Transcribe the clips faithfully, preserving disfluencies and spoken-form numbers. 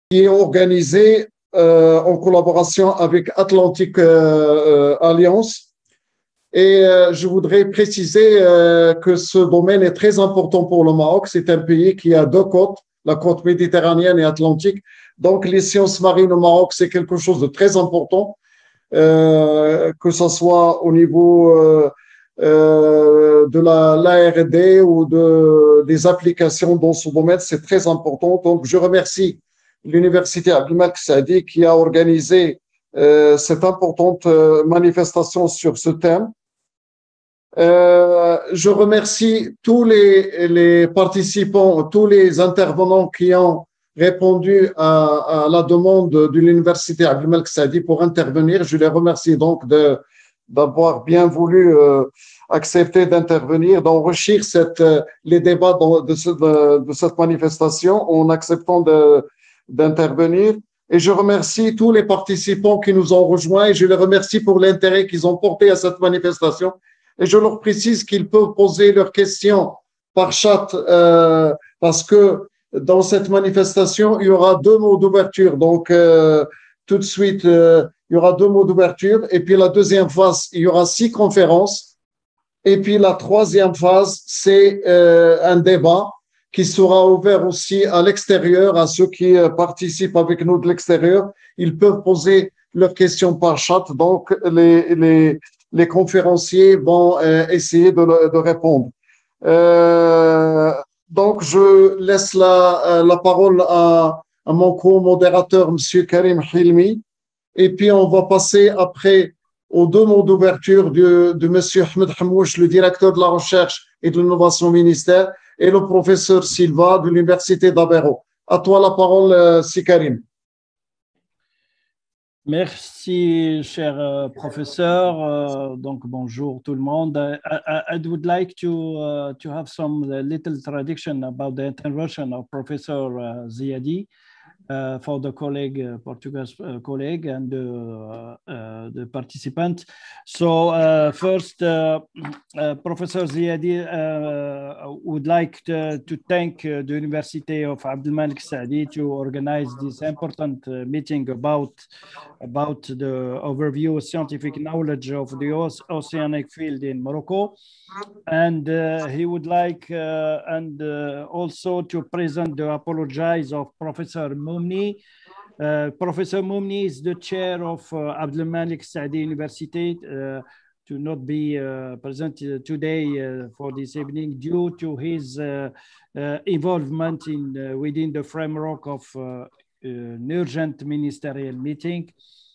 qui est organisé euh, en collaboration avec Atlantic euh, Alliance. Et euh, je voudrais préciser euh, que ce domaine est très important pour le Maroc. C'est un pays qui a deux côtes, la côte méditerranéenne et atlantique. Donc, les sciences marines au Maroc, c'est quelque chose de très important, euh, que ce soit au niveau euh, euh, de la, l'A R D ou de, des applications dans ce domaine. C'est très important. Donc, je remercie l'Université Abdelmalek Saadi qui a organisé euh, cette importante manifestation sur ce thème. Euh, je remercie tous les, les participants, tous les intervenants qui ont répondu à, à la demande de l'Université Abdelmalek Saadi pour intervenir. Je les remercie donc de, d'avoir bien voulu euh, accepter d'intervenir, d'enrichir cette, les débats de, ce, de, de cette manifestation en acceptant de, d'intervenir. Et je remercie tous les participants qui nous ont rejoints et je les remercie pour l'intérêt qu'ils ont porté à cette manifestation. Et je leur précise qu'ils peuvent poser leurs questions par chat euh, parce que dans cette manifestation, il y aura deux mots d'ouverture. Donc, euh, tout de suite, euh, il y aura deux mots d'ouverture. Et puis, la deuxième phase, il y aura six conférences. Et puis, la troisième phase, c'est euh, un débat qui sera ouvert aussi à l'extérieur, à ceux qui euh, participent avec nous de l'extérieur. Ils peuvent poser leurs questions par chat. Donc, les, les, les conférenciers vont euh, essayer de, de répondre. Euh, donc, je laisse la, la parole à, à mon co-modérateur, M. Karim Hilmi. Et puis, on va passer après aux deux mots d'ouverture de, de M. Ahmed Hamouche, le directeur de la recherche et de l'innovation au ministère, et le professeur Silva de l'Université d'Aveiro. À toi la parole, euh, Si Karim. Merci, cher uh, professeur. Uh, donc, bonjour tout le monde. I, I, I would like to uh, to have some little traduction about the intervention of Professor uh, Ziadi uh, for the colleague, uh, Portuguese uh, colleague, and uh, uh, the participant. So, uh, first, uh, uh, Professor Ziadi uh, would like to, to thank uh, the University of Abdelmalek Saadi to organize this important uh, meeting about about the overview of scientific knowledge of the oceanic field in Morocco. And uh, he would like uh, and uh, also to present the apologies of Professor Moumni. Uh, Professor Moumni is the chair of uh, Abdelmalek Saadi University uh, to not be uh, present today uh, for this evening due to his uh, uh, involvement in uh, within the framework of uh, an urgent ministerial meeting.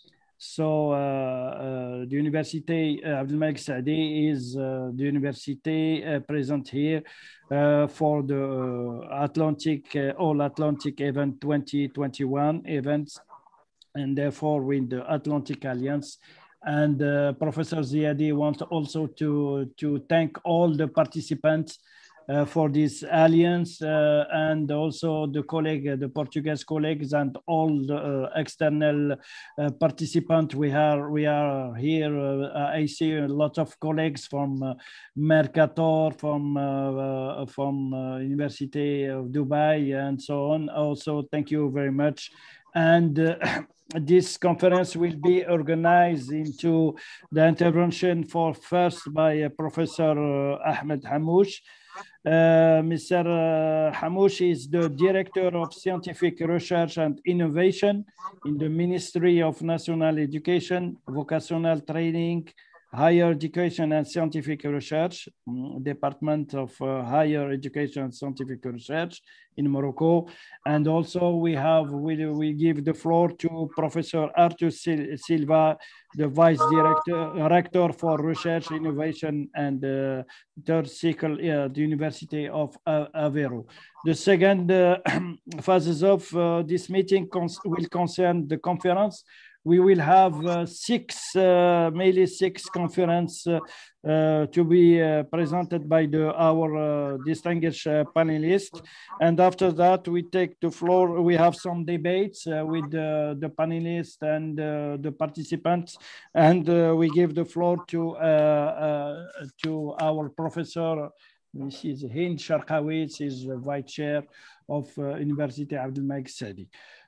So uh, uh, the University uh, Abdelmalek Saadi is uh, the university uh, present here uh, for the Atlantic, uh, All Atlantic Event twenty twenty-one events, and therefore with the Atlantic Alliance. And uh, Professor Ziadi wants also to, to thank all the participants Uh, for this alliance uh, and also the colleague, uh, the Portuguese colleagues and all the uh, external uh, participants. We are, we are here. Uh, I see a lot of colleagues from uh, Mercator, from, uh, uh, from uh, University of Dubai and so on. Also, thank you very much. And uh, this conference will be organized into the intervention for first by uh, Professor uh, Ahmed Hamouche. Uh, Mister Uh, Hamouche is the Director of Scientific Research and Innovation in the Ministry of National Education, Vocational Training, Higher Education and Scientific Research, Department of uh, Higher Education and Scientific Research in Morocco. And also we have, we, we give the floor to Professor Artur Silva, the Vice Director, Rector for Research, Innovation and uh, Third Cycle at the University of Aveiro. The second uh, phases of uh, this meeting cons will concern the conference. We will have uh, six, uh, mainly six conference uh, uh, to be uh, presented by the, our uh, distinguished uh, panelists. And after that, we take the floor. We have some debates uh, with uh, the panelists and uh, the participants. And uh, we give the floor to, uh, uh, to our professor, Missus Hind Sharqawi, is the vice chair of uh, University Abdelmalek Saadi.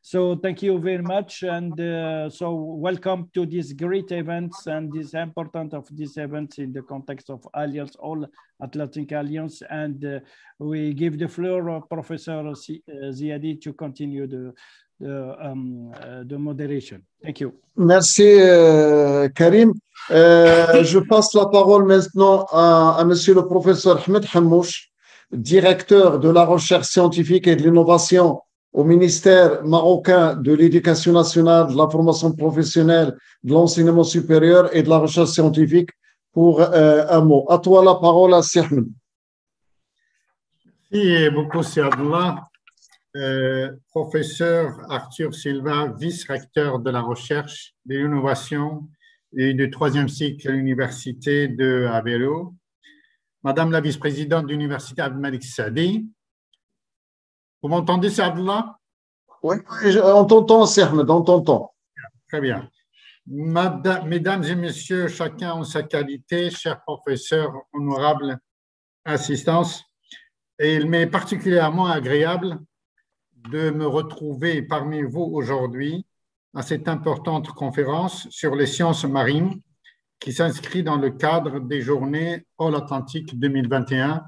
So thank you very much, and uh, so welcome to these great events and this important of these events in the context of Alliance, All Atlantic Alliance, and uh, we give the floor to Professor Ziadi to continue the the, um, uh, the moderation. Thank you. Merci euh, Karim. Euh, je passe la parole maintenant à, à Monsieur le professeur Ahmed Hammouch, directeur de la recherche scientifique et de l'innovation au ministère marocain de l'Éducation nationale, de la formation professionnelle, de l'enseignement supérieur et de la recherche scientifique pour euh, un mot. À toi la parole, à Ahmed. Merci beaucoup, Siadullah. Euh, professeur Arthur Silva, vice-recteur de la recherche, de l'innovation et du troisième cycle à l'université de Aveiro. Madame la vice-présidente de l'université Abdel Malik Saadi. Vous m'entendez, Siadullah? Oui, on t'entend, Ahmed, on t'entend. Très bien. Madame, mesdames et messieurs, chacun en sa qualité, chers professeurs, honorables assistants, et il m'est particulièrement agréable de me retrouver parmi vous aujourd'hui à cette importante conférence sur les sciences marines qui s'inscrit dans le cadre des Journées All Atlantic deux mille vingt et un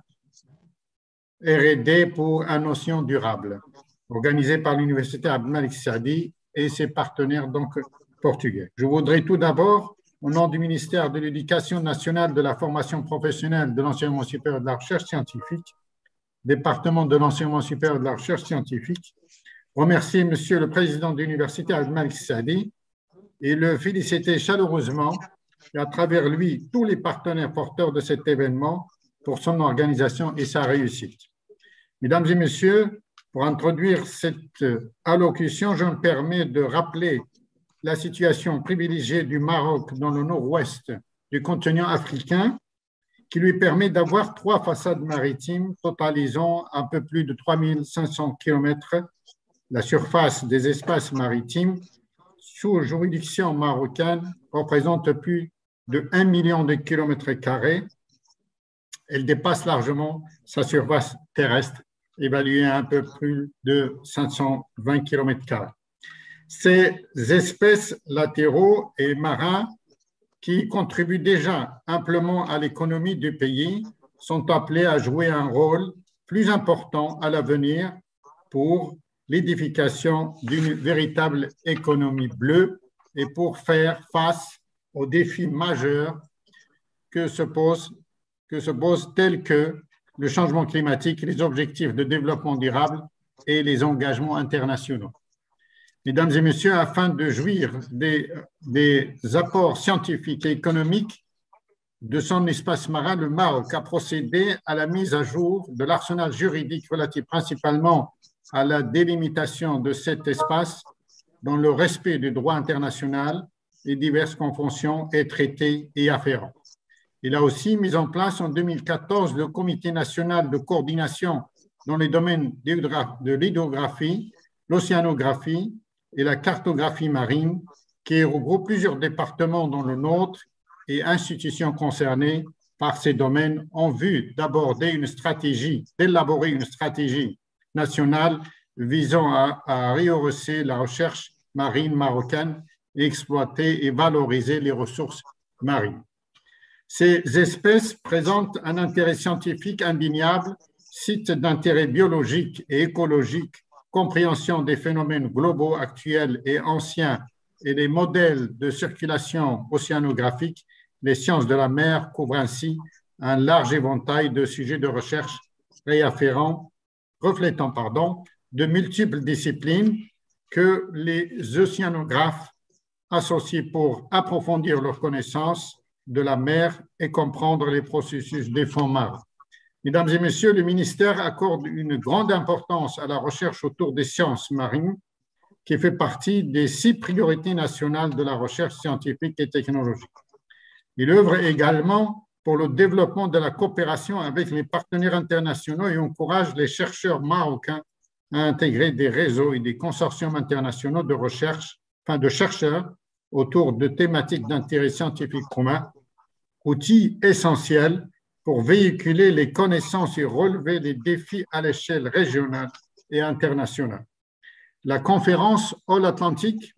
R et D pour un océan durable, organisée par l'Université Abdel Malik Saadi et ses partenaires donc portugais. Je voudrais tout d'abord, au nom du ministère de l'Éducation nationale, de la formation professionnelle, de l'enseignement supérieur et de la recherche scientifique, département de l'enseignement supérieur et de la recherche scientifique, remercier Monsieur le Président de l'Université Abdel Malik Saadi et le féliciter chaleureusement et à travers lui tous les partenaires porteurs de cet événement pour son organisation et sa réussite. Mesdames et Messieurs, pour introduire cette allocution, je me permets de rappeler la situation privilégiée du Maroc dans le nord-ouest du continent africain qui lui permet d'avoir trois façades maritimes totalisant un peu plus de trois mille cinq cents kilomètres. La surface des espaces maritimes sous juridiction marocaine représente plus de un million de kilomètres carrés. Elle dépasse largement sa surface terrestre, évaluée à un peu plus de cinq cent vingt kilomètres carrés. Ces espèces latéraux et marins qui contribuent déjà amplement à l'économie du pays sont appelés à jouer un rôle plus important à l'avenir pour l'édification d'une véritable économie bleue et pour faire face aux défis majeurs que se posent, que se posent tels que le changement climatique, les objectifs de développement durable et les engagements internationaux. Mesdames et Messieurs, afin de jouir des, des apports scientifiques et économiques de son espace marin, le Maroc a procédé à la mise à jour de l'arsenal juridique relatif principalement à la délimitation de cet espace dans le respect du droit international et diverses conventions et traités y afférents. Il a aussi mis en place en deux mille quatorze le Comité national de coordination dans les domaines de l'hydrographie, l'océanographie et la cartographie marine, qui regroupe plusieurs départements dont le nôtre et institutions concernées par ces domaines en vue d'aborder une stratégie, d'élaborer une stratégie nationale visant à, à rehausser la recherche marine marocaine et exploiter et valoriser les ressources marines. Ces espèces présentent un intérêt scientifique indéniable, sites d'intérêt biologique et écologique, compréhension des phénomènes globaux actuels et anciens et les modèles de circulation océanographique. Les sciences de la mer couvrent ainsi un large éventail de sujets de recherche réafférents, reflétant pardon, de multiples disciplines que les océanographes associent pour approfondir leurs connaissances de la mer et comprendre les processus des fonds marins. Mesdames et Messieurs, le ministère accorde une grande importance à la recherche autour des sciences marines, qui fait partie des six priorités nationales de la recherche scientifique et technologique. Il œuvre également pour le développement de la coopération avec les partenaires internationaux et encourage les chercheurs marocains à intégrer des réseaux et des consortiums internationaux de recherche, enfin de chercheurs, autour de thématiques d'intérêt scientifique commun, outils essentiels pour véhiculer les connaissances et relever les défis à l'échelle régionale et internationale. La conférence All-Atlantique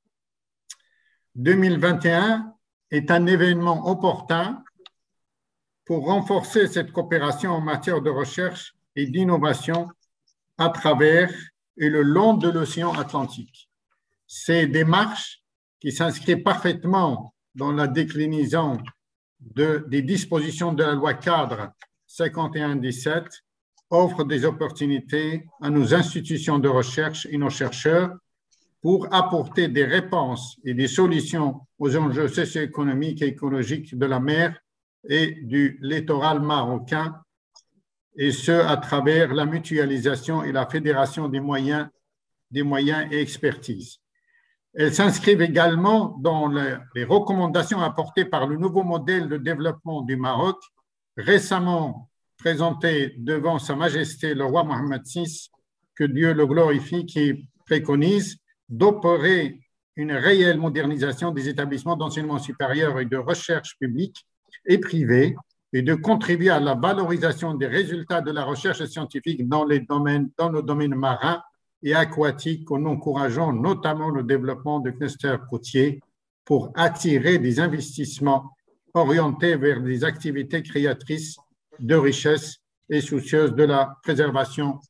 deux mille vingt et un est un événement opportun pour renforcer cette coopération en matière de recherche et d'innovation à travers et le long de l'océan Atlantique. Ces démarches, qui s'inscrivent parfaitement dans la déclinaison de, des dispositions de la loi cadre cinquante et un dix-sept, offrent des opportunités à nos institutions de recherche et nos chercheurs pour apporter des réponses et des solutions aux enjeux socio-économiques et écologiques de la mer et du littoral marocain, et ce, à travers la mutualisation et la fédération des moyens, des moyens et expertises. Elles s'inscrivent également dans les recommandations apportées par le nouveau modèle de développement du Maroc, récemment présenté devant Sa Majesté le roi Mohammed six, que Dieu le glorifie, qui préconise d'opérer une réelle modernisation des établissements d'enseignement supérieur et de recherche publique et privée, et de contribuer à la valorisation des résultats de la recherche scientifique dans, les domaines, dans le domaine marin et aquatique, en encourageant notamment le développement de clusters côtiers pour attirer des investissements orientés vers des activités créatrices de richesses et soucieuses de la préservation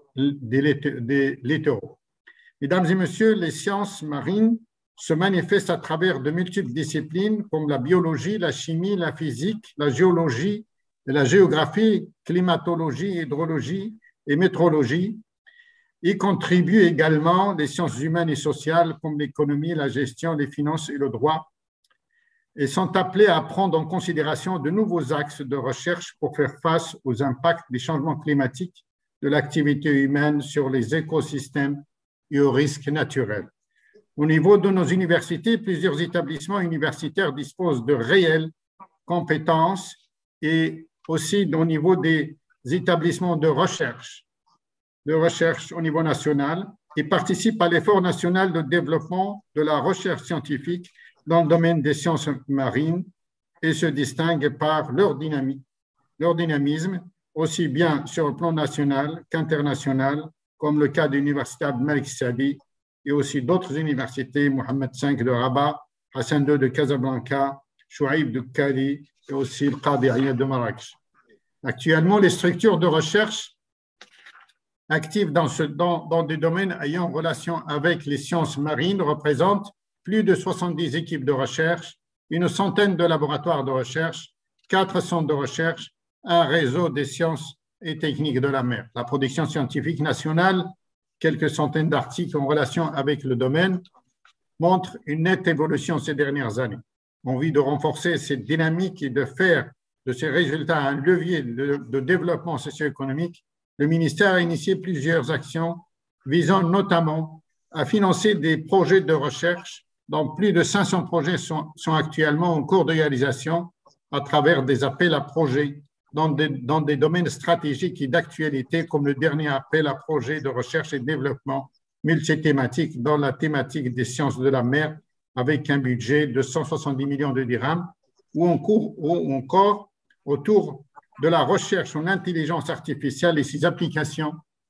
des littoraux. Mesdames et messieurs, les sciences marines se manifestent à travers de multiples disciplines comme la biologie, la chimie, la physique, la géologie, la géographie, climatologie, hydrologie et météorologie. Y contribuent également les sciences humaines et sociales comme l'économie, la gestion, les finances et le droit, et sont appelés à prendre en considération de nouveaux axes de recherche pour faire face aux impacts des changements climatiques de l'activité humaine sur les écosystèmes et aux risques naturels. Au niveau de nos universités, plusieurs établissements universitaires disposent de réelles compétences et aussi au niveau des établissements de recherche, de recherche au niveau national et participent à l'effort national de développement de la recherche scientifique dans le domaine des sciences marines et se distinguent par leur dynamique, leur dynamisme, aussi bien sur le plan national qu'international, comme le cas de l'Université Abd Malik Sadi et aussi d'autres universités, Mohammed cinq de Rabat, Hassan deux de Casablanca, Chouaib de Cali et aussi le Qadi Iyad de Marrakech. Actuellement, les structures de recherche actives dans, ce, dans, dans des domaines ayant relation avec les sciences marines représentent plus de soixante-dix équipes de recherche, une centaine de laboratoires de recherche, quatre centres de recherche, un réseau des sciences et techniques de la mer. La production scientifique nationale, quelques centaines d'articles en relation avec le domaine, montre une nette évolution ces dernières années. Envie de renforcer cette dynamique et de faire de ces résultats un levier de, de développement socio-économique, le ministère a initié plusieurs actions visant notamment à financer des projets de recherche dont plus de cinq cents projets sont, sont actuellement en cours de réalisation à travers des appels à projets dans des, dans des domaines stratégiques et d'actualité, comme le dernier appel à projet de recherche et développement multithématique dans la thématique des sciences de la mer, avec un budget de cent soixante-dix millions de dirhams, ou encore autour de la recherche en intelligence artificielle et ses applications,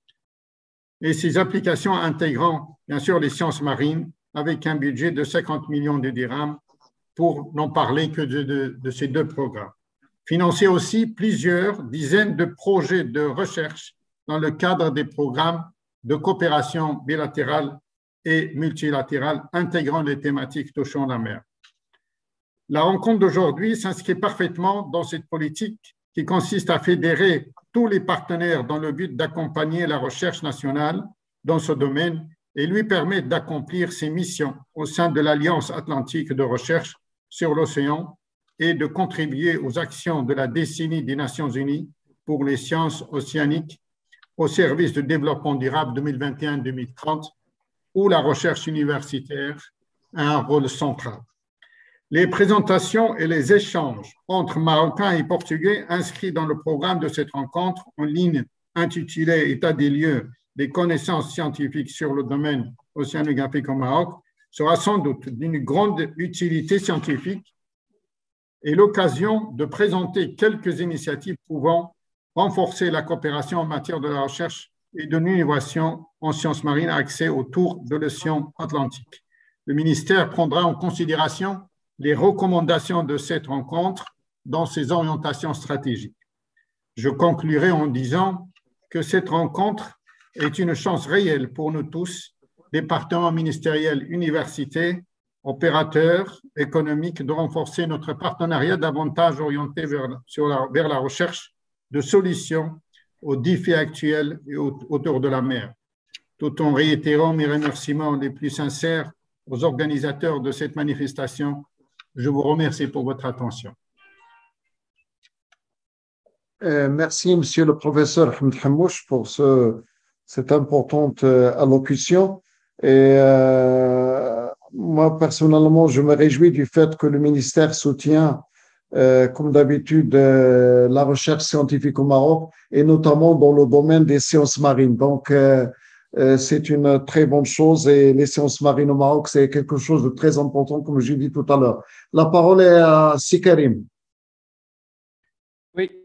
et ses applications intégrant bien sûr les sciences marines, avec un budget de cinquante millions de dirhams, pour n'en parler que de, de, de ces deux programmes. Financer aussi plusieurs dizaines de projets de recherche dans le cadre des programmes de coopération bilatérale et multilatérale intégrant les thématiques touchant la mer. La rencontre d'aujourd'hui s'inscrit parfaitement dans cette politique qui consiste à fédérer tous les partenaires dans le but d'accompagner la recherche nationale dans ce domaine et lui permettre d'accomplir ses missions au sein de l'Alliance atlantique de recherche sur l'océan et de contribuer aux actions de la décennie des Nations unies pour les sciences océaniques au service de développement durable deux mille vingt et un à deux mille trente, où la recherche universitaire a un rôle central. Les présentations et les échanges entre Marocains et Portugais inscrits dans le programme de cette rencontre en ligne intitulée « État des lieux des connaissances scientifiques sur le domaine océanographique au Maroc » sera sans doute d'une grande utilité scientifique et l'occasion de présenter quelques initiatives pouvant renforcer la coopération en matière de la recherche et de l'innovation en sciences marines axée autour de l'océan Atlantique. Le ministère prendra en considération les recommandations de cette rencontre dans ses orientations stratégiques. Je conclurai en disant que cette rencontre est une chance réelle pour nous tous, départements ministériels, universités, opérateurs économiques, de renforcer notre partenariat davantage orienté vers, sur la, vers la recherche de solutions aux défis actuels et autour de la mer, tout en réitérant mes remerciements les plus sincères aux organisateurs de cette manifestation. Je vous remercie pour votre attention. Euh, merci, Monsieur le professeur Ahmed Hammouche, pour ce, cette importante euh, allocution. Et euh, moi, personnellement, je me réjouis du fait que le ministère soutient, euh, comme d'habitude, euh, la recherche scientifique au Maroc, et notamment dans le domaine des sciences marines. Donc, euh, euh, c'est une très bonne chose, et les sciences marines au Maroc, c'est quelque chose de très important, comme j'ai dit tout à l'heure. La parole est à Sikarim. Oui.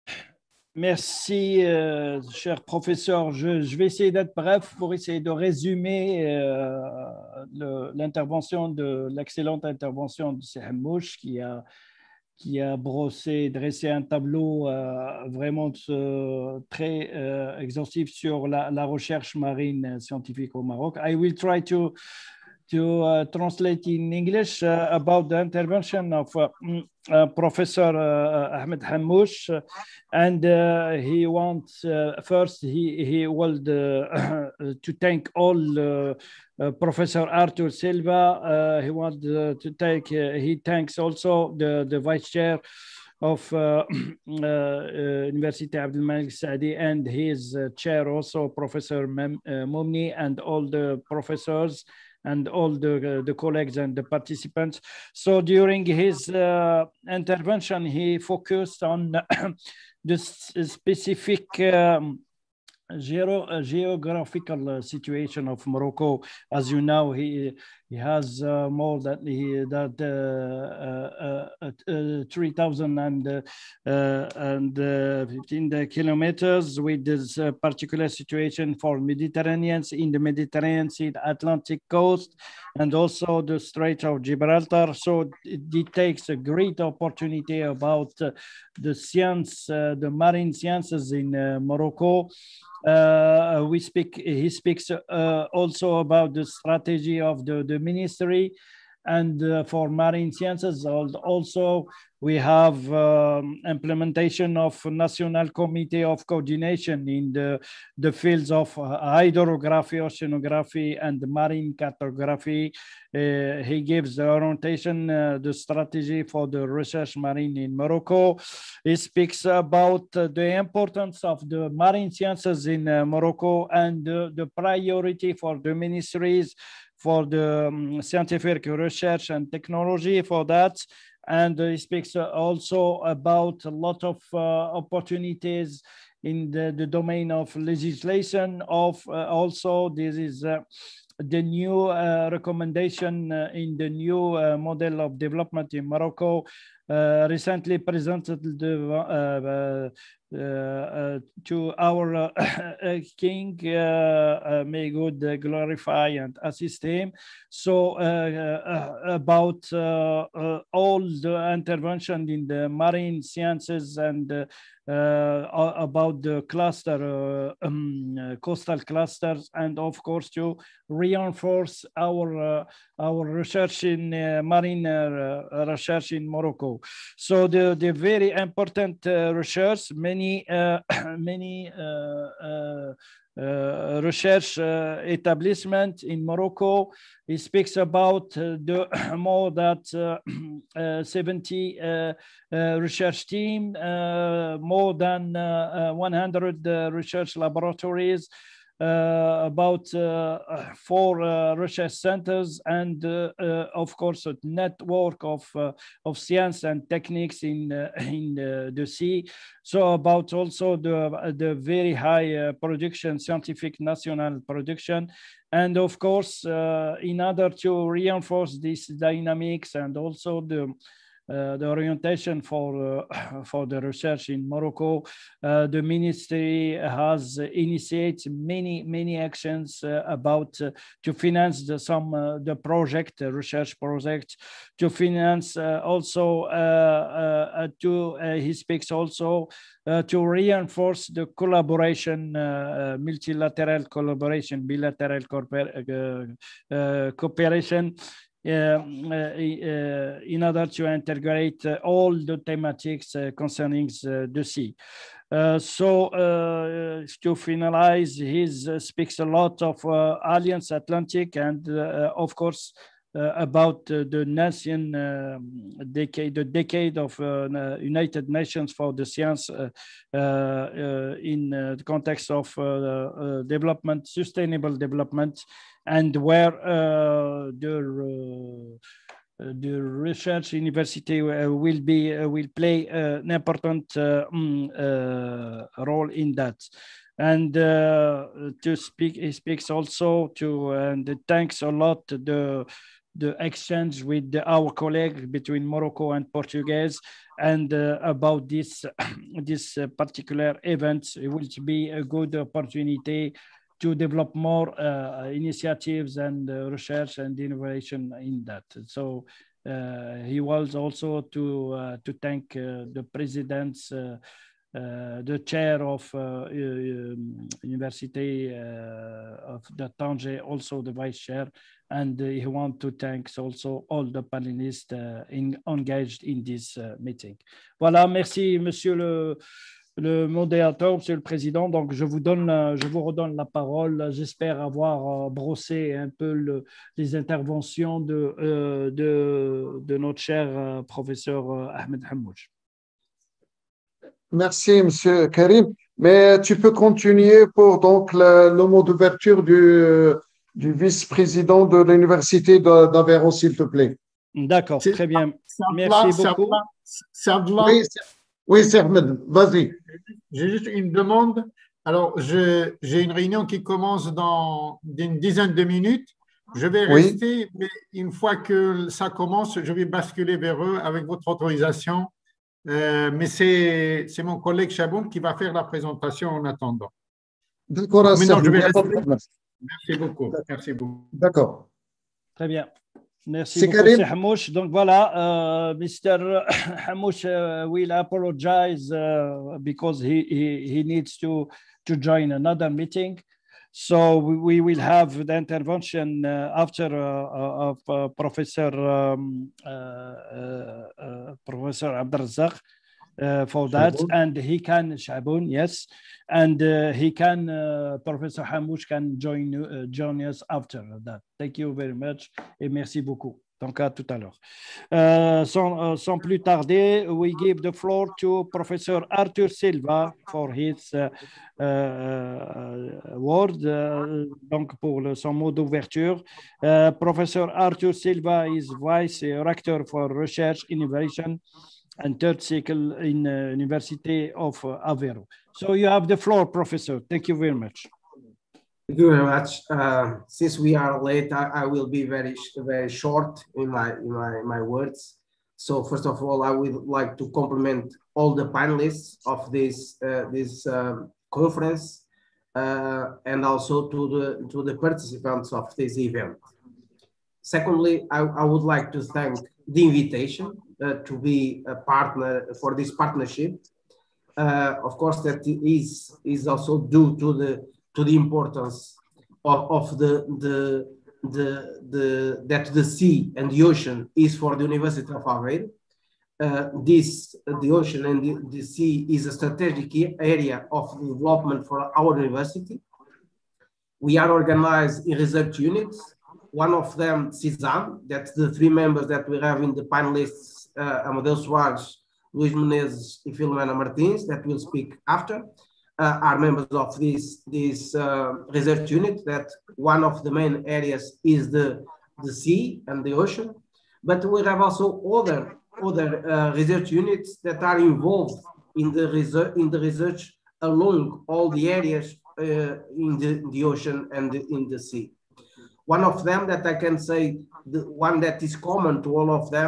Merci, euh, cher professeur. Je, je vais essayer d'être bref pour essayer de résumer euh, l'intervention de l'excellente intervention de Cheikh Hammouche qui a, qui a brossé, dressé un tableau euh, vraiment euh, très euh, exhaustif sur la, la recherche marine scientifique au Maroc. I will try to to uh, translate in English uh, about the intervention of uh, uh, Professor uh, Ahmed Hammouche, uh, and uh, he wants uh, first he he would uh, to thank all uh, uh, Professor Arthur Silva. Uh, he wants uh, to take uh, he thanks also the the vice chair of uh, uh, uh, University Abdul Malik Saadi and his uh, chair also Professor Mem uh, Momni, and all the professors and all the, uh, the colleagues and the participants. So during his uh, intervention, he focused on the specific um, Geo, uh, geographical uh, situation of Morocco. As you know, he he has uh, more than he that uh, uh, uh, three thousand and uh, uh, and uh, fifteen kilometers with this uh, particular situation for Mediterraneans in the Mediterranean Sea, Atlantic coast, and also the Strait of Gibraltar. So it, it takes a great opportunity about uh, the science, uh, the marine sciences in uh, Morocco. Uh, we speak, he speaks uh, also about the strategy of the, the ministry and uh, for marine sciences. Also, we have um, implementation of National Committee of Coordination in the, the fields of hydrography, oceanography, and marine cartography. Uh, he gives the orientation, uh, the strategy for the research marine in Morocco. He speaks about uh, the importance of the marine sciences in uh, Morocco and uh, the priority for the ministries for the um, scientific research and technology for that. And uh, he speaks uh, also about a lot of uh, opportunities in the, the domain of legislation of uh, also this is uh, the new uh, recommendation uh, in the new uh, model of development in Morocco, uh, recently presented the, uh, uh, uh, to our uh, king, uh, uh, may God uh, glorify and assist him. So uh, uh, about uh, uh, all the intervention in the marine sciences and uh, uh, about the cluster, uh, um, uh, coastal clusters, and of course to reinforce our uh, our research in uh, marine uh, research in Morocco. So the the very important uh, research, many uh, many uh, uh, uh, research uh, establishment in Morocco. He speaks about uh, the more than uh, uh, seventy uh, uh, research team, uh, more than uh, uh, one hundred uh, research laboratories, uh, about uh, four uh, research centers, and uh, uh, of course a network of uh, of science and techniques in uh, in uh, the sea. So about also the the very high uh, production, scientific national production. And of course, uh, in order to reinforce these dynamics and also the uh, the orientation for uh, for the research in Morocco. Uh, the ministry has initiated many many actions uh, about uh, to finance the, some uh, the project, uh, research project, to finance uh, also uh, uh, to uh, he speaks also uh, to reinforce the collaboration, uh, multilateral collaboration, bilateral uh, uh, cooperation. Uh, uh, in order to integrate uh, all the thematics uh, concerning uh, the sea. Uh, so uh, to finalize, he uh, speaks a lot of uh, Alliance Atlantic and uh, of course uh, about uh, the nation uh, decade, the decade of uh, United Nations for the science uh, uh, in uh, the context of uh, uh, development, sustainable development, and where uh, the uh, the research university uh, will be uh, will play uh, an important uh, uh, role in that. And uh, to speak, he speaks also to and thanks a lot the the exchange with the, our colleague between Morocco and Portuguese, and uh, about this this uh, particular event, which will be a good opportunity to develop more uh, initiatives and uh, research and innovation in that. So uh, he was also to uh, to thank uh, the presidents, uh, uh, the chair of uh, um, University uh, of the Tanger, also the vice chair, and uh, he wants to thank also all the panelists uh, in, engaged in this uh, meeting. Voilà, merci Monsieur le le modérateur, Monsieur le Président. Donc, je vous donne, je vous redonne la parole. J'espère avoir brossé un peu le, les interventions de, euh, de, de notre cher euh, professeur Ahmed Hammouch. Merci, Monsieur Karim. Mais tu peux continuer pour donc le, le mot d'ouverture du, du vice-président de l'Université d'Aveyron, s'il te plaît. D'accord, très bien. Merci beaucoup. Oui, oui, c'est Ahmed. Vas-y. J'ai juste une demande. Alors, j'ai une réunion qui commence dans une dizaine de minutes. Je vais rester, oui. Mais une fois que ça commence, je vais basculer vers eux avec votre autorisation. Euh, mais c'est mon collègue Chaboun qui va faire la présentation en attendant. D'accord, maintenant je vais rester. Merci beaucoup. Merci beaucoup. D'accord. Très bien. Merci beaucoup, Monsieur Hammouch. Donc voilà, uh, Mister Hammouch uh, will apologize uh, because he, he he needs to to join another meeting. So we, we will have the intervention uh, after uh, of uh, Professor um, uh, uh, uh, Professor Abdelrazak uh, for that, Shaboun. And he can Shaboun, yes, and uh, he can uh, Professor Hammouch can join uh, join us after that. Thank you very much et merci beaucoup. Donc à tout à l'heure. Uh, sans, uh, sans plus tarder, we give the floor to Professor Arthur Silva for his uh, uh, word. Uh, donc pour le, son mot d'ouverture. Uh, Professor Arthur Silva is Vice Rector for Research, Innovation and Third Cycle in uh, University of uh, Aveiro. So you have the floor, Professor. Thank you very much. Thank you very much. Uh, since we are late, I, I will be very, very short in my, in my, my words. So first of all, I would like to compliment all the panelists of this, uh, this um, conference uh, and also to the, to the participants of this event. Secondly, I, I would like to thank the invitation uh, to be a partner for this partnership. Uh, of course, that is, is also due to the to the importance of, of the, the, the, the, that the sea and the ocean is for the University of Aveiro. Uh, this, the ocean and the, the sea is a strategic area of development for our university. We are organized in research units. One of them, CISAM, that's the three members that we have in the panelists, uh, Amadeu Soares, Luis Menezes, and Filomena Martins, that will speak after. Uh, are members of this, this uh, research unit, that one of the main areas is the, the sea and the ocean. But we have also other, other uh, research units that are involved in the research, in the research along all the areas uh, in, the, in the ocean and the, in the sea. One of them that I can say, the one that is common to all of them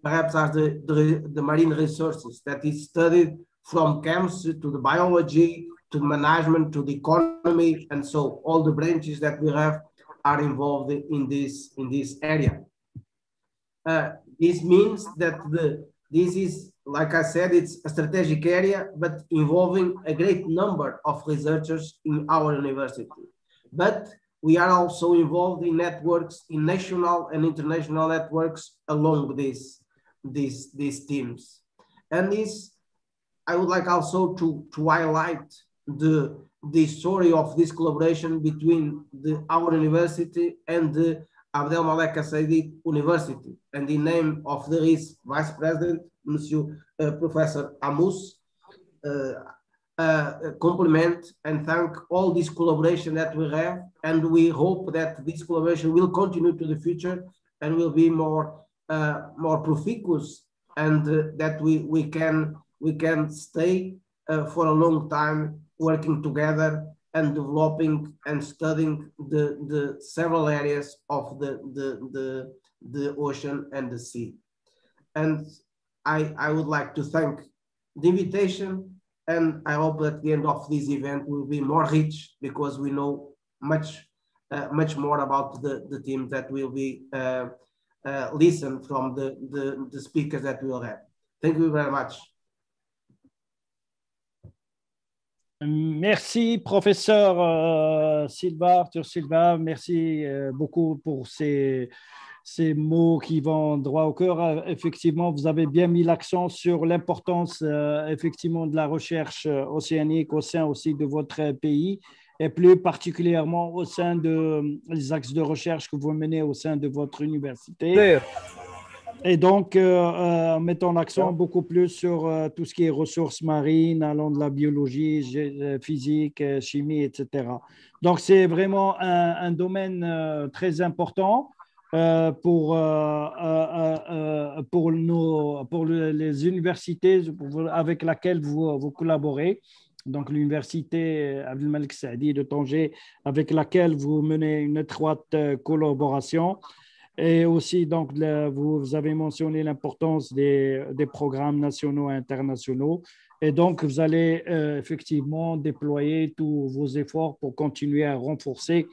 perhaps are the, the, the marine resources that is studied from chemistry to the biology, to the management, to the economy. And so all the branches that we have are involved in this, in this area. Uh, this means that the, this is, like I said, it's a strategic area, but involving a great number of researchers in our university. But we are also involved in networks, in national and international networks along this, these, these teams. And this, I would like also to, to highlight the, the story of this collaboration between the, our university and the Abdelmalek Al-Saidi University. And in name of the RIS Vice President, Monsieur uh, Professor Amus, uh, uh, compliment and thank all this collaboration that we have. And we hope that this collaboration will continue to the future and will be more, uh, more profuse, and uh, that we, we, can, we can stay uh, for a long time working together and developing and studying the, the several areas of the, the, the, the ocean and the sea. And I, I would like to thank the invitation, and I hope at the end of this event will be more rich, because we know much, uh, much more about the, the team that will be uh, uh, listen from the, the, the speakers that we will have. Thank you very much. Merci, professeur euh, Silva, Arthur Silva. Merci euh, beaucoup pour ces, ces mots qui vont droit au cœur. Effectivement, vous avez bien mis l'accent sur l'importance euh, effectivement de la recherche océanique au sein aussi de votre pays, et plus particulièrement au sein de les axes de recherche que vous menez au sein de votre université. Et donc, euh, euh, mettons l'accent beaucoup plus sur euh, tout ce qui est ressources marines, allant de la biologie, physique, chimie, et cetera. Donc, c'est vraiment un, un domaine euh, très important euh, pour, euh, euh, euh, pour, nos, pour le, les universités pour, avec lesquelles vous, vous collaborez. Donc, l'université Abdelmalek Saadi de Tanger, avec laquelle vous menez une étroite collaboration. Et aussi, donc, le, vous avez mentionné l'importance des, des programmes nationaux et internationaux. Et donc, vous allez euh, effectivement déployer tous vos efforts pour continuer à renforcer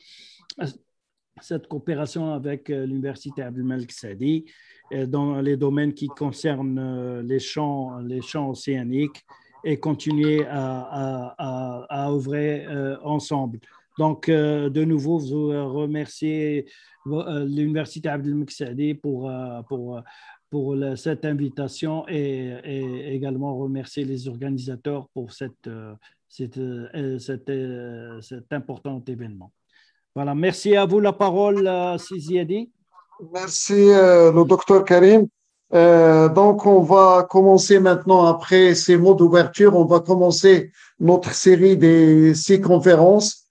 cette coopération avec euh, l'Université Abdelmalek Saadi euh, dans les domaines qui concernent euh, les champs, les champs océaniques, et continuer à, à, à, à œuvrer euh, ensemble. Donc, euh, de nouveau, vous remercier euh, l'Université Abdelmalek Saadi pour, euh, pour, pour la, cette invitation, et, et également remercier les organisateurs pour cette, euh, cette, euh, cette, euh, cet important événement. Voilà, merci à vous la parole, euh, Siziadi. Merci, euh, le docteur Karim. Euh, donc, on va commencer maintenant, après ces mots d'ouverture, on va commencer notre série des six conférences.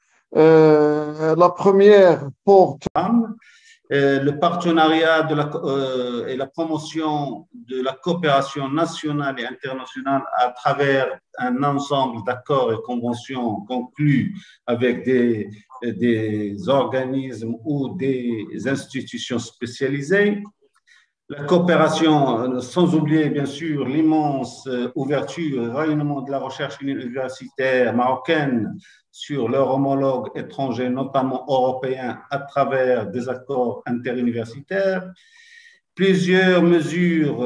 Euh, la première porte euh, le partenariat de la, euh, et la promotion de la coopération nationale et internationale à travers un ensemble d'accords et conventions conclus avec des, des organismes ou des institutions spécialisées. La coopération, sans oublier bien sûr l'immense ouverture et rayonnement de la recherche universitaire marocaine sur leurs homologues étrangers, notamment européens, à travers des accords interuniversitaires. Plusieurs mesures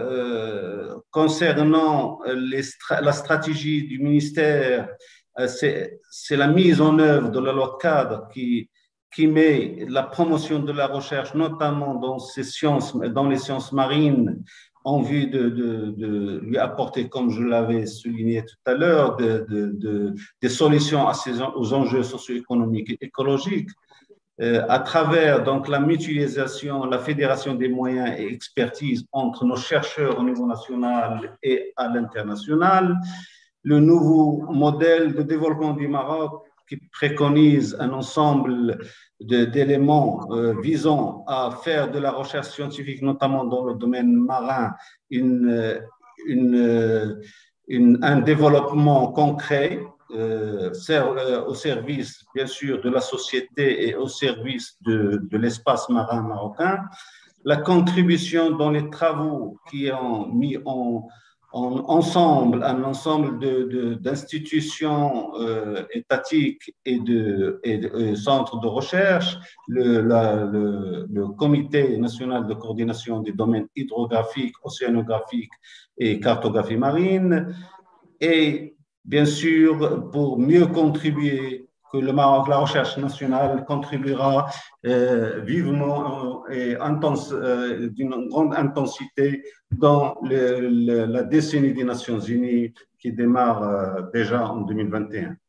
euh, concernant les, la stratégie du ministère, c'est la mise en œuvre de la loi cadre qui qui met la promotion de la recherche, notamment dans, ces sciences, dans les sciences marines, en vue de, de, de lui apporter, comme je l'avais souligné tout à l'heure, de, de, de, des solutions à ces, aux enjeux socio-économiques et écologiques, euh, à travers donc, la mutualisation, la fédération des moyens et expertise entre nos chercheurs au niveau national et à l'international, le nouveau modèle de développement du Maroc qui préconise un ensemble d'éléments euh, visant à faire de la recherche scientifique, notamment dans le domaine marin, une, une, une, un développement concret euh, ser, euh, au service, bien sûr, de la société et au service de, de l'espace marin marocain. la contribution dans les travaux qui ont mis en, en ensemble un ensemble d'institutions euh, étatiques et de, et de et centres de recherche, le, la, le, le Comité national de coordination des domaines hydrographiques, océanographiques et cartographie marine, et bien sûr, pour mieux contribuer, que le Maroc, la recherche nationale contribuera euh, vivement et euh, d'une grande intensité dans le, le, la décennie des Nations Unies qui démarre euh, déjà en deux mille vingt et un.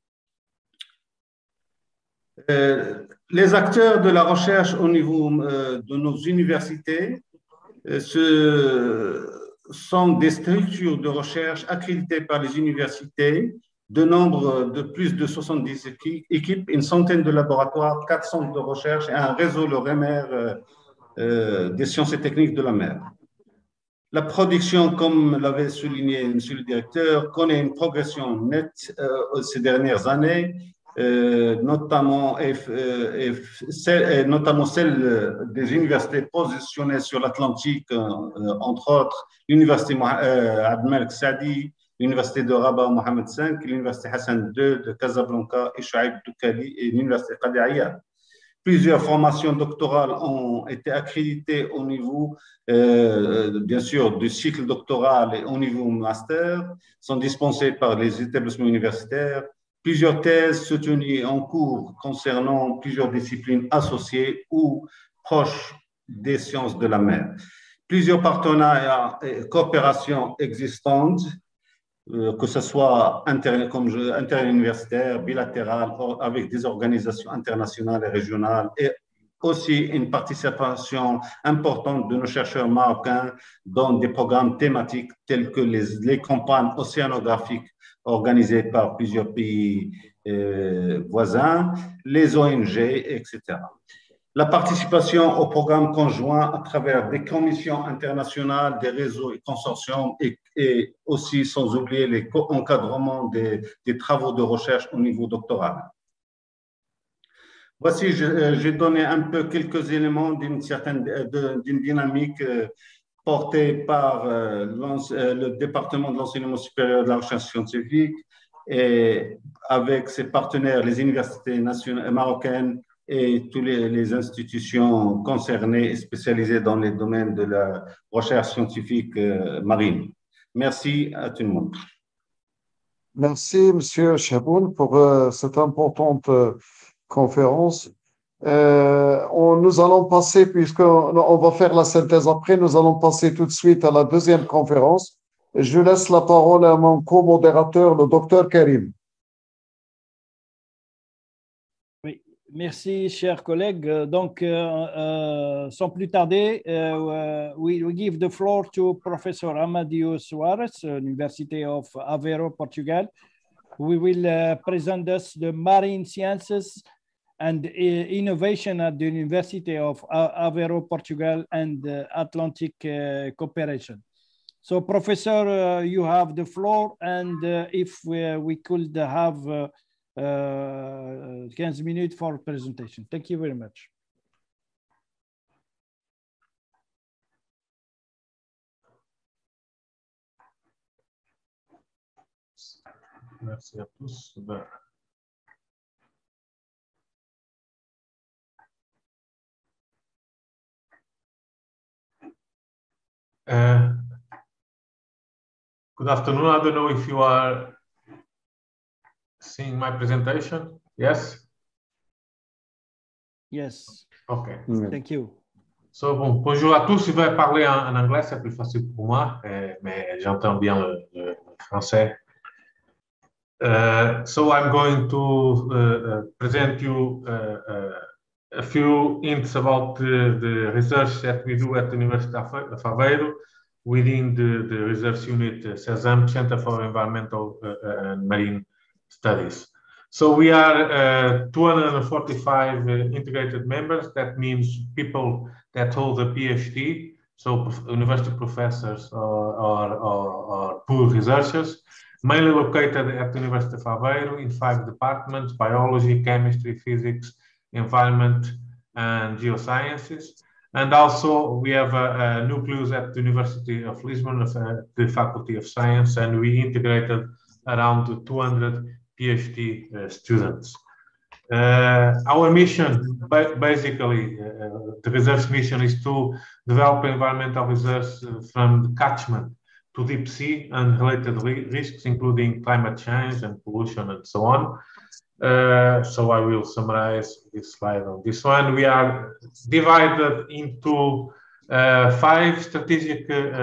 Euh, les acteurs de la recherche au niveau euh, de nos universités euh, se, sont des structures de recherche accréditées par les universités, de nombre de plus de soixante-dix équipes, une centaine de laboratoires, quatre centres de recherche et un réseau, le REMER, euh, euh, des sciences et techniques de la mer. La production, comme l'avait souligné M. le directeur, connaît une progression nette euh, ces dernières années, euh, notamment, et, et, et, notamment celle des universités positionnées sur l'Atlantique, euh, entre autres l'Université euh, Abd Malik Saadi, l'Université de Rabat Mohamed cinq, l'Université Hassan deux de Casablanca et Chouaib Doukali et l'Université Qadi Ayyad. Plusieurs formations doctorales ont été accréditées au niveau, euh, bien sûr, du cycle doctoral et au niveau master, sont dispensées par les établissements universitaires. Plusieurs thèses soutenues en cours concernant plusieurs disciplines associées ou proches des sciences de la mer. Plusieurs partenariats et coopérations existantes, que ce soit inter, comme je, interuniversitaire, bilatéral, avec des organisations internationales et régionales, et aussi une participation importante de nos chercheurs marocains dans des programmes thématiques tels que les, les campagnes océanographiques organisées par plusieurs pays euh, voisins, les O N G, et cetera. La participation au programme conjoint à travers des commissions internationales, des réseaux et consortiums et, et aussi sans oublier l'encadrement des, des travaux de recherche au niveau doctoral. Voici, j'ai donné un peu quelques éléments d'une certaine d'une dynamique portée par le département de l'enseignement supérieur de la recherche scientifique et avec ses partenaires, les universités nationales marocaines, et toutes les, les institutions concernées et spécialisées dans les domaines de la recherche scientifique euh, marine. Merci à tout le monde. Merci, Monsieur Chaboun, pour euh, cette importante euh, conférence. Euh, on, nous allons passer, puisqu'on on va faire la synthèse après, nous allons passer tout de suite à la deuxième conférence. Je laisse la parole à mon co-modérateur, le docteur Karim. Merci, chers collègues. Donc, euh, euh, sans plus tarder, uh, we, we give the floor to Professor Amadeo Soares, University of Aveiro, Portugal. We will uh, present us the marine sciences and uh, innovation at the University of Aveiro, Portugal, and uh, Atlantic uh, cooperation. So, Professor, uh, you have the floor, and uh, if we, we could have uh, Uh, quinze minutes for presentation. Thank you very much. Merci à tous. Uh, good afternoon. I don't know if you are seeing my presentation? Yes? Yes. OK. Thank you. So, bon, bonjour à tous. Je vais parler en, en anglais, c'est plus facile pour moi, mais j'entends bien le, le français. Uh, so, I'm going to uh, uh, present you uh, uh, a few hints about the, the research that we do at the University of Aveiro within the, the research unit uh, CESAM, Center for Environmental uh, and Marine Studies. So we are uh, two hundred forty-five uh, integrated members. That means people that hold a PhD, so prof university professors or, or, or, or pool researchers, mainly located at the University of Aveiro in five departments: biology, chemistry, physics, environment, and geosciences. And also we have a, a nucleus at the University of Lisbon, of, uh, the Faculty of Science, and we integrated around two hundred PhD uh, students. Uh, our mission, ba basically, uh, the research mission is to develop environmental research uh, from the catchment to deep sea and related risks, including climate change and pollution and so on. Uh, so I will summarize this slide on this one. We are divided into uh, five strategic uh, uh,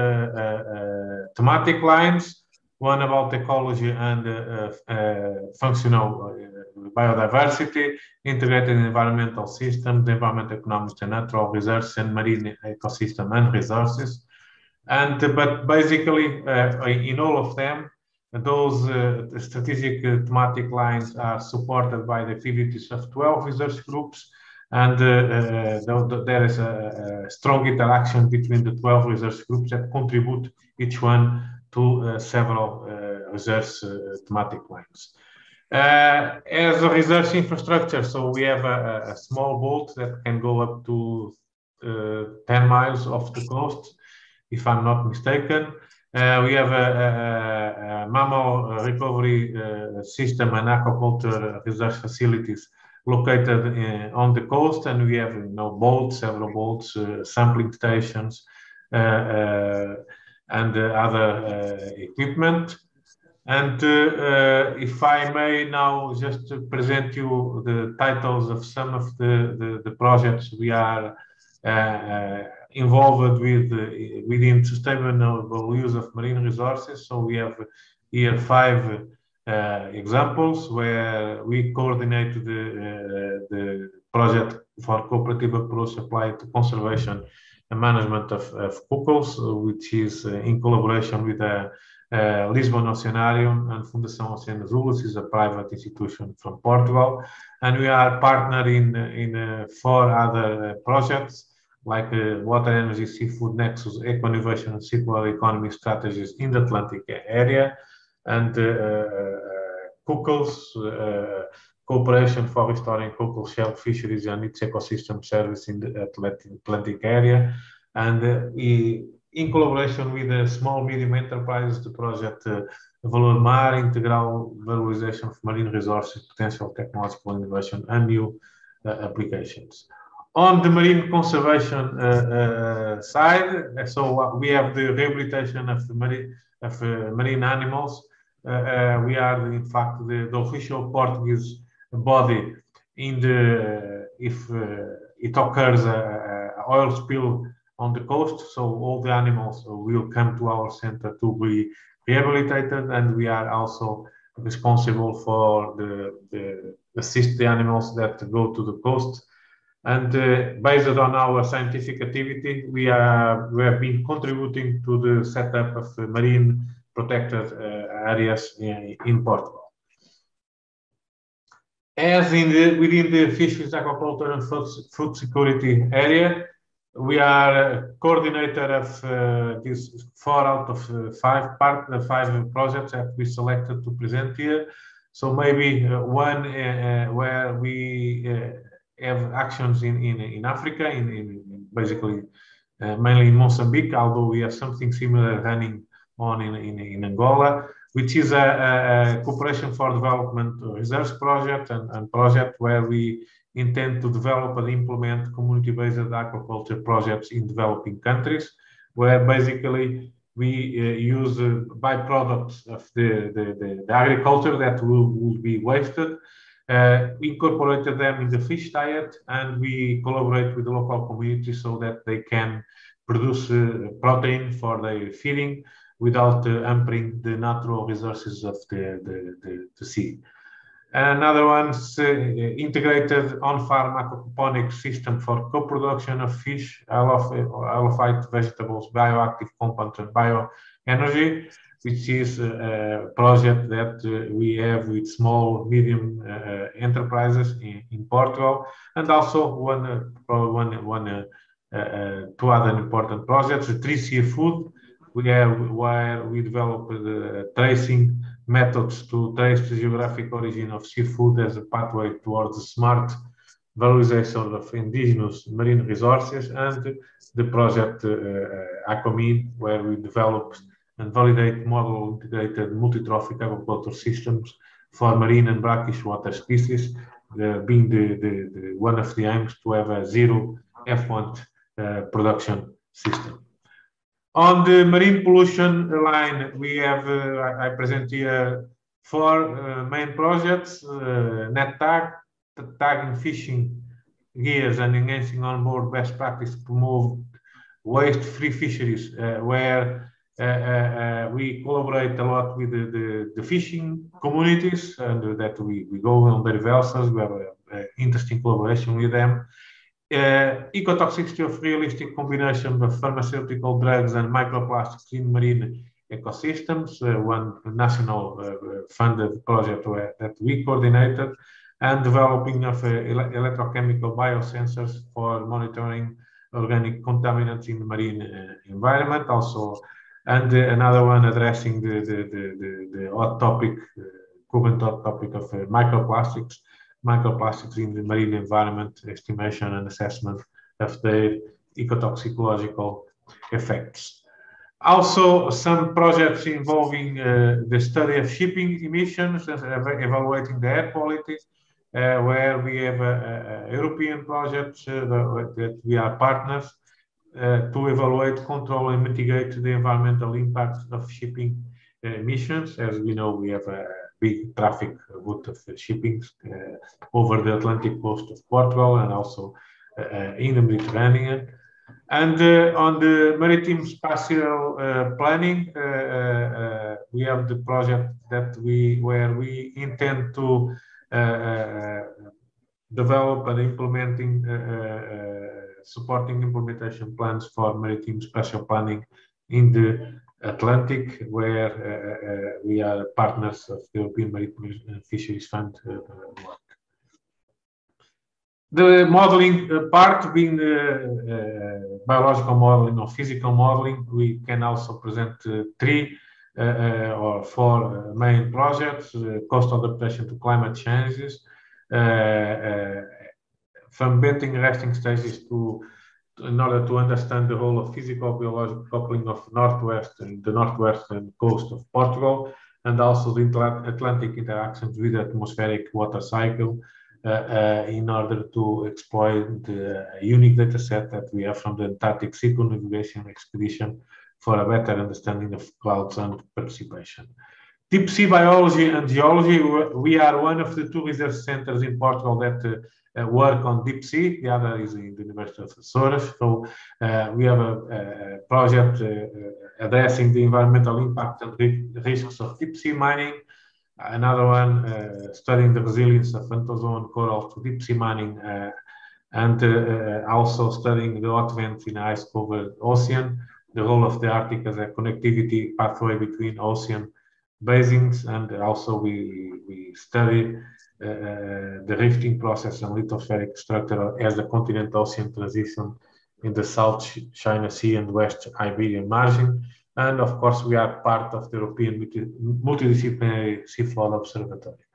uh, thematic lines, one about ecology and uh, uh, functional uh, biodiversity, integrated environmental systems, environment economics and natural research, and marine ecosystem and resources. And uh, but basically, uh, in all of them, those uh, strategic uh, thematic lines are supported by the activities of twelve research groups, and uh, uh, there is a, a strong interaction between the twelve research groups that contribute each one to uh, several uh, research uh, thematic lines. Uh, as a research infrastructure, so we have a, a small boat that can go up to uh, ten miles off the coast, if I'm not mistaken. Uh, we have a, a, a mammal recovery uh, system and aquaculture research facilities located in, on the coast, and we have you know boats, several boats, uh, sampling stations, uh, uh, and uh, other uh, equipment. And uh, uh, if I may now just to present you the titles of some of the, the, the projects we are uh, uh, involved with uh, within sustainable use of marine resources. So we have here five uh, examples where we coordinate the, uh, the project for cooperative approach applied to conservation and management of, of cockles, which is uh, in collaboration with a uh, Lisbon Oceanarium and Fundação Oceano Azul, which is a private institution from Portugal. And we are partnered in, in uh, four other uh, projects, like uh, water, energy, seafood nexus, eco-innovation and circular economy strategies in the Atlantic area, and uh, uh, cockles, uh, cooperation for restoring cockle shell fisheries and its ecosystem service in the Atlantic area, and uh, we, in collaboration with the small medium enterprises, the project uh, Valor Mar, integral valorization of marine resources, potential technological innovation and new uh, applications. On the marine conservation uh, uh, side, so we have the rehabilitation of the marine, of, uh, marine animals. Uh, uh, we are, in fact, the, the official Portuguese body in the, if uh, it occurs a, a oil spill on the coast, so all the animals will come to our center to be rehabilitated, and we are also responsible for the, the assist the animals that go to the coast. And uh, based on our scientific activity, we, are, we have been contributing to the setup of uh, marine protected uh, areas in, in Portugal. As in the, within the fisheries, aquaculture and food, food security area, we are a coordinator of uh, these four out of uh, five part, uh, five projects that we selected to present here. So maybe uh, one uh, where we uh, have actions in, in, in Africa, in, in basically uh, mainly in Mozambique, although we have something similar running on in, in, in Angola, which is a, a, a cooperation for development research project and, and project where we intend to develop and implement community-based aquaculture projects in developing countries, where basically we uh, use uh, byproducts of the, the, the, the agriculture that will, will be wasted, uh, incorporated them in the fish diet, and we collaborate with the local community so that they can produce uh, protein for their feeding without uh, hampering the natural resources of the, the, the, the sea. Another one's uh, integrated on-farm aquaponic system for co-production of fish, halophyte vegetables, bioactive compounds, and bioenergy, which is a project that uh, we have with small, medium uh, enterprises in, in Portugal, and also one, uh, one, one, uh, uh, two other important projects, the Tree Seafood, we have where we develop the tracing methods to trace the geographic origin of seafood as a pathway towards a smart valorization of indigenous marine resources, and the project uh, uh, AQUAMIN, where we develop and validate model integrated multi-trophic aquaculture systems for marine and brackish water species, uh, being the, the, the one of the aims to have a zero effluent uh, production system. On the marine pollution line, we have, uh, I present here four uh, main projects, uh, NetTag, tagging fishing gears and enhancing onboard best practice to promote waste-free fisheries, uh, where uh, uh, we collaborate a lot with the, the, the fishing communities, and that we, we go on their vessels, we have an interesting collaboration with them. Uh, ecotoxicity of realistic combination of pharmaceutical drugs and microplastics in marine ecosystems, uh, one national uh, funded project where, that we coordinated, and developing of uh, ele electrochemical biosensors for monitoring organic contaminants in the marine uh, environment also, and uh, another one addressing the, the, the, the, the hot topic, uh, current hot topic of uh, microplastics, microplastics in the marine environment, estimation and assessment of their ecotoxicological effects. Also, some projects involving uh, the study of shipping emissions, uh, evaluating the air quality, uh, where we have a, a European project uh, that, that we are partners uh, to evaluate, control and mitigate the environmental impact of shipping uh, emissions. As we know, we have a big traffic route of shipping uh, over the Atlantic coast of Portugal and also uh, in the Mediterranean. And uh, on the maritime spatial uh, planning, uh, uh, we have the project that we where we intend to uh, uh, develop and implementing uh, uh, supporting implementation plans for maritime spatial planning in the Atlantic, where uh, uh, we are partners of the European Maritime Fisheries Fund uh, work. The modeling uh, part being the uh, biological modeling or physical modeling, we can also present uh, three uh, uh, or four uh, main projects, uh, coastal adaptation to climate changes, uh, uh, from betting resting stages to in order to understand the role of physical biological coupling of northwest and the northwestern coast of Portugal, and also the Atlantic interactions with the atmospheric water cycle uh, uh, in order to exploit the unique data set that we have from the Antarctic circumnavigation expedition for a better understanding of clouds and participation. Deep sea biology and geology, we are one of the two research centers in Portugal that uh, Uh, work on deep sea. The other is in the University of Açores. So uh, we have a, a project uh, uh, addressing the environmental impact and risks of deep sea mining. Another one uh, studying the resilience of anthozoan corals to deep sea mining, uh, and uh, uh, also studying the hot vents in ice-covered ocean, the role of the Arctic as a connectivity pathway between ocean basins, and also we, we study Uh, the rifting process and lithospheric structure as the continental ocean transition in the South China Sea and West Iberian margin. And of course, we are part of the European Multidisciplinary Seaflood Observatory.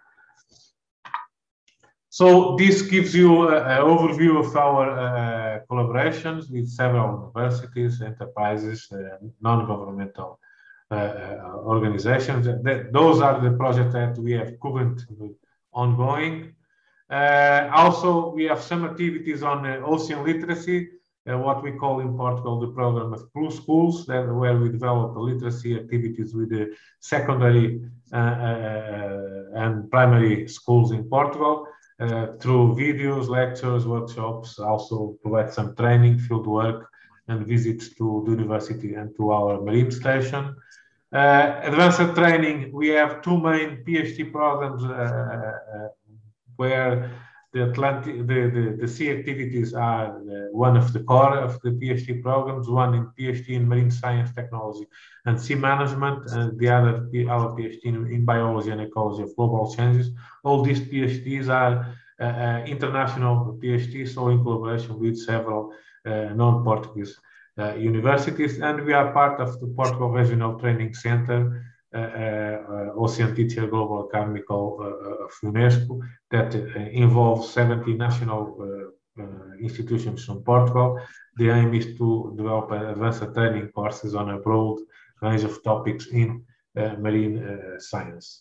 So this gives you an overview of our uh, collaborations with several universities, enterprises, uh, non-governmental uh, organizations. That, those are the projects that we have currently ongoing. Uh, also, we have some activities on uh, ocean literacy, uh, what we call in Portugal the program of Blue Schools, that, where we develop literacy activities with the secondary uh, uh, and primary schools in Portugal uh, through videos, lectures, workshops, also provide some training, field work, and visits to the university and to our marine station. Uh, advanced training, we have two main PhD programs uh, uh, where the Atlantic, the, the, the sea activities are uh, one of the core of the PhD programs, one in PhD in marine science technology and sea management, and the other our PhD in, in biology and ecology of global changes. All these PhDs are uh, uh, international PhDs, so in collaboration with several uh, non-Portuguese Uh, universities, and we are part of the Portugal Regional Training Center, uh, uh, Ocean Teacher Global Academy called, uh, of UNESCO that uh, involves seventy national uh, uh, institutions from Portugal. The aim is to develop advanced training courses on a broad range of topics in uh, marine uh, science.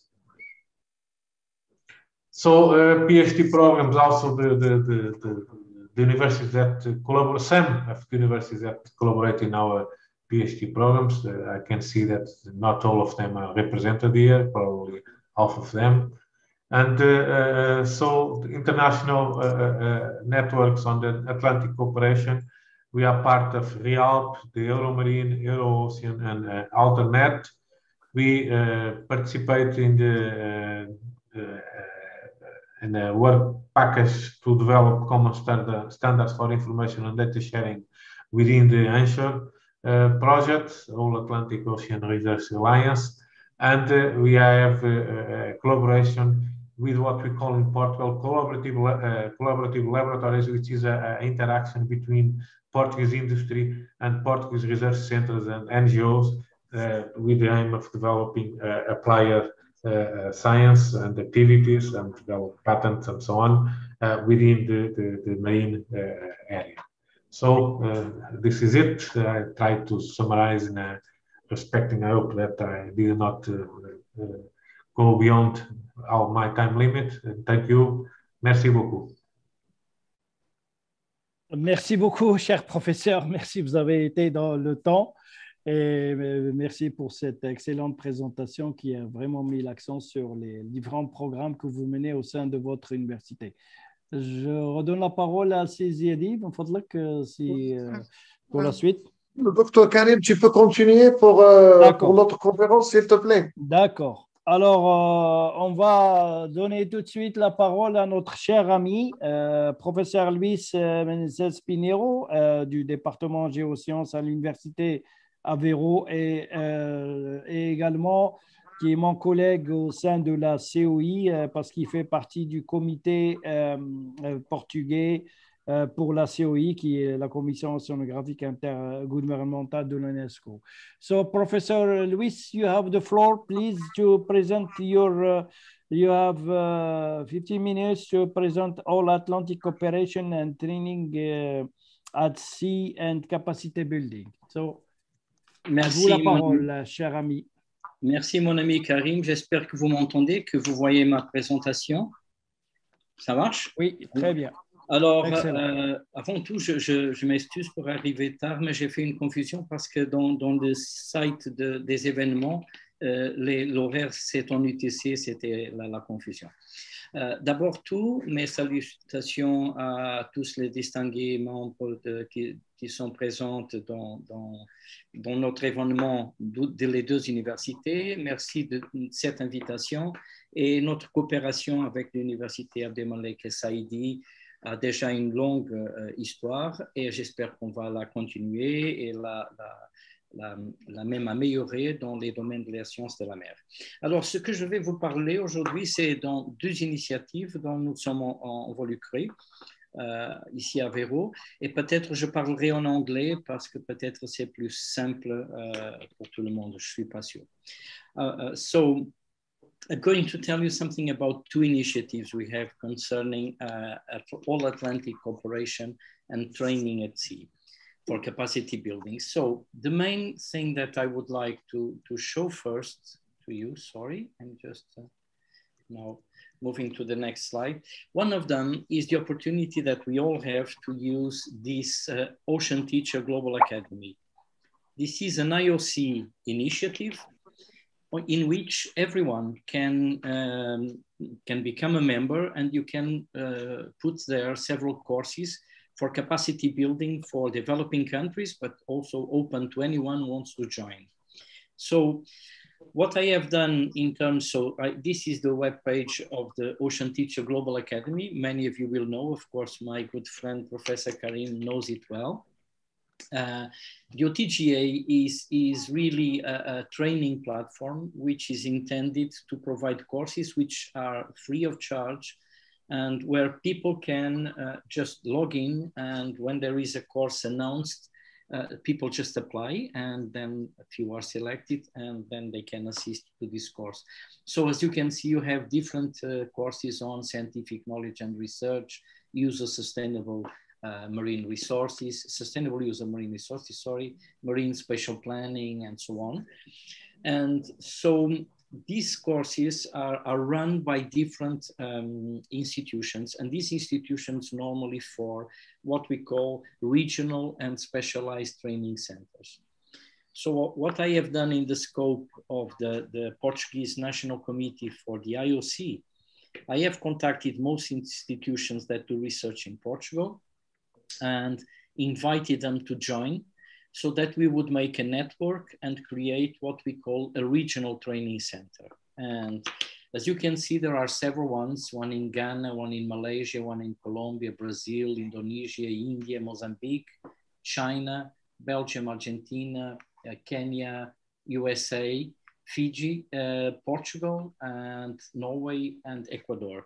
So uh, PhD programs also the, the, the, the, the universities that collaborate, some of the universities that collaborate in our PhD programs. Uh, I can see that not all of them are represented here, probably half of them. And uh, uh, so the international uh, uh, networks on the Atlantic cooperation, we are part of REALP, the Euromarine, Euroocean, and uh, AlterNet. We uh, participate in the uh, uh, in a work package to develop common standard, standards for information and data sharing within the ANSHUR uh, project, All Atlantic Ocean Research Alliance. And uh, we have uh, a collaboration with what we call in Portugal collaborative, uh, collaborative laboratories, which is an interaction between Portuguese industry and Portuguese research centers and N G Os uh, with the aim of developing uh, applied uh, science and activities and develop patents and so on uh, within the, the, the main uh, area. So uh, this is it. I tried to summarize in a respecting, I hope that I did not uh, uh, go beyond our, my time limit. And thank you. Merci beaucoup. Merci beaucoup, cher professeur. Merci, vous avez été dans le temps. Et merci pour cette excellente présentation qui a vraiment mis l'accent sur les différents programmes que vous menez au sein de votre université. Je redonne la parole à Sidi Adib, si, pour la suite. Le docteur Karim, tu peux continuer pour, euh, pour notre conférence, s'il te plaît. D'accord. Alors, euh, on va donner tout de suite la parole à notre cher ami, euh, professeur Luis Menezes Pinheiro, euh, du département géosciences à l'université Aveiro et, euh, et également qui est mon collègue au sein de la C O I euh, parce qu'il fait partie du comité euh, euh, portugais euh, pour la C O I qui est la commission océanographique intergouvernementale de l'UNESCO. So, Professor Luis, you have the floor, please, to present your, uh, you have uh, fifteen minutes to present all Atlantic cooperation and training uh, at sea and capacity building. So, merci, vous la parole, mon... cher ami. Merci, mon ami Karim. J'espère que vous m'entendez, que vous voyez ma présentation. Ça marche? Oui, très bien. Alors, euh, avant tout, je, je, je m'excuse pour arriver tard, mais j'ai fait une confusion parce que dans, dans le site de, des événements, euh, l'horaire, c'est en U T C, c'était la, la confusion. Euh, D'abord tout, mes salutations à tous les distingués membres de, qui, qui sont présents dans, dans, dans notre événement de, de les deux universités. Merci de cette invitation et notre coopération avec l'université Abdelmalek et Saïdi a déjà une longue euh, histoire et j'espère qu'on va la continuer et la, la La, la même améliorer dans les domaines de la science de la mer. Alors, ce que je vais vous parler aujourd'hui, c'est dans deux initiatives dont nous sommes involucrés, euh, ici à Aveiro, et peut-être je parlerai en anglais parce que peut-être c'est plus simple euh, pour tout le monde, je ne suis pas sûr. Uh, uh, so, I'm going to tell you something about two initiatives we have concerning uh, all Atlantic cooperation and training at sea for capacity building. So the main thing that I would like to, to show first to you, sorry, I'm just uh, now moving to the next slide. One of them is the opportunity that we all have to use this uh, Ocean Teacher Global Academy. This is an I O C initiative in which everyone can, um, can become a member and you can uh, put there several courses for capacity building for developing countries, but also open to anyone who wants to join. So what I have done in terms, so I, this is the webpage of the Ocean Teacher Global Academy. Many of you will know, of course, my good friend, Professor Karim knows it well. Uh, the O T G A is, is really a, a training platform which is intended to provide courses which are free of charge and where people can uh, just log in, and when there is a course announced, uh, people just apply, and then a few are selected, and then they can assist to this course. So as you can see, you have different uh, courses on scientific knowledge and research, use of sustainable uh, marine resources, sustainable use of marine resources, sorry, marine spatial planning, and so on. And so these courses are, are run by different um, institutions, and these institutions normally for what we call regional and specialized training centers. So what I have done in the scope of the, the Portuguese National Committee for the I O C, I have contacted most institutions that do research in Portugal and invited them to join, so that we would make a network and create what we call a regional training center. And as you can see, there are several ones, one in Ghana, one in Malaysia, one in Colombia, Brazil, Indonesia, India, Mozambique, China, Belgium, Argentina, uh, Kenya, U S A, Fiji, uh, Portugal, and Norway, and Ecuador.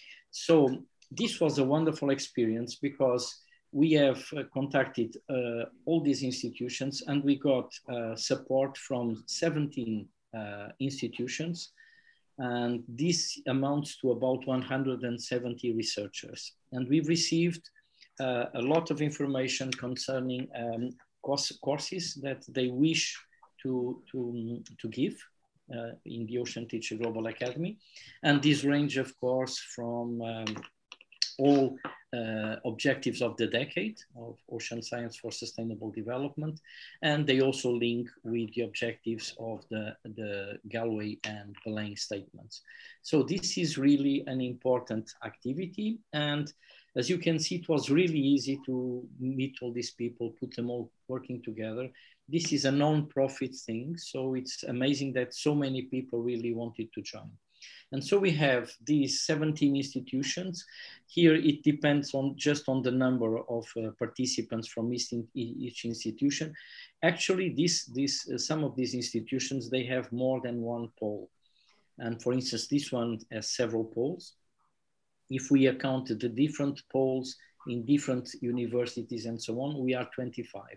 So this was a wonderful experience because we have uh, contacted uh, all these institutions, and we got uh, support from seventeen uh, institutions. And this amounts to about one hundred seventy researchers. And we've received uh, a lot of information concerning um, course, courses that they wish to, to, to give uh, in the Ocean Teacher Global Academy. And this range, of course, from um, all uh, objectives of the decade of Ocean Science for Sustainable Development. And they also link with the objectives of the, the Galway and Belém statements. So this is really an important activity. And as you can see, it was really easy to meet all these people, put them all working together. This is a non-profit thing. So it's amazing that so many people really wanted to join. And so we have these seventeen institutions. Here it depends on just on the number of uh, participants from each, in, each institution. Actually, this, this, uh, some of these institutions, they have more than one pole. And for instance, this one has several poles. If we account the different poles in different universities and so on, we are twenty-five.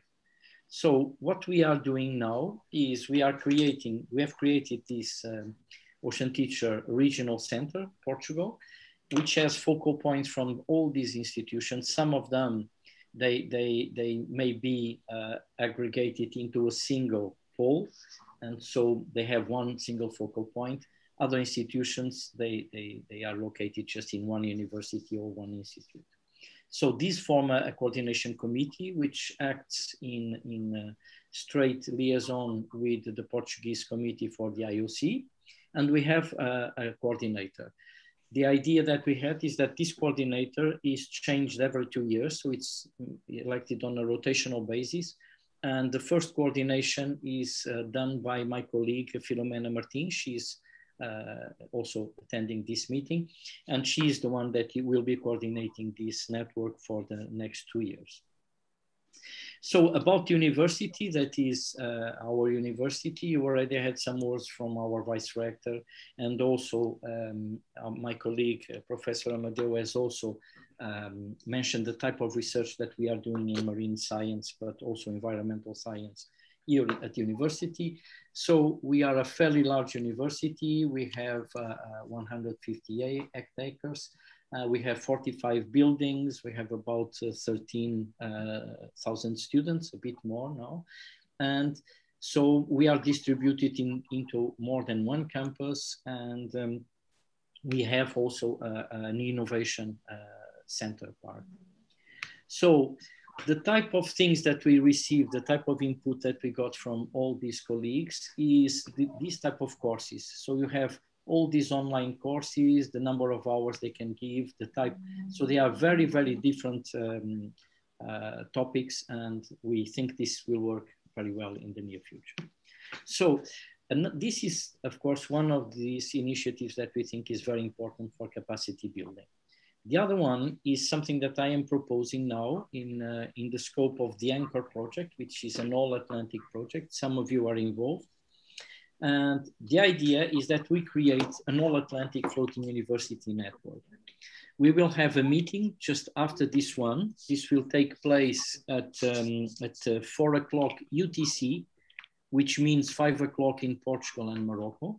So what we are doing now is we are creating, we have created this um, Ocean Teacher Regional Center, Portugal, which has focal points from all these institutions. Some of them, they, they, they may be uh, aggregated into a single pole, and so they have one single focal point. Other institutions, they, they, they are located just in one university or one institute. So these form a, a coordination committee, which acts in, in uh, straight liaison with the Portuguese Committee for the I O C. And we have a, a coordinator. The idea that we had is that this coordinator is changed every two years. So it's elected on a rotational basis. And the first coordination is uh, done by my colleague, Filomena Martins. She's uh, also attending this meeting. And she is the one that will be coordinating this network for the next two years. So about university, that is uh, our university, you already had some words from our vice rector, and also um, my colleague, uh, Professor Amadeu, has also um, mentioned the type of research that we are doing in marine science, but also environmental science here at the university. So we are a fairly large university. We have uh, one hundred fifty-eight acres. Uh, we have forty-five buildings. We have about uh, thirteen thousand students, a bit more now. And so we are distributed in, into more than one campus. And um, we have also uh, an innovation uh, center part. So the type of things that we received, the type of input that we got from all these colleagues is the, these type of courses. So you have all these online courses, the number of hours they can give, the type. So they are very, very different um, uh, topics, and we think this will work very well in the near future. So and this is, of course, one of these initiatives that we think is very important for capacity building. The other one is something that I am proposing now in, uh, in the scope of the Anchor project, which is an all-Atlantic project. Some of you are involved. And the idea is that we create an all-Atlantic floating university network. We will have a meeting just after this one. This will take place at, um, at uh, four o'clock U T C, which means five o'clock in Portugal and Morocco.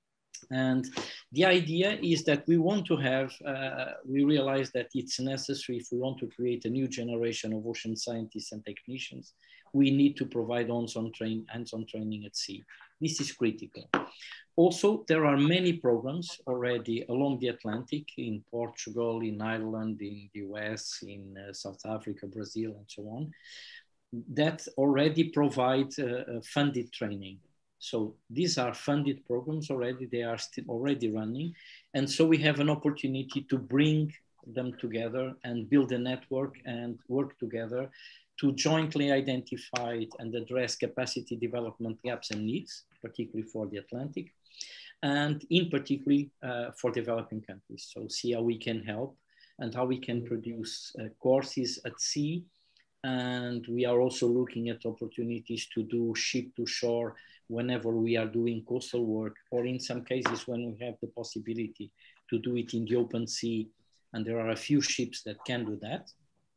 And the idea is that we want to have, uh, we realize that it's necessary if we want to create a new generation of ocean scientists and technicians, we need to provide hands-on train, hands-on training at sea. This is critical. Also, there are many programs already along the Atlantic, in Portugal, in Ireland, in the U S, in uh, South Africa, Brazil, and so on, that already provide uh, funded training. So these are funded programs already, they are still already running. And so we have an opportunity to bring them together and build a network and work together to jointly identify and address capacity development gaps and needs, particularly for the Atlantic, and in particular uh, for developing countries. So see how we can help and how we can produce uh, courses at sea. And we are also looking at opportunities to do ship to shore whenever we are doing coastal work, or in some cases when we have the possibility to do it in the open sea. And there are a few ships that can do that.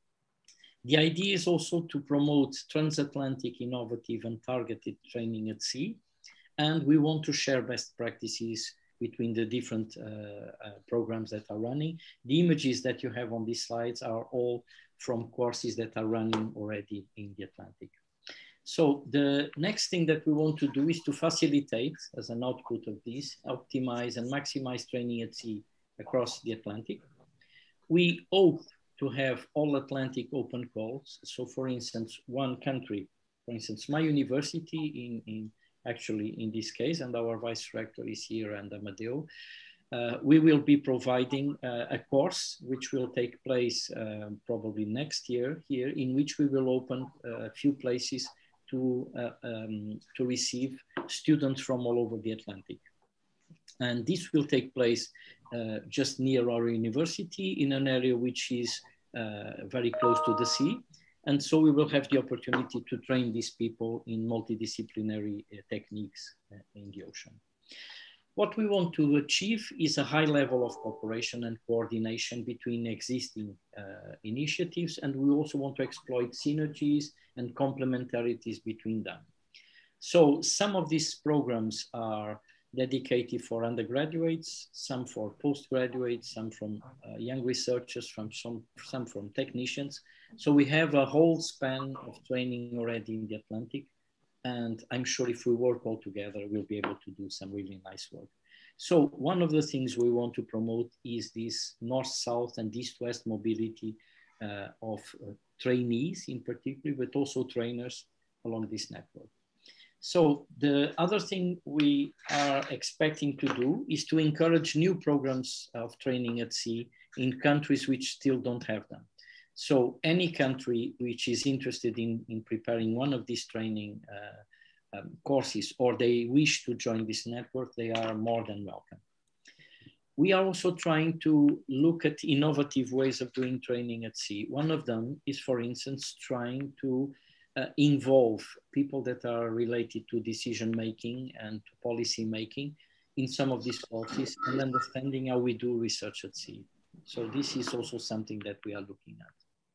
The idea is also to promote transatlantic, innovative and targeted training at sea. And we want to share best practices between the different uh, uh, programs that are running. The images that you have on these slides are all from courses that are running already in the Atlantic. So the next thing that we want to do is to facilitate, as an output of this, optimize and maximize training at sea across the Atlantic. We hope to have all Atlantic open calls. So for instance, one country, for instance, my university in, in actually in this case, and our vice rector is here, and Amadeo, uh, we will be providing uh, a course which will take place uh, probably next year here, in which we will open a few places to, uh, um, to receive students from all over the Atlantic. And this will take place uh, just near our university in an area which is uh, very close to the sea. And so we will have the opportunity to train these people in multidisciplinary uh, techniques uh, in the ocean. What we want to achieve is a high level of cooperation and coordination between existing uh, initiatives, and we also want to exploit synergies and complementarities between them. So some of these programs are dedicated for undergraduates, some for postgraduates, some from uh, young researchers, from some, some from technicians. So we have a whole span of training already in the Atlantic. And I'm sure if we work all together, we'll be able to do some really nice work. So one of the things we want to promote is this north-south and east-west mobility uh, of uh, trainees in particular, but also trainers along this network. So the other thing we are expecting to do is to encourage new programs of training at sea in countries which still don't have them. So any country which is interested in, in preparing one of these training uh, um, courses, or they wish to join this network, they are more than welcome. We are also trying to look at innovative ways of doing training at sea. One of them is, for instance, trying to uh, involve people that are related to decision-making and to policy-making in some of these courses, and understanding how we do research at sea. So this is also something that we are looking at.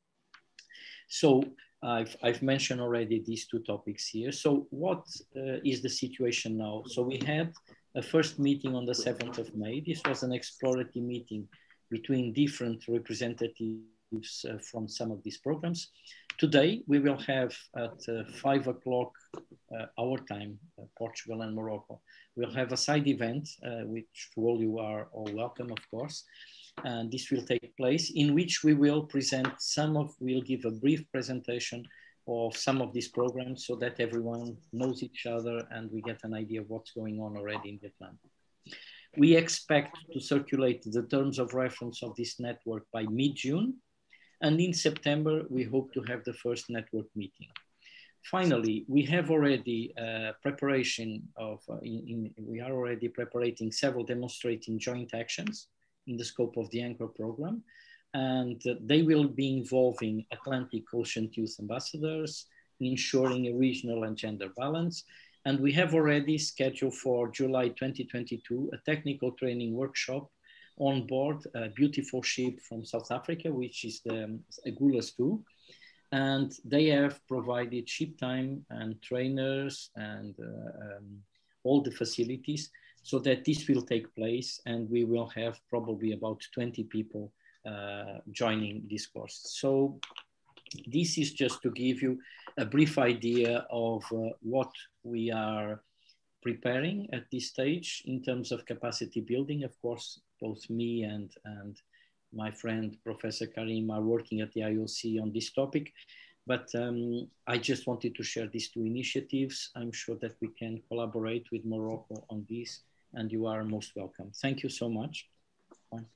So I've, I've mentioned already these two topics here. So what uh, is the situation now? So we had a first meeting on the seventh of May. This was an exploratory meeting between different representatives uh, from some of these programs. Today, we will have at uh, five o'clock uh, our time, uh, Portugal and Morocco, we'll have a side event, uh, which all you are all welcome, of course. And this will take place, in which we will present some of, we'll give a brief presentation of some of these programs so that everyone knows each other and we get an idea of what's going on already in the Atlantic. We expect to circulate the terms of reference of this network by mid-June. And in September, we hope to have the first network meeting. Finally, we have already uh, preparation of, uh, in, in, we are already preparing several demonstrating joint actions in the scope of the Anchor program. And uh, they will be involving Atlantic Ocean Youth Ambassadors, ensuring a regional and gender balance. And we have already scheduled for July twenty twenty-two, a technical training workshop on board a beautiful ship from South Africa, which is the Agulhas two. And they have provided ship time and trainers and uh, um, all the facilities so that this will take place, and we will have probably about twenty people uh, joining this course. So this is just to give you a brief idea of uh, what we are preparing at this stage in terms of capacity building. Of course, both me and, and my friend, Professor Karim, are working at the I O C on this topic. But um, I just wanted to share these two initiatives. I'm sure that we can collaborate with Morocco on this, and you are most welcome. Thank you so much. Bye.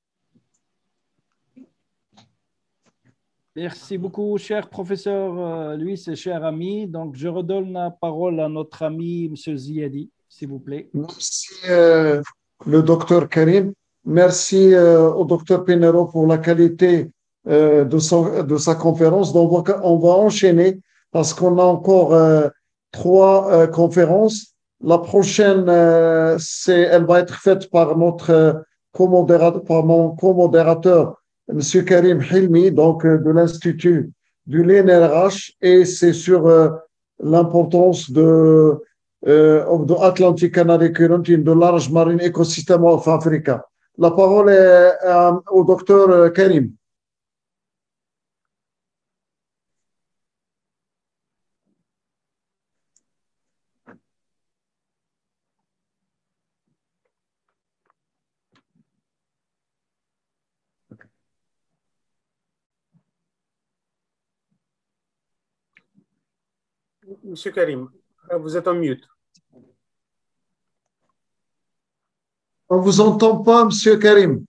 Merci beaucoup, cher professeur euh, Luis et cher ami. Donc, je redonne la parole à notre ami, M. Ziadi, s'il vous plaît. Merci, euh, le docteur Karim. Merci euh, au docteur Pinheiro pour la qualité euh, de, son, de sa conférence. Donc, on va, on va enchaîner parce qu'on a encore euh, trois euh, conférences. La prochaine, euh, c'est, elle va être faite par notre euh, co-modérateur, par mon co-modérateur, M. Karim Hilmi, donc euh, de l'Institut du L N R H, et c'est sur euh, l'importance de, euh, of the Atlantic Canary Current in the large marine ecosystem of Africa. La parole est euh, au docteur Karim. Monsieur Karim, vous êtes en mute. On ne vous entend pas, Monsieur Karim.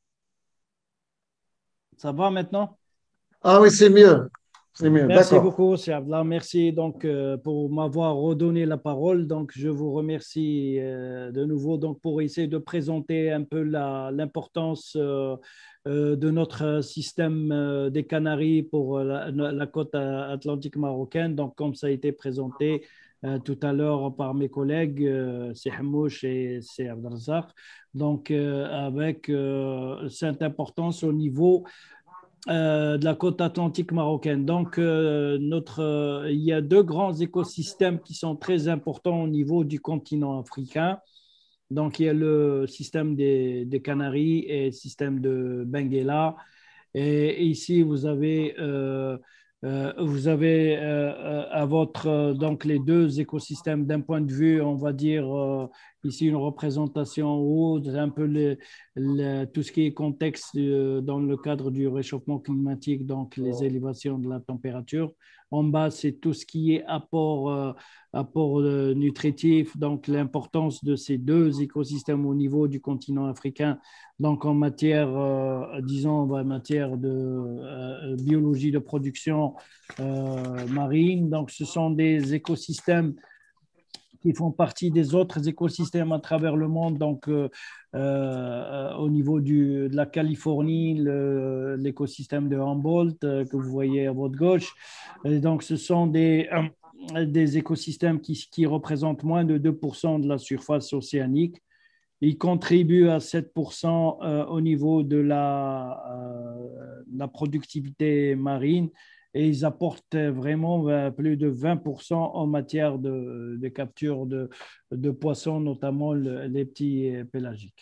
Ça va maintenant? Ah oui, c'est mieux. C'est mieux. Merci D'accord. beaucoup, Cheikh Abdallah. Merci donc euh, pour m'avoir redonné la parole. Donc, je vous remercie euh, de nouveau donc pour essayer de présenter un peu la, l'importance euh, euh, de notre système euh, des Canaries pour la, la côte atlantique marocaine. Donc, comme ça a été présenté euh, tout à l'heure par mes collègues, euh, c'est Hamouche et c'est Abdelrazak. Donc, euh, avec euh, cette importance au niveau Euh, de la côte atlantique marocaine. Donc, euh, notre, euh, il y a deux grands écosystèmes qui sont très importants au niveau du continent africain. Donc, il y a le système des, des Canaries et le système de Benguela. Et ici, vous avez, euh, euh, vous avez euh, à votre, euh, donc les deux écosystèmes d'un point de vue, on va dire, euh, ici une représentation haute, un peu le, le, tout ce qui est contexte euh, dans le cadre du réchauffement climatique, donc les élévations de la température. En bas, c'est tout ce qui est apport, euh, apport euh, nutritif, donc l'importance de ces deux écosystèmes au niveau du continent africain, donc en matière, euh, disons, en matière de euh, biologie de production euh, marine. Donc, ce sont des écosystèmes qui font partie des autres écosystèmes à travers le monde, donc euh, euh, au niveau du, de la Californie, le, l'écosystème de Humboldt euh, que vous voyez à votre gauche. Et donc, ce sont des, euh, des écosystèmes qui, qui représentent moins de deux pour cent de la surface océanique. Ils contribuent à sept pour cent euh, au niveau de la, euh, la productivité marine, et ils apportent vraiment plus de vingt pour cent en matière de, de capture de, de poissons, notamment le, les petits pélagiques.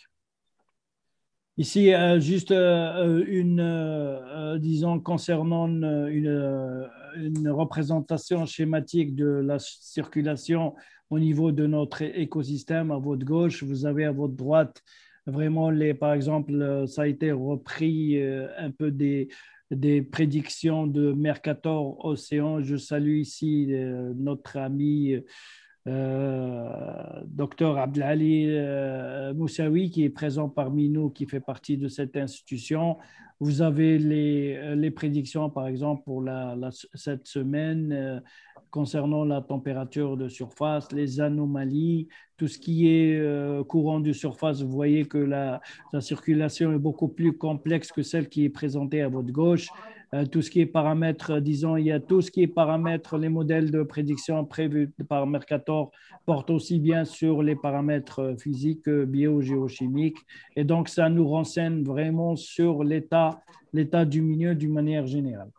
Ici, euh, juste euh, une, euh, disons, concernant une, une représentation schématique de la circulation au niveau de notre écosystème. À votre gauche, vous avez à votre droite vraiment, les, par exemple, ça a été repris euh, un peu des des prédictions de Mercator Océan. Je salue ici euh, notre ami euh, docteur Abdelali euh, Moussaoui qui est présent parmi nous, qui fait partie de cette institution. Vous avez les, les prédictions, par exemple, pour la, la, cette semaine, euh, concernant la température de surface, les anomalies, tout ce qui est euh, courant de surface. Vous voyez que la, la circulation est beaucoup plus complexe que celle qui est présentée à votre gauche. Euh, tout ce qui est paramètres, disons, il y a tout ce qui est paramètres, les modèles de prédiction prévus par Mercator portent aussi bien sur les paramètres physiques, bio-géochimiques. Et donc, ça nous renseigne vraiment sur l'état, l'état du milieu d'une manière générale.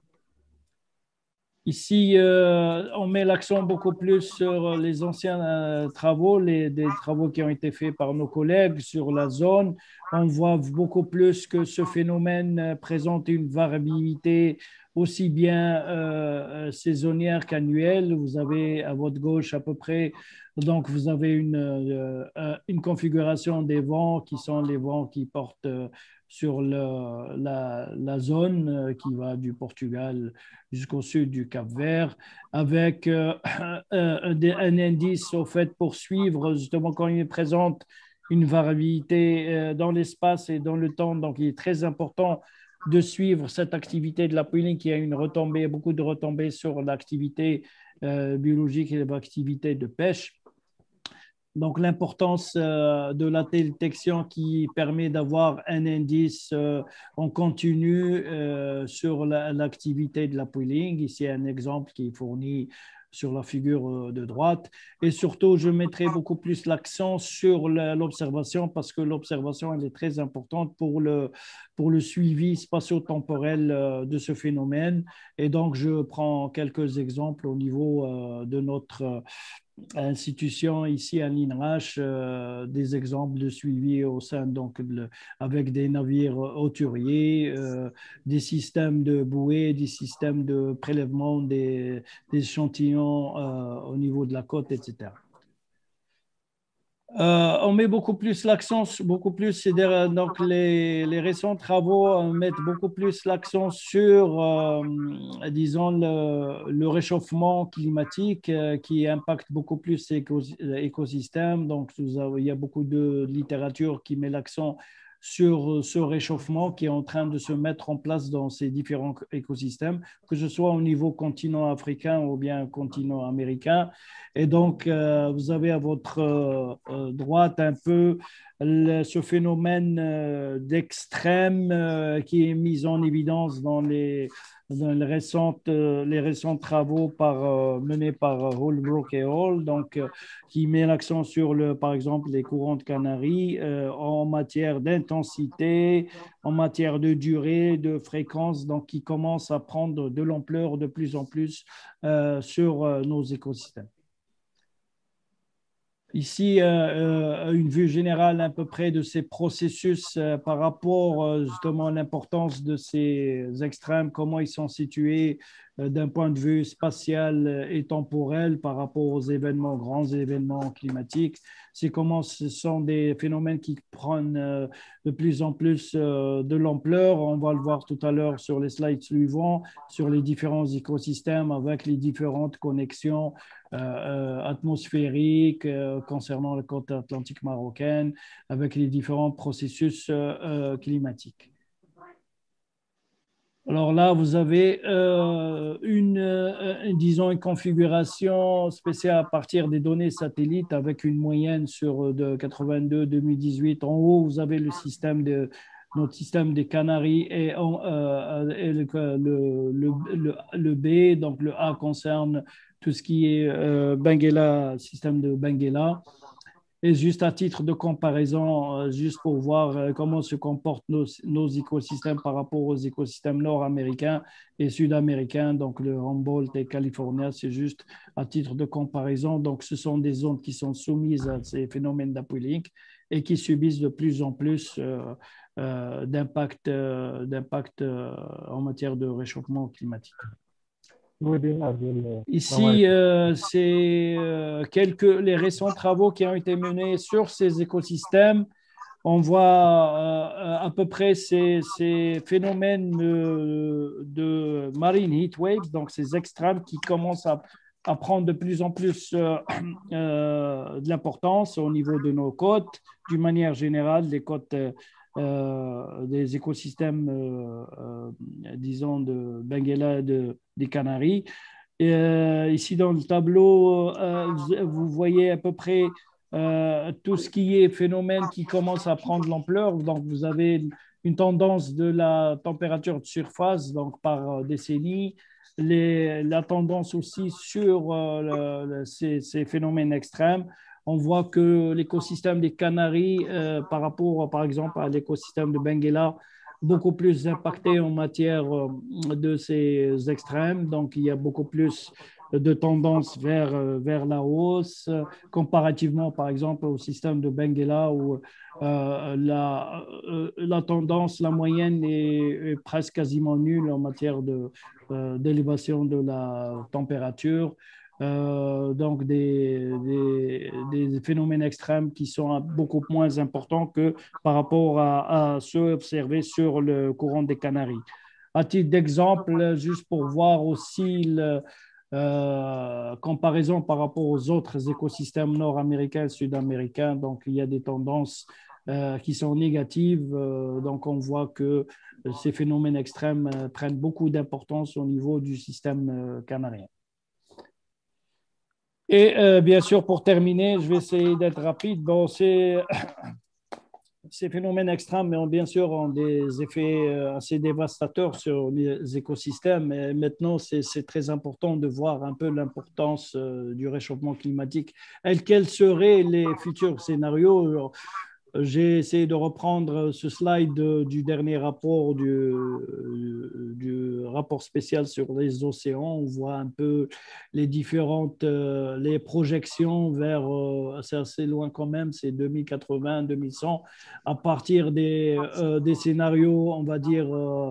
Ici, euh, on met l'accent beaucoup plus sur les anciens euh, travaux, les, des travaux qui ont été faits par nos collègues sur la zone. On voit beaucoup plus que ce phénomène présente une variabilité aussi bien euh, saisonnière qu'annuelle. Vous avez à votre gauche à peu près, donc vous avez une, euh, une configuration des vents qui sont les vents qui portent euh, sur le, la, la zone euh, qui va du Portugal jusqu'au sud du Cap-Vert, avec euh, euh, un indice au fait pour suivre justement quand il présente une variabilité euh, dans l'espace et dans le temps. Donc, il est très important de suivre cette activité de la pollution qui a une retombée, beaucoup de retombées sur l'activité euh, biologique et l'activité de pêche. Donc, l'importance euh, de la détection qui permet d'avoir un indice euh, en continu euh, sur l'activité la, de la pollution. Ici, un exemple qui est fourni sur la figure de droite. Et surtout, je mettrai beaucoup plus l'accent sur l'observation parce que l'observation, elle est très importante pour le, pour le suivi spatio-temporel de ce phénomène. Et donc, je prends quelques exemples au niveau de notre institution ici à l'INRAH, euh, des exemples de suivi au sein, donc, de, avec des navires hauturiers, euh, des systèmes de bouées, des systèmes de prélèvement des, des échantillons euh, au niveau de la côte, et cetera. Euh, on met beaucoup plus l'accent, beaucoup plus, donc les, les récents travaux mettent beaucoup plus l'accent sur, euh, disons, le, le réchauffement climatique euh, qui impacte beaucoup plus l'écosystème. Donc, il y a beaucoup de littérature qui met l'accent sur ce réchauffement qui est en train de se mettre en place dans ces différents écosystèmes, que ce soit au niveau continent africain ou bien continent américain. Et donc, euh, vous avez à votre euh, droite un peu le, ce phénomène euh, d'extrême euh, qui est mis en évidence dans les, dans les, récentes, euh, les récents travaux par, euh, menés par Holbrook et Hall, donc, euh, qui met l'accent sur, le, par exemple, les courants de Canaries euh, en matière d'intensité, en matière de durée, de fréquence, donc qui commence à prendre de l'ampleur de plus en plus euh, sur euh, nos écosystèmes. Ici, euh, une vue générale à peu près de ces processus euh, par rapport euh, justement à l'importance de ces extrêmes, comment ils sont situés euh, d'un point de vue spatial et temporel par rapport aux événements, grands événements climatiques. C'est comment ce sont des phénomènes qui prennent euh, de plus en plus euh, de l'ampleur. On va le voir tout à l'heure sur les slides suivants, sur les différents écosystèmes avec les différentes connexions Euh, atmosphérique euh, concernant la côte atlantique marocaine avec les différents processus euh, climatiques. Alors là, vous avez euh, une, euh, disons, une configuration spéciale à partir des données satellites avec une moyenne sur de quatre-vingt-deux à deux mille dix-huit. En haut, vous avez le système de notre système des Canaries et, euh, et le, le, le, le, le B, donc le A concerne tout ce qui est euh, Benguela, système de Benguela. Et juste à titre de comparaison, euh, juste pour voir euh, comment se comportent nos, nos écosystèmes par rapport aux écosystèmes nord-américains et sud-américains, donc le Humboldt et California, c'est juste à titre de comparaison. Donc, ce sont des zones qui sont soumises à ces phénomènes d'upwelling et qui subissent de plus en plus euh, euh, d'impact euh, d'impact euh, en matière de réchauffement climatique. Ici, euh, c'est euh, quelques les récents travaux qui ont été menés sur ces écosystèmes. On voit euh, à peu près ces, ces phénomènes de, de marine heat waves, donc ces extrêmes qui commencent à, à prendre de plus en plus euh, euh, de l'importance au niveau de nos côtes, d'une manière générale, des côtes euh, des écosystèmes, euh, euh, disons, de Benguela et de, des Canaries. Et, euh, ici dans le tableau, euh, vous voyez à peu près euh, tout ce qui est phénomène qui commence à prendre l'ampleur. Donc, vous avez une tendance de la température de surface, donc par décennie, les, la tendance aussi sur euh, le, le, ces, ces phénomènes extrêmes. On voit que l'écosystème des Canaries, euh, par rapport, par exemple, à l'écosystème de Benguela, beaucoup plus impacté en matière de ces extrêmes. Donc, il y a beaucoup plus de tendance vers, vers la hausse, comparativement, par exemple, au système de Benguela où euh, la, euh, la tendance, la moyenne est, est presque quasiment nulle en matière de, euh, d'élévation de la température. Euh, donc des, des, des, phénomènes extrêmes qui sont beaucoup moins importants que par rapport à, à ceux observés sur le courant des Canaries. À titre d'exemple, juste pour voir aussi la euh, comparaison par rapport aux autres écosystèmes nord-américains et sud-américains, donc il y a des tendances euh, qui sont négatives. Euh, donc on voit que ces phénomènes extrêmes euh, prennent beaucoup d'importance au niveau du système euh, canarien. Et euh, bien sûr, pour terminer, je vais essayer d'être rapide. Bon, c'est ces phénomènes extrêmes ont bien sûr ont des effets assez dévastateurs sur les écosystèmes. Et maintenant, c'est très important de voir un peu l'importance du réchauffement climatique. Et quels seraient les futurs scénarios? J'ai essayé de reprendre ce slide du dernier rapport, du, du rapport spécial sur les océans. On voit un peu les différentes les projections vers, c'est assez loin quand même, c'est deux mille quatre-vingts, deux mille cent, à partir des, des scénarios, on va dire,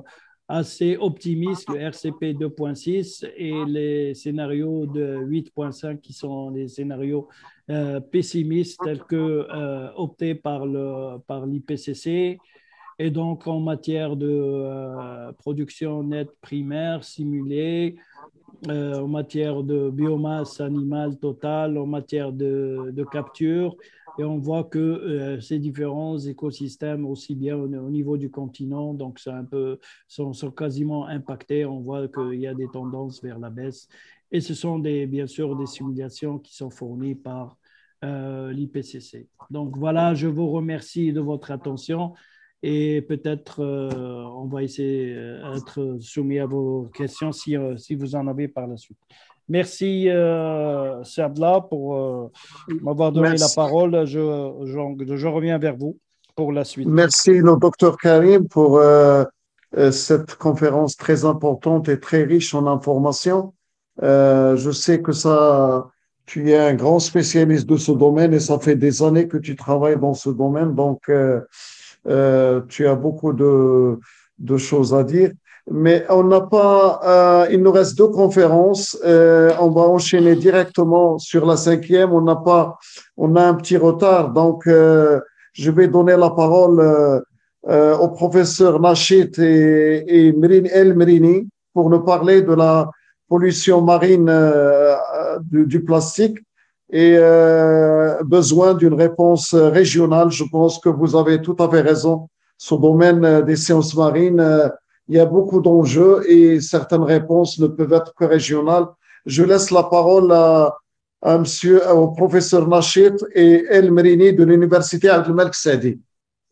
assez optimistes, le R C P deux point six et les scénarios de huit point cinq qui sont les scénarios Euh, pessimistes tels que euh, optés par le par l'I P C C. Et donc en matière de euh, production nette primaire simulée, euh, en matière de biomasse animale totale, en matière de, de capture, et on voit que euh, ces différents écosystèmes, aussi bien au, au niveau du continent, donc c'est un peu sont, sont quasiment impactés. On voit qu'il y a des tendances vers la baisse. Et ce sont des, bien sûr des simulations qui sont fournies par euh, l'I P C C. Donc voilà, je vous remercie de votre attention et peut-être euh, on va essayer d'être soumis à vos questions si, euh, si vous en avez par la suite. Merci euh, Sabla pour euh, m'avoir donné Merci. la parole. Je, je, je reviens vers vous pour la suite. Merci le docteur Karim pour euh, cette conférence très importante et très riche en informations. Euh, je sais que ça, tu es un grand spécialiste de ce domaine et ça fait des années que tu travailles dans ce domaine, donc euh, euh, tu as beaucoup de, de choses à dire. Mais on n'a pas, euh, il nous reste deux conférences. Euh, on va enchaîner directement sur la cinquième. On n'a pas, on a un petit retard, donc euh, je vais donner la parole euh, euh, au professeur Nachit et, et El Mrini pour nous parler de la pollution marine euh, du, du plastique et euh, besoin d'une réponse régionale. Je pense que vous avez tout à fait raison. Ce domaine des sciences marines, euh, il y a beaucoup d'enjeux et certaines réponses ne peuvent être que régionales. Je laisse la parole à, à monsieur, au professeur Nachit et El Mrini de l'Université Abdelmalek Saadi.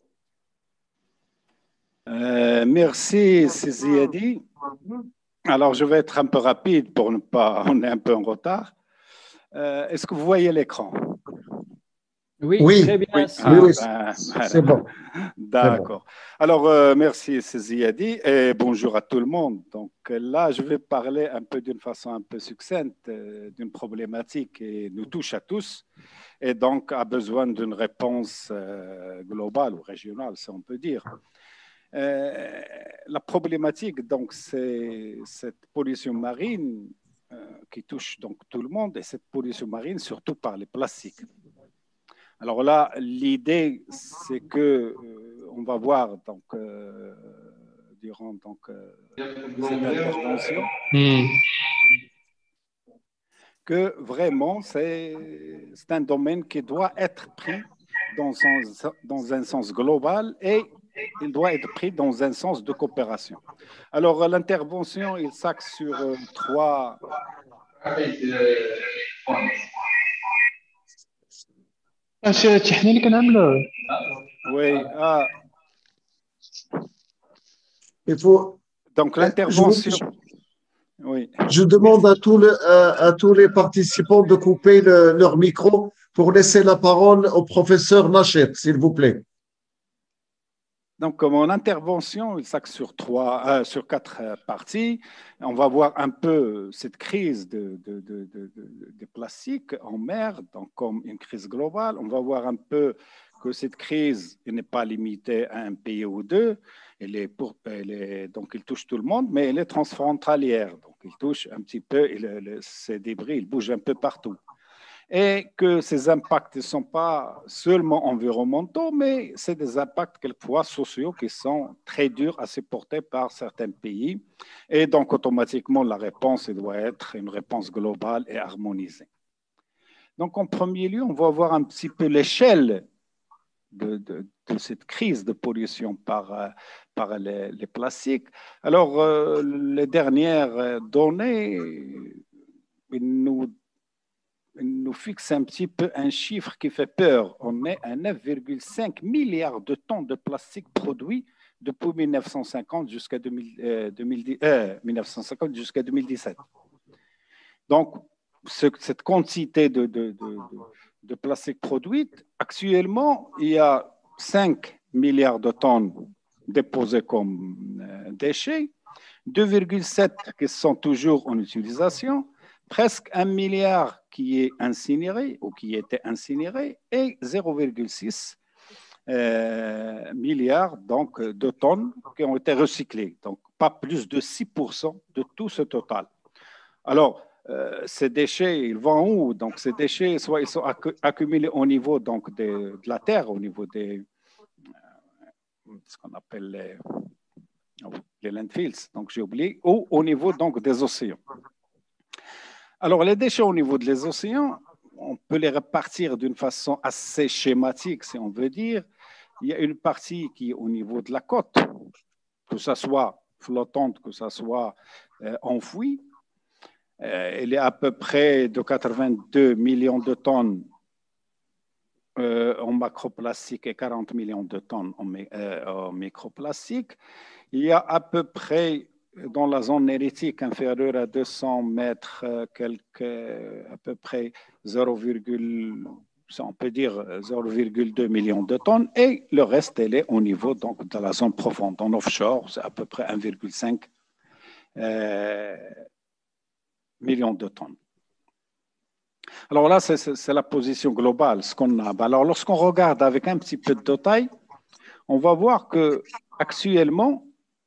Euh, merci, Ziadi. Alors, je vais être un peu rapide pour ne pas, on est un peu en retard. Euh, Est-ce que vous voyez l'écran? Oui, oui, très bien. Oui, ah, oui, ben, c'est bon. D'accord. Bon. Alors, euh, merci, Ziadi, et bonjour à tout le monde. Donc là, je vais parler un peu d'une façon un peu succincte euh, d'une problématique qui nous touche à tous et donc a besoin d'une réponse euh, globale ou régionale, si on peut dire. Euh, la problématique, donc, c'est cette pollution marine euh, qui touche donc tout le monde et cette pollution marine surtout par les plastiques. Alors là, l'idée, c'est que euh, on va voir donc euh, durant donc euh, cette intervention mm. que vraiment c'est c'est un domaine qui doit être pris dans son, dans un sens global et il doit être pris dans un sens de coopération. Alors l'intervention, il s'axe sur euh, trois Oui. Ah. Il faut. Donc l'intervention. Je, oui. je demande à tous, les, à, à tous les participants de couper le, leur micro pour laisser la parole au professeur Nachet, s'il vous plaît. Donc, mon intervention, il s'axe sur trois, euh, sur quatre euh, parties. On va voir un peu cette crise de, de, de, de, de, de plastique en mer, donc comme une crise globale. On va voir un peu que cette crise n'est pas limitée à un pays ou deux. Elle est pour, elle est, donc, il touche tout le monde, mais elle est transfrontalière. Donc, il touche un petit peu, il, le, ces débris, ils bougent un peu partout. Et que ces impacts ne sont pas seulement environnementaux, mais c'est des impacts quelquefois sociaux qui sont très durs à supporter par certains pays. Et donc, automatiquement, la réponse doit être une réponse globale et harmonisée. Donc, en premier lieu, on va voir un petit peu l'échelle de, de, de cette crise de pollution par, par les, les plastiques. Alors, euh, les dernières données nous nous fixe un petit peu un chiffre qui fait peur. On est à neuf virgule cinq milliards de tonnes de plastique produits depuis mille neuf cent cinquante jusqu'à deux mille, euh, deux mille dix, euh, mille neuf cent cinquante jusqu'à deux mille dix-sept. Donc, ce, cette quantité de, de, de, de plastique produite, actuellement, il y a cinq milliards de tonnes déposées comme euh, déchets, deux virgule sept qui sont toujours en utilisation, presque un milliard qui est incinéré ou qui était incinéré et zéro virgule six euh, milliards donc, de tonnes qui ont été recyclées. Donc, pas plus de six pour cent de tout ce total. Alors, euh, ces déchets, ils vont où? Donc, ces déchets, soit ils sont accumulés au niveau donc, de, de la terre, au niveau des, euh, ce qu'on appelle les, les landfills, donc j'ai oublié, ou au niveau donc, des océans. Alors, les déchets au niveau des océans, on peut les répartir d'une façon assez schématique, si on veut dire. Il y a une partie qui est au niveau de la côte, que ce soit flottante, que ce soit euh, enfouie. Euh, elle est à peu près de quatre-vingt-deux millions de tonnes euh, en macroplastique et quarante millions de tonnes en, euh, en microplastique. Il y a à peu près dans la zone néritique inférieure à deux cents mètres, quelques, à peu près zéro virgule deux, on peut dire zéro virgule deux millions de tonnes, et le reste, elle est au niveau donc, de la zone profonde. En offshore, c'est à peu près un virgule cinq euh, million de tonnes. Alors là, c'est la position globale, ce qu'on a. Alors, lorsqu'on regarde avec un petit peu de détail, on va voir que actuellement,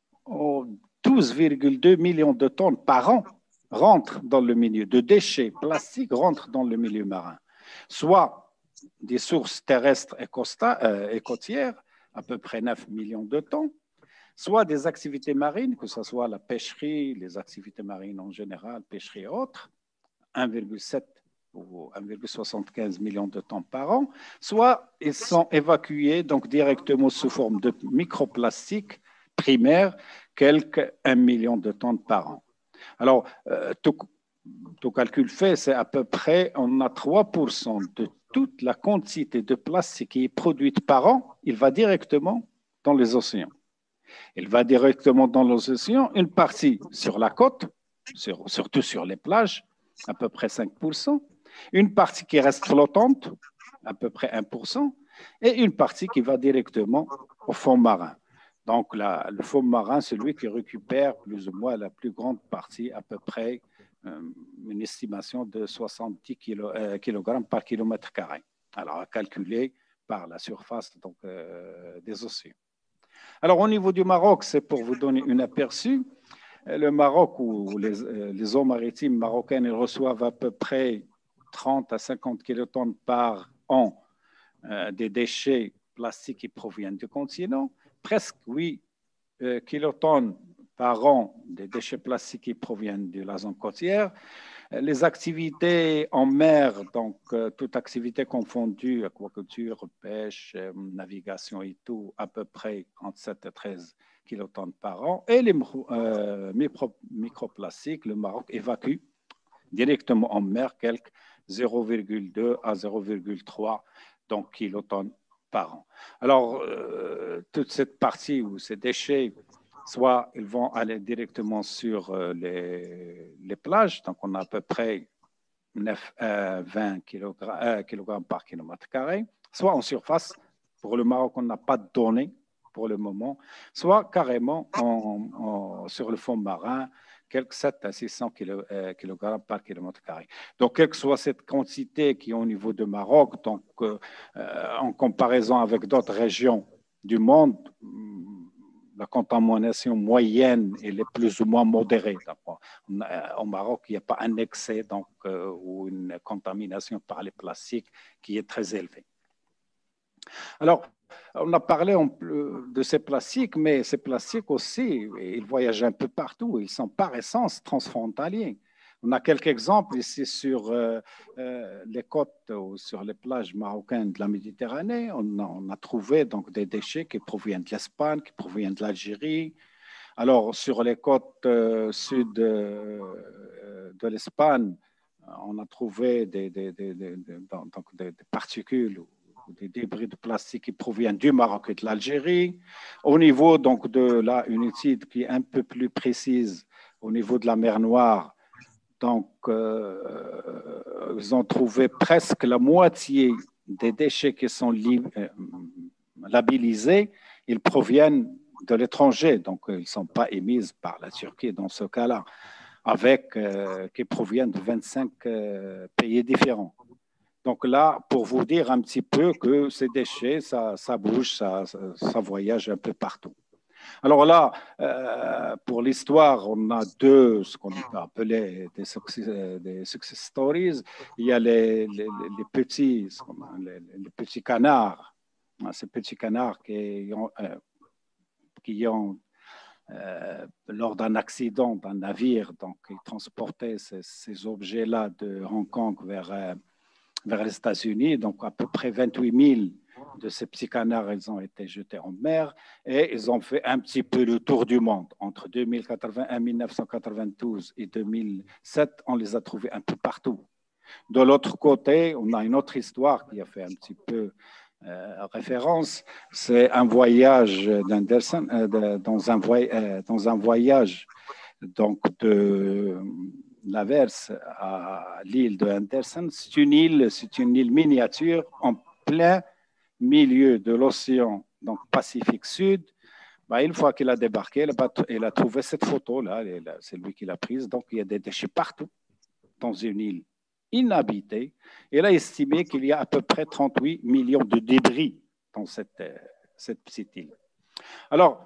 douze virgule deux millions de tonnes par an rentrent dans le milieu, de déchets plastiques rentrent dans le milieu marin, soit des sources terrestres et, costa, euh, et côtières, à peu près neuf millions de tonnes, soit des activités marines, que ce soit la pêcherie, les activités marines en général, pêcherie et autres, un virgule sept ou un virgule soixante-quinze millions de tonnes par an, soit ils sont évacués donc directement sous forme de microplastiques primaires, quelques un million de tonnes par an. Alors, euh, tout, tout calcul fait, c'est à peu près, on a trois pour cent de toute la quantité de plastique qui est produite par an, il va directement dans les océans. Il va directement dans les océans, une partie sur la côte, sur, surtout sur les plages, à peu près cinq pour cent, une partie qui reste flottante, à peu près un pour cent, et une partie qui va directement au fond marin. Donc, la, le fond marin, c'est lui qui récupère plus ou moins la plus grande partie, à peu près euh, une estimation de soixante-dix kilogrammes par kilomètre carré. Alors, à calculer par la surface donc, euh, des océans. Alors, au niveau du Maroc, c'est pour vous donner un aperçu. Le Maroc, ou les, les eaux maritimes marocaines, ils reçoivent à peu près trente à cinquante kilotonnes par an euh, des déchets plastiques qui proviennent du continent. Presque huit euh, kilotonnes par an des déchets plastiques qui proviennent de la zone côtière. Les activités en mer, donc euh, toute activité confondue, aquaculture, pêche, euh, navigation et tout, à peu près entre sept et treize kilotonnes par an. Et les euh, micro, microplastiques, le Maroc évacue directement en mer, quelques zéro virgule deux à zéro virgule trois donc, kilotonnes par an. Alors, euh, toute cette partie où ces déchets, soit ils vont aller directement sur euh, les, les plages, donc on a à peu près neuf, euh, vingt kilogrammes, euh, kilogrammes par kilomètre carré, soit en surface. Pour le Maroc, on n'a pas de données pour le moment, soit carrément en, en, sur le fond marin, quelques sept à six cents kilogrammes par kilomètre carré. Donc, quelle que soit cette quantité qui est au niveau du Maroc, donc, euh, en comparaison avec d'autres régions du monde, la contamination moyenne elle est plus ou moins modérée. Au Maroc, il n'y a pas un excès donc, euh, ou une contamination par les plastiques qui est très élevée. Alors, on a parlé de ces plastiques, mais ces plastiques aussi, ils voyagent un peu partout. Ils sont par essence transfrontaliers. On a quelques exemples ici sur euh, euh, les côtes ou sur les plages marocaines de la Méditerranée. On a, on a trouvé donc, des déchets qui proviennent de l'Espagne, qui proviennent de l'Algérie. Alors, sur les côtes euh, sud euh, de l'Espagne, on a trouvé des, des, des, des, des, donc des, des particules des débris de plastique qui proviennent du Maroc et de l'Algérie. Au niveau donc, de là, une étude qui est un peu plus précise au niveau de la mer Noire, donc euh, ils ont trouvé presque la moitié des déchets qui sont li- euh, labellisés, ils proviennent de l'étranger, donc ils ne sont pas émis par la Turquie dans ce cas-là, avec euh, qui proviennent de vingt-cinq euh, pays différents. Donc là, pour vous dire un petit peu que ces déchets, ça, ça bouge, ça, ça, ça voyage un peu partout. Alors là, euh, pour l'histoire, on a deux, ce qu'on peut appeler des success, des success stories. Il y a les, les, les, petits, les, les petits canards, ces petits canards qui ont, euh, qui ont euh, lors d'un accident d'un navire, donc ils transportaient ces, ces objets-là de Hong Kong vers... Euh, vers les États-Unis, donc à peu près vingt-huit mille de ces petits canards, ils ont été jetés en mer et ils ont fait un petit peu le tour du monde. Entre deux mille quatre-vingt-un, mille neuf cent quatre-vingt-douze et deux mille sept, on les a trouvés un peu partout. De l'autre côté, on a une autre histoire qui a fait un petit peu euh, référence, c'est un voyage d'Anderson, euh, de, dans, un voy euh, dans un voyage donc de l'averse à l'île de Anderson. C'est une île, c'est une île miniature en plein milieu de l'océan, donc Pacifique Sud. Ben, une fois qu'il a débarqué, il a trouvé cette photo-là, c'est lui qui l'a prise. Donc, il y a des déchets partout dans une île inhabitée. Il a estimé qu'il y a à peu près trente-huit millions de débris dans cette, cette petite île. Alors,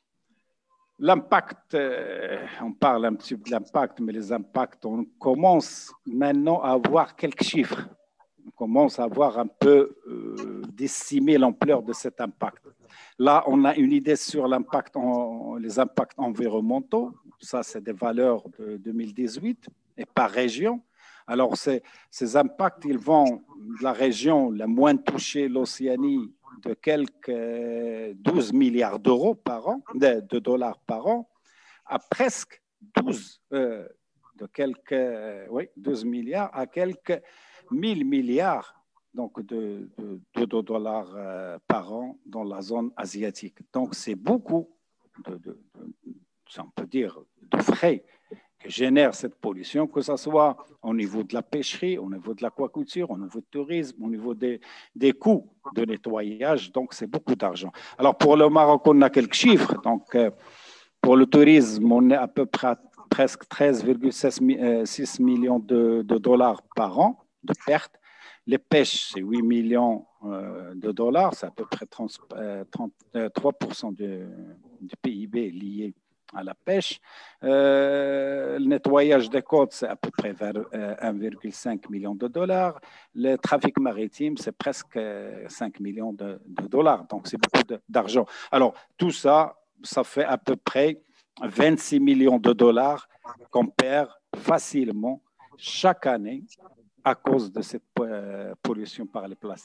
l'impact, euh, on parle un petit peu de l'impact, mais les impacts, on commence maintenant à avoir quelques chiffres. On commence à avoir un peu euh, d'estimer l'ampleur de cet impact. Là, on a une idée sur l'impact, en, les impacts environnementaux. Ça, c'est des valeurs de deux mille dix-huit et par région. Alors, ces, ces impacts, ils vont de la région la moins touchée, l'Océanie, de quelques douze milliards d'euros par an, de, de dollars par an, à presque douze, euh, de quelques, euh, oui, douze milliards à quelques mille milliards donc de, de, de dollars euh, par an dans la zone asiatique. Donc, c'est beaucoup, de, de, de, on peut dire, de frais que génère cette pollution, que ce soit au niveau de la pêcherie, au niveau de l'aquaculture, au niveau du tourisme, au niveau des, des coûts de nettoyage. Donc, c'est beaucoup d'argent. Alors, pour le Maroc, on a quelques chiffres. Donc, euh, pour le tourisme, on est à peu près à presque treize virgule six millions de, de dollars par an de pertes. Les pêches, c'est huit millions euh, de dollars. C'est à peu près trente, euh, trente-trois pour cent du, du P I B lié à la pêche. Euh, le nettoyage des côtes, c'est à peu près vers euh, un virgule cinq million de dollars. Le trafic maritime, c'est presque cinq millions de, de dollars. Donc, c'est beaucoup d'argent. Alors, tout ça, ça fait à peu près vingt-six millions de dollars qu'on perd facilement chaque année à cause de cette pollution par les plastiques.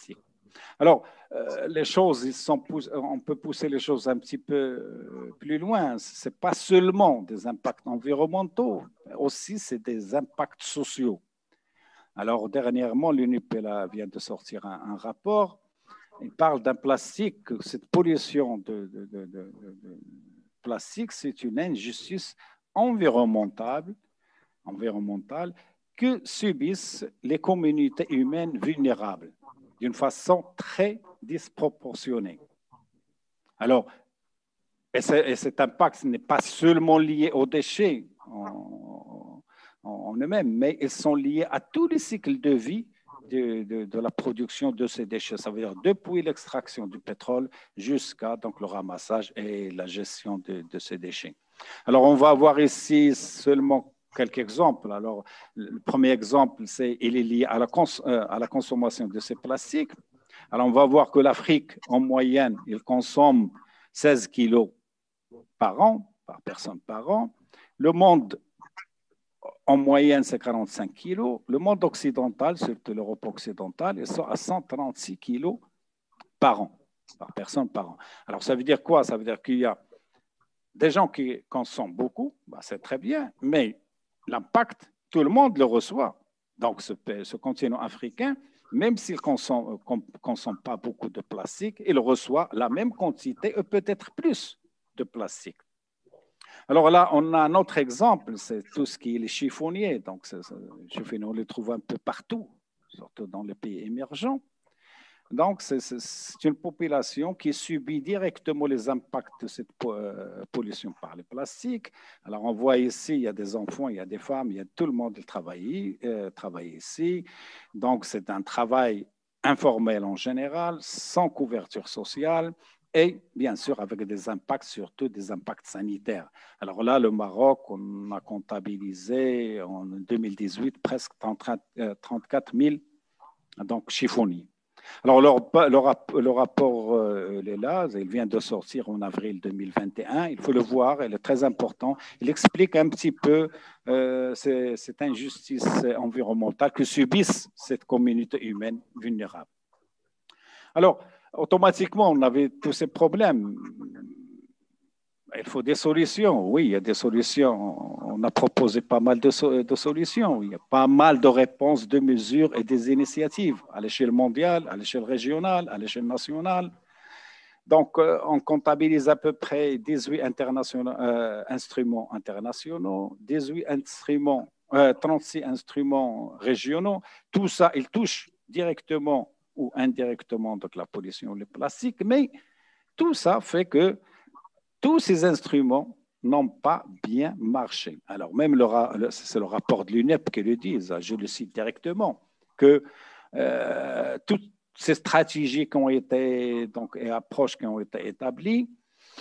Alors, euh, les choses, ils sont pouss- on peut pousser les choses un petit peu euh, plus loin. Ce n'est pas seulement des impacts environnementaux, aussi c'est des impacts sociaux. Alors, dernièrement, l'UNIPELA vient de sortir un, un rapport. Il parle d'un plastique, cette pollution de, de, de, de, de plastique, c'est une injustice environnementale, environnementale que subissent les communautés humaines vulnérables d'une façon très disproportionnée. Alors, et, et cet impact n'est pas seulement lié aux déchets en, en, en eux-mêmes, mais ils sont liés à tous les cycles de vie de, de, de la production de ces déchets. Ça veut dire depuis l'extraction du pétrole jusqu'à donc, le ramassage et la gestion de, de ces déchets. Alors, on va voir ici seulement quelques exemples. Alors, le premier exemple, c'est il est lié à la, cons euh, à la consommation de ces plastiques. Alors, on va voir que l'Afrique, en moyenne, il consomme seize kilos par an, par personne par an. Le monde, en moyenne, c'est quarante-cinq kilos. Le monde occidental, surtout l'Europe occidentale, ils sont à cent trente-six kilos par an, par personne par an. Alors, ça veut dire quoi? Ça veut dire qu'il y a des gens qui consomment beaucoup, ben c'est très bien, mais l'impact, tout le monde le reçoit. Donc, ce, ce continent africain, même s'il ne consomme, consomme pas beaucoup de plastique, il reçoit la même quantité et peut-être plus de plastique. Alors là, on a un autre exemple, c'est tout ce qui est les chiffonniers. Donc, c'est, c'est, les chiffonniers, on les trouve un peu partout, surtout dans les pays émergents. Donc, c'est, c'est, c'est une population qui subit directement les impacts de cette pollution par les plastiques. Alors, on voit ici, il y a des enfants, il y a des femmes, il y a tout le monde qui travaille, euh, travaille ici. Donc, c'est un travail informel en général, sans couverture sociale et bien sûr avec des impacts, surtout des impacts sanitaires. Alors là, le Maroc, on a comptabilisé en deux mille dix-huit presque trente-quatre mille donc, chiffonniers. Alors, le, le, le rapport euh, il est là, il vient de sortir en avril deux mille vingt et un. Il faut le voir, il est très important. Il explique un petit peu euh, cette injustice environnementale que subissent cette communauté humaine vulnérable. Alors, automatiquement, on avait tous ces problèmes. Il faut des solutions. Oui, il y a des solutions. On a proposé pas mal de, so de solutions. Il y a pas mal de réponses, de mesures et des initiatives à l'échelle mondiale, à l'échelle régionale, à l'échelle nationale. Donc, euh, on comptabilise à peu près dix-huit euh, instruments internationaux, dix-huit instruments, euh, trente-six instruments régionaux. Tout ça, il touche directement ou indirectement donc, la pollution, le plastique, mais tout ça fait que tous ces instruments n'ont pas bien marché. Alors même, c'est le rapport de l'UNEP qui le dit, je le cite directement, que euh, toutes ces stratégies qui ont été, donc, et approches qui ont été établies,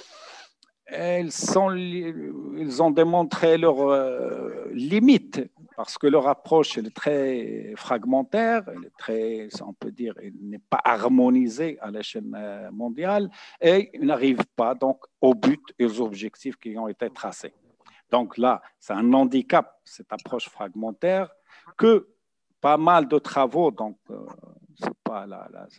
elles, sont, ils ont démontré leurs euh, limites parce que leur approche elle est très fragmentaire, elle est très, on peut dire, elle n'est pas harmonisée à l'échelle mondiale et ils n'arrivent pas donc au but et aux objectifs qui ont été tracés. Donc là, c'est un handicap, cette approche fragmentaire, que pas mal de travaux, donc euh, c'est pas la, la,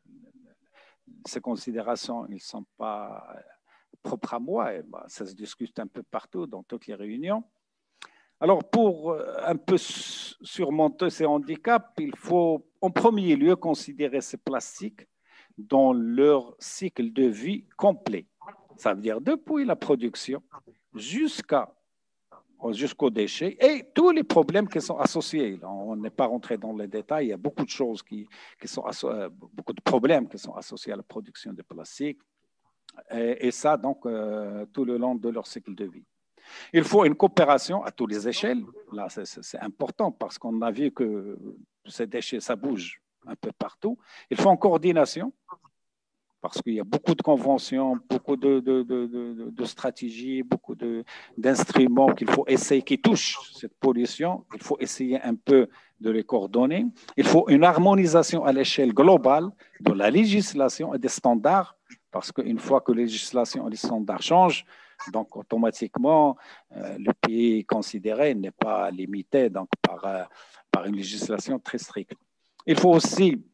ces considérations, ils ne sont pas propres à moi, et bah, ça se discute un peu partout dans toutes les réunions. Alors, pour un peu surmonter ces handicaps, il faut en premier lieu considérer ces plastiques dans leur cycle de vie complet. Ça veut dire depuis la production jusqu'à jusqu'aux déchets et tous les problèmes qui sont associés. On n'est pas rentré dans les détails, il y a beaucoup de choses qui, qui sont beaucoup de problèmes qui sont associés à la production de plastique et, et ça donc euh, tout le long de leur cycle de vie. Il faut une coopération à toutes les échelles. Là, c'est important parce qu'on a vu que ces déchets, ça bouge un peu partout. Il faut une coordination parce qu'il y a beaucoup de conventions, beaucoup de, de, de, de, de stratégies, beaucoup d'instruments qu'il faut essayer, qui touchent cette pollution. Il faut essayer un peu de les coordonner. Il faut une harmonisation à l'échelle globale de la législation et des standards parce qu'une fois que la législation et les standards changent, donc, automatiquement, euh, le pays considéré n'est pas limité donc, par, euh, par une législation très stricte. Il faut aussi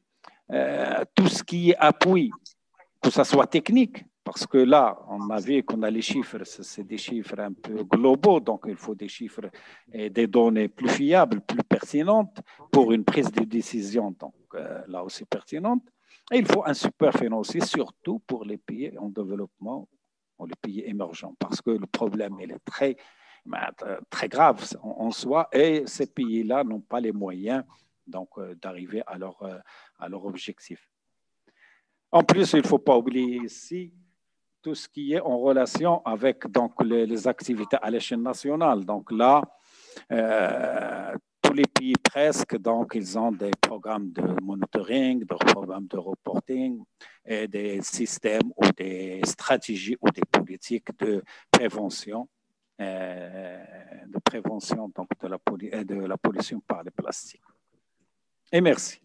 euh, tout ce qui est appui, que ce soit technique, parce que là, on a vu qu'on a les chiffres, c'est des chiffres un peu globaux, donc il faut des chiffres et des données plus fiables, plus pertinentes pour une prise de décision, donc euh, là aussi pertinente. Et il faut un support financier, surtout pour les pays en développement, ou les pays émergents, parce que le problème il est très, très grave en soi, et ces pays-là n'ont pas les moyens donc, euh, d'arriver à leur, euh, à leur objectif. En plus, il ne faut pas oublier ici tout ce qui est en relation avec donc, les, les activités à l'échelle nationale. Donc là, euh, tous les pays presque, donc, ils ont des programmes de monitoring, des programmes de reporting et des systèmes ou des stratégies ou des politiques de prévention, euh, de prévention donc, de, la de la pollution par les plastiques. Et merci.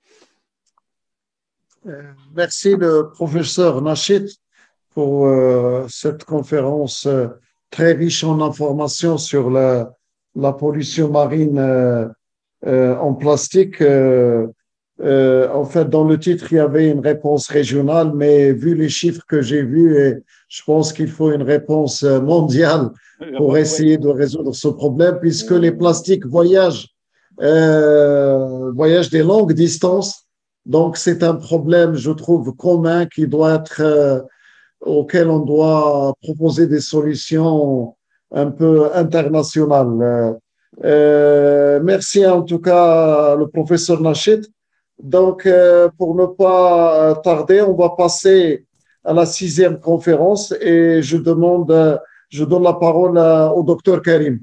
Merci le professeur Nachid pour euh, cette conférence euh, très riche en informations sur la, la pollution marine euh, euh, en plastique. Euh, euh, en fait, dans le titre, il y avait une réponse régionale, mais vu les chiffres que j'ai vus, et je pense qu'il faut une réponse mondiale pour essayer de résoudre ce problème, puisque les plastiques voyagent, euh, voyagent des longues distances. Donc, c'est un problème, je trouve, commun qui doit être, euh, auquel on doit proposer des solutions un peu internationales. Euh, merci en tout cas, le professeur Nachid. Donc, euh, pour ne pas tarder, on va passer à la sixième conférence et je demande, je donne la parole au docteur Karim.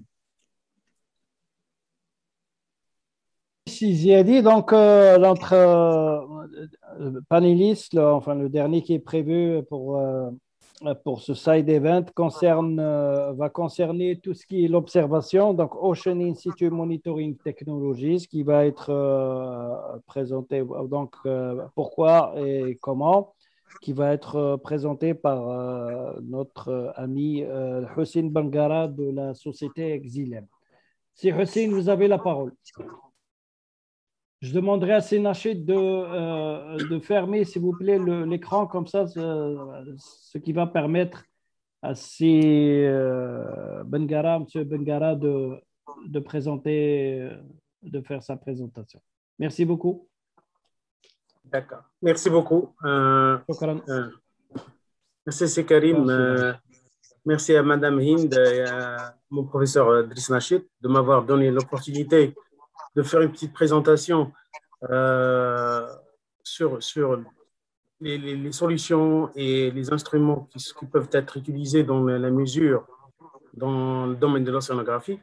Ziadi, donc euh, notre euh, panéliste, le, enfin le dernier qui est prévu pour, euh, pour ce side event concerne, euh, va concerner tout ce qui est l'observation, donc Ocean Institute Monitoring Technologies, qui va être euh, présenté, donc euh, pourquoi et comment, qui va être présenté par euh, notre ami euh, Hussein Bangara de la société Exilem. Si Hussein, vous avez la parole. Je demanderai à Sénachid de, euh, de fermer, s'il vous plaît, l'écran, comme ça, ce, ce qui va permettre à ces euh, Bengara, M. Bengara, de, de présenter, de faire sa présentation. Merci beaucoup. D'accord. Merci beaucoup. Euh, euh, merci, c'est Karim. Euh, merci à Madame Hind et à mon professeur Driss Nachid de m'avoir donné l'opportunité de faire une petite présentation euh, sur, sur les, les, les solutions et les instruments qui, qui peuvent être utilisés dans la mesure dans le domaine de l'océanographie.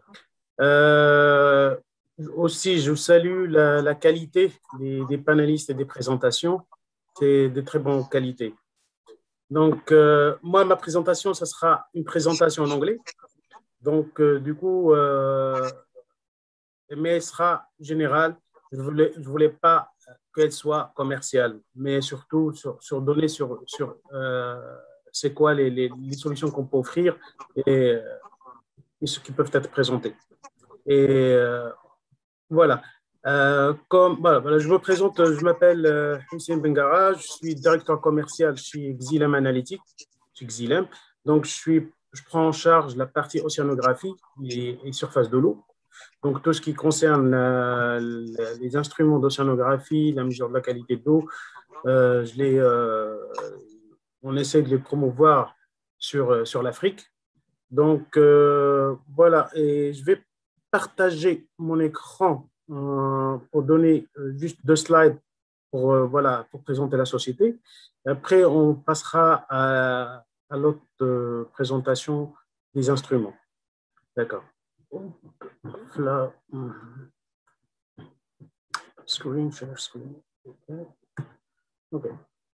Euh, aussi, je salue la, la qualité des, des panélistes et des présentations. C'est de très bonne qualité. Donc, euh, moi, ma présentation, ce sera une présentation en anglais. Donc, euh, du coup, euh, mais elle sera générale. Je ne voulais, je voulais pas qu'elle soit commerciale, mais surtout sur, sur donner sur, sur euh, c'est quoi les, les, les solutions qu'on peut offrir et, et ce qui peuvent être présentés. Et euh, voilà. Euh, comme, voilà, voilà. Je me présente, je m'appelle euh, Hussein Bengara, je suis directeur commercial chez Exilem Analytics, chez Exilem. Donc, je, suis, je prends en charge la partie océanographie et, et surface de l'eau. Donc, tout ce qui concerne la, la, les instruments d'océanographie, la mesure de la qualité de l'eau, euh, je les, euh, on essaie de les promouvoir sur, sur l'Afrique. Donc, euh, voilà, et je vais partager mon écran euh, pour donner euh, juste deux slides pour, euh, voilà, pour présenter la société. Après, on passera à, à l'autre euh, présentation des instruments. D'accord. Là, screen, share screen. Okay. Okay.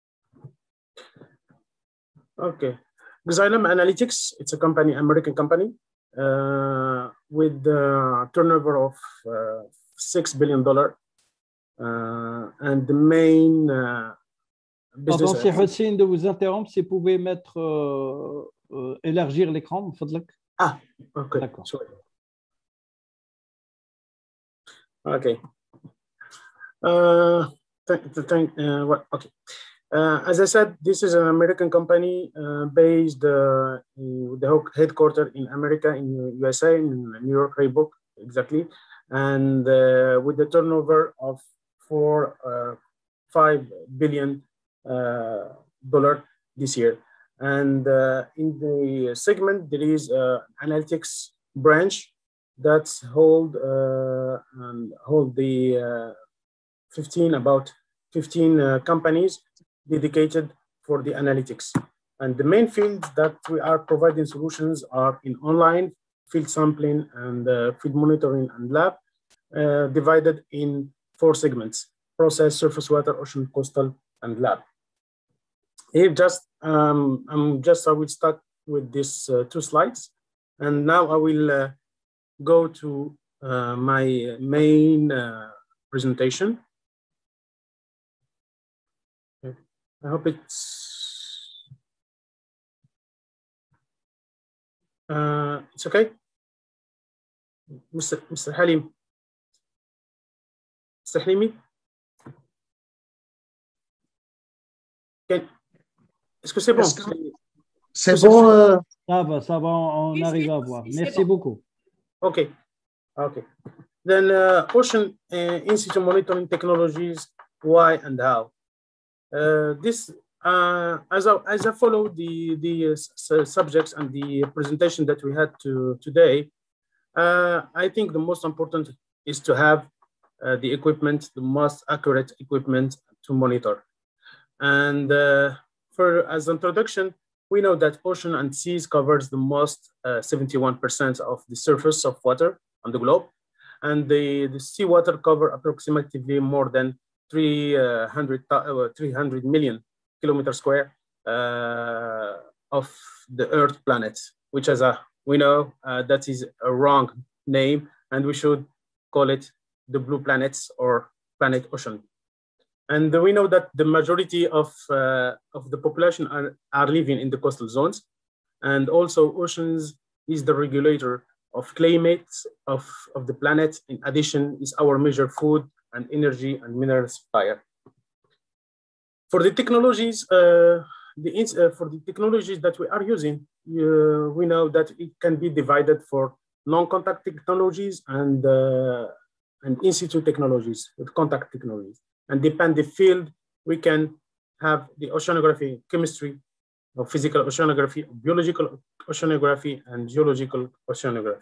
Okay. Exilem Analytics, it's a company, American company, uh, with a turnover of uh, six billion dollars. Uh, and the main uh, business... Pardon, c'est Hussein de vous interrompre, si vous pouvez mettre, euh, euh, élargir l'écran, fadlak. Ah, ok. D'accord. Sorry. Okay. Uh, th th uh, what, okay. Uh, as I said, this is an American company uh, based uh, in the headquarters in America, in U S A, in New York, Reebok, exactly, and uh, with the turnover of four, uh, five billion uh, dollar this year. And uh, in the segment, there is an analytics branch that's hold uh, and hold the uh, fifteen about fifteen uh, companies dedicated for the analytics. And the main fields that we are providing solutions are in online, field sampling, and uh, field monitoring and lab, uh, divided in four segments: process, surface water, ocean, coastal, and lab. Here just, um, I'm just, I will start with these uh, two slides. And now I will uh, go to uh, my main uh, presentation. I hope it's, uh, it's okay. Mister Mister Halim. Mister Halimi. Est-ce que c'est bon? C'est bon. Euh... Ça va, ça va, on oui, arrive à voir. Merci bon. beaucoup. Okay, okay. Then uh, ocean uh, in situ monitoring technologies, why and how? Uh, this, uh, as I as I follow the the uh, subjects and the presentation that we had to today, uh, I think the most important is to have uh, the equipment, the most accurate equipment to monitor. And uh, for as introduction, we know that ocean and seas covers the most seventy-one percent uh, of the surface of water on the globe, and the the seawater cover approximately more than three hundred, uh, three hundred million kilometers square uh, of the Earth planet, which as a, we know uh, that is a wrong name, and we should call it the blue planets or planet ocean. And we know that the majority of, uh, of the population are, are living in the coastal zones. And also oceans is the regulator of climate of, of the planet. In addition, is our major food and energy and mineral supplier. For the technologies, uh, the, uh, for the technologies that we are using, uh, we know that it can be divided for non-contact technologies and, uh, and in situ technologies, with contact technologies. And depend the field, we can have the oceanography, chemistry, or physical oceanography, biological oceanography, and geological oceanography.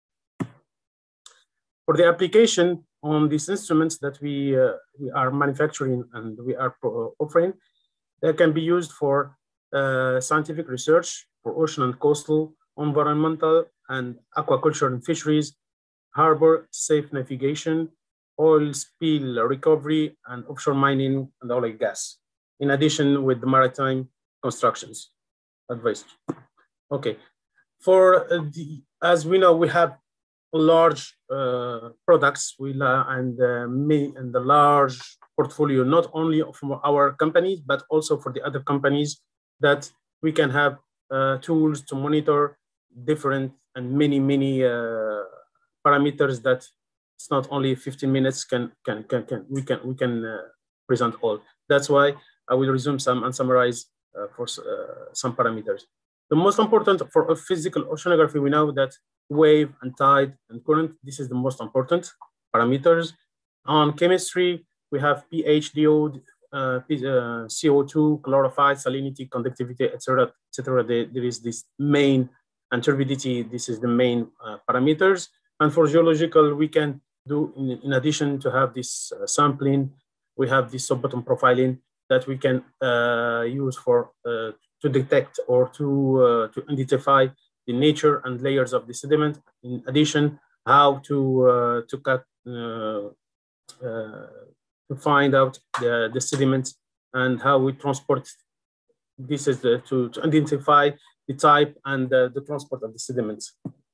For the application on these instruments that we, uh, we are manufacturing and we are offering, they can be used for uh, scientific research, for ocean and coastal, environmental and aquaculture and fisheries, harbor safe navigation, oil spill recovery, and offshore mining and oil and gas, in addition with the maritime constructions advice. Okay, for uh, the, as we know, we have large uh, products we uh, and, uh, me, and the large portfolio, not only from our companies, but also for the other companies that we can have uh, tools to monitor different and many, many uh, parameters that it's not only fifteen minutes can can can, can we can we can uh, present all. That's why I will resume some and summarize uh, for uh, some parameters. The most important for a physical oceanography, we know that wave and tide and current. This is the most important parameters. On chemistry, we have pH, D O, uh, uh, C O two, chlorophyll, salinity, conductivity, et cetera, et cetera. There, there is this main and turbidity. This is the main uh, parameters. And for geological, we can do, in, in addition to have this uh, sampling, we have this sub-bottom profiling that we can uh, use for uh, to detect or to, uh, to identify the nature and layers of the sediment. In addition, how to, uh, to, cut, uh, uh, to find out the, the sediments and how we transport. This is the, to, to identify the type and uh, the transport of the sediments.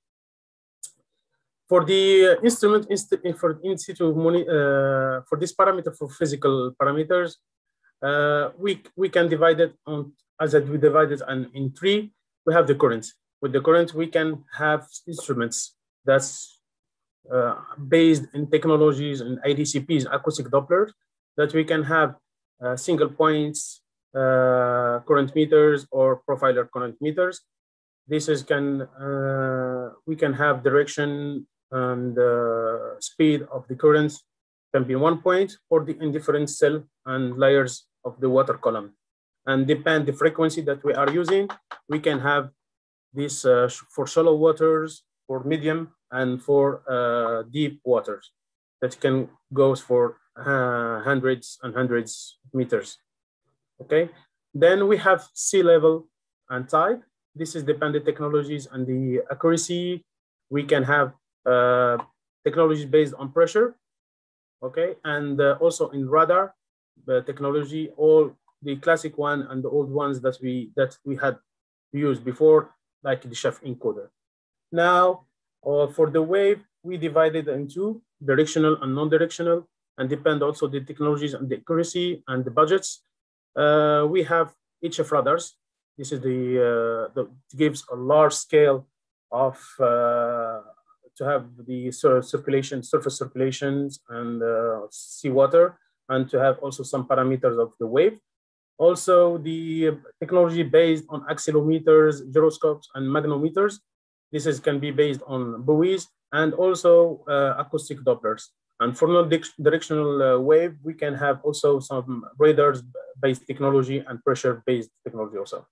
For the instrument, for in situ, uh, for this parameter, for physical parameters, uh, we, we can divide it on, as we divide it on, in three, we have the current. With the current, we can have instruments that's uh, based in technologies and A D C Ps, acoustic Doppler, that we can have uh, single points, uh, current meters or profiler current meters. This is can, uh, we can have direction and uh, speed of the currents can be one point or the indifferent cell and layers of the water column. And depend the frequency that we are using, we can have this uh, for shallow waters, for medium, and for uh, deep waters that can go for uh, hundreds and hundreds of meters. Okay, then we have sea level and tide. This is dependent technologies and the accuracy. We can have uh, technologies based on pressure. Okay, and uh, also in radar, the technology, all the classic one and the old ones that we that we had used before, like the chef encoder. Now, uh, for the wave, we divided into directional and non-directional, and depend also the technologies and the accuracy and the budgets. Uh, we have H F radars. This is the, uh, the gives a large scale of uh, to have the circulation, surface circulations and uh, seawater, and to have also some parameters of the wave. Also, the technology based on accelerometers, gyroscopes, and magnetometers. This is, can be based on buoys and also uh, acoustic Dopplers. And for non-directional uh, wave, we can have also some radars-based technology and pressure-based technology also.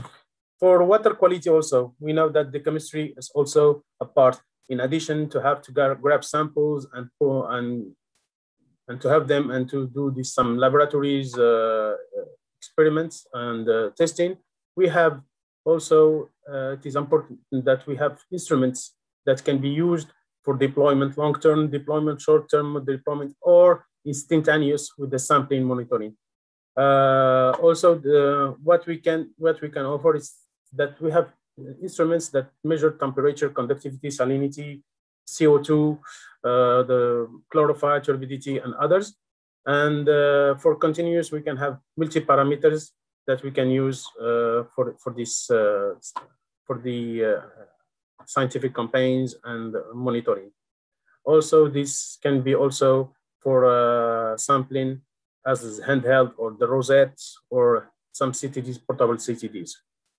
For water quality also, we know that the chemistry is also a part, in addition to have to grab samples and, and, and to have them and to do this, some laboratories, uh, experiments and uh, testing. We have also, uh, it is important that we have instruments that can be used for deployment, long-term deployment, short-term deployment, or instantaneous with the sampling monitoring. Uh, also, the, what we can what we can offer is that we have instruments that measure temperature, conductivity, salinity, C O two, uh, the chlorophyll, turbidity, and others. And uh, for continuous, we can have multi-parameters that we can use uh, for, for, this, uh, for the uh, scientific campaigns and monitoring. Also, this can be also for uh, sampling as handheld or the rosettes or some C T Ds, portable C T Ds.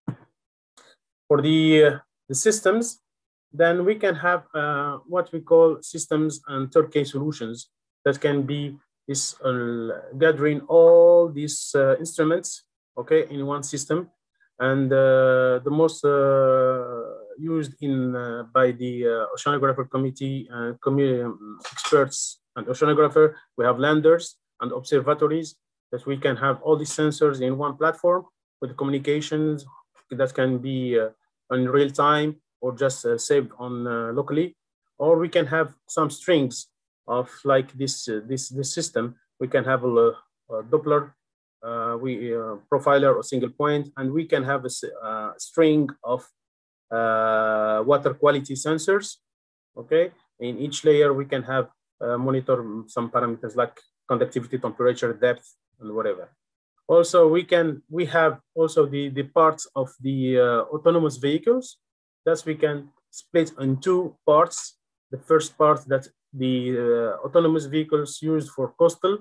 For the, uh, the systems, then we can have uh, what we call systems and turnkey solutions that can be is uh, gathering all these uh, instruments, okay, in one system. And uh, the most uh, used in uh, by the uh, Oceanographer Committee, uh, com experts and oceanographer, we have landers and observatories that we can have all these sensors in one platform with communications that can be uh, in real time or just uh, saved on uh, locally, or we can have some strings of like this uh, this this system. We can have a, a Doppler, uh, we uh, profiler or single point, and we can have a uh, string of uh, water quality sensors. Okay, in each layer we can have uh, monitor some parameters like conductivity, temperature, depth, and whatever. Also, we can we have also the the parts of the uh, autonomous vehicles that we can split in two parts. The first part that the uh, autonomous vehicles used for coastal,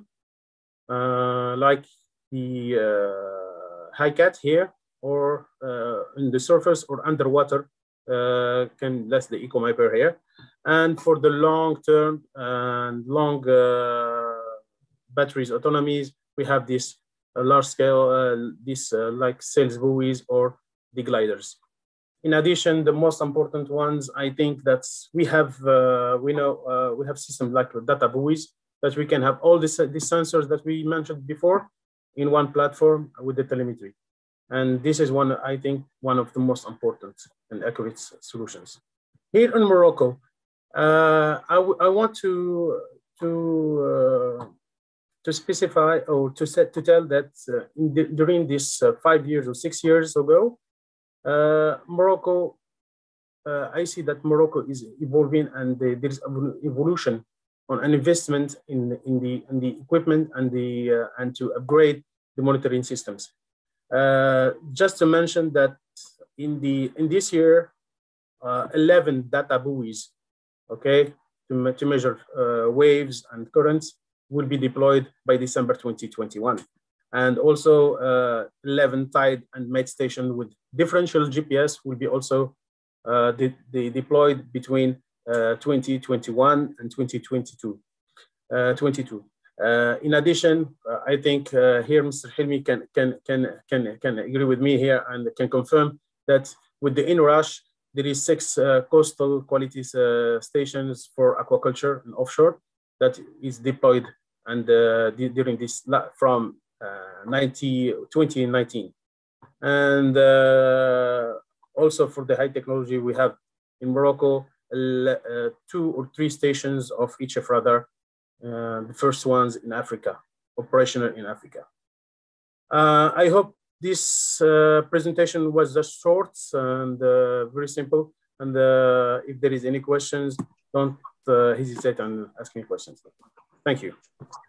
uh, like the uh, HyCat here, or uh, in the surface or underwater, uh, can that's the EcoMapper here. And for the long term and long uh, batteries autonomies, we have this uh, large scale, uh, this uh, like sails buoys or the gliders. In addition, the most important ones, I think that we have, uh, we know, uh, we have systems like data buoys that we can have all these, these sensors that we mentioned before in one platform with the telemetry. And this is one, I think, one of the most important and accurate solutions. Here in Morocco, uh, I, I want to, to, uh, to specify or to, set, to tell that uh, in the, during this uh, five years or six years ago, Uh, Morocco, uh, I see that Morocco is evolving and the, there is evolution on an investment in, in, the, in the equipment and, the, uh, and to upgrade the monitoring systems. Uh, just to mention that in, the, in this year, uh, eleven data buoys, okay, to, to measure uh, waves and currents will be deployed by December twenty twenty-one. And also uh, eleven tide and mate station with differential G P S will be also uh, de de deployed between uh, twenty twenty-one and twenty twenty-two. Uh, twenty-two. Uh, in addition, uh, I think uh, here Mister Hilmi can, can, can, can, can agree with me here and can confirm that with the INRUSH, there is six uh, coastal quality uh, stations for aquaculture and offshore that is deployed and uh, during this from uh, twenty nineteen. And uh, also for the high technology, we have in Morocco uh, two or three stations of each of rather. Uh, the first ones in Africa, operational in Africa. Uh, I hope this uh, presentation was just short and uh, very simple. And uh, if there is any questions, don't uh, hesitate on asking questions. Thank you.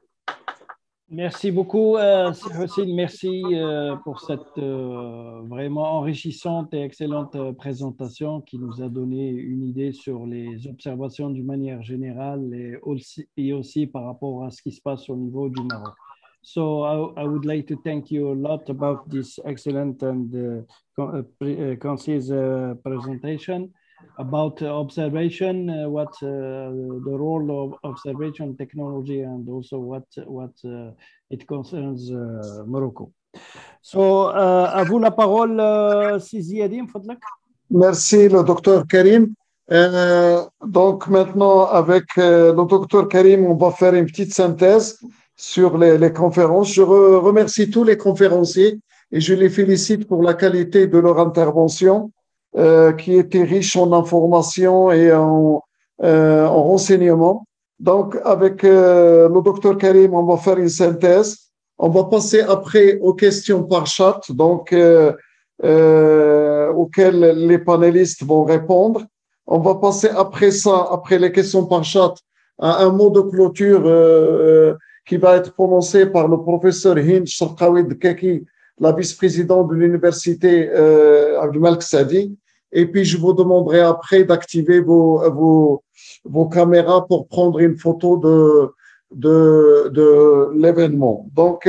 Merci beaucoup, euh, Hossein. Merci euh, pour cette euh, vraiment enrichissante et excellente euh, présentation qui nous a donné une idée sur les observations d'une manière générale et aussi, et aussi par rapport à ce qui se passe au niveau du Maroc. So I, I would like to thank you a lot about this excellent and uh, uh, concise uh, presentation about uh, observation, uh, what uh, the role of observation technology, and also what what uh, it concerns uh, Morocco. So, uh, à vous la parole, uh, Ziadi, m'fadlak. Merci, le docteur Karim. Euh, donc maintenant, avec euh, le docteur Karim, on va faire une petite synthèse sur les, les conférences. Je re remercie tous les conférenciers et je les félicite pour la qualité de leur intervention. Euh, qui était riche en informations et en, euh, en renseignements. Donc, avec euh, le docteur Karim, on va faire une synthèse. On va passer après aux questions par chat, donc euh, euh, auxquelles les panélistes vont répondre. On va passer après ça, après les questions par chat, à un mot de clôture euh, qui va être prononcé par le professeur Hind Sharqawi Kaki, la vice-présidente de l'université euh, Abdelmalek Saadi. Et puis, je vous demanderai après d'activer vos, vos, vos caméras pour prendre une photo de, de, de l'événement. Donc,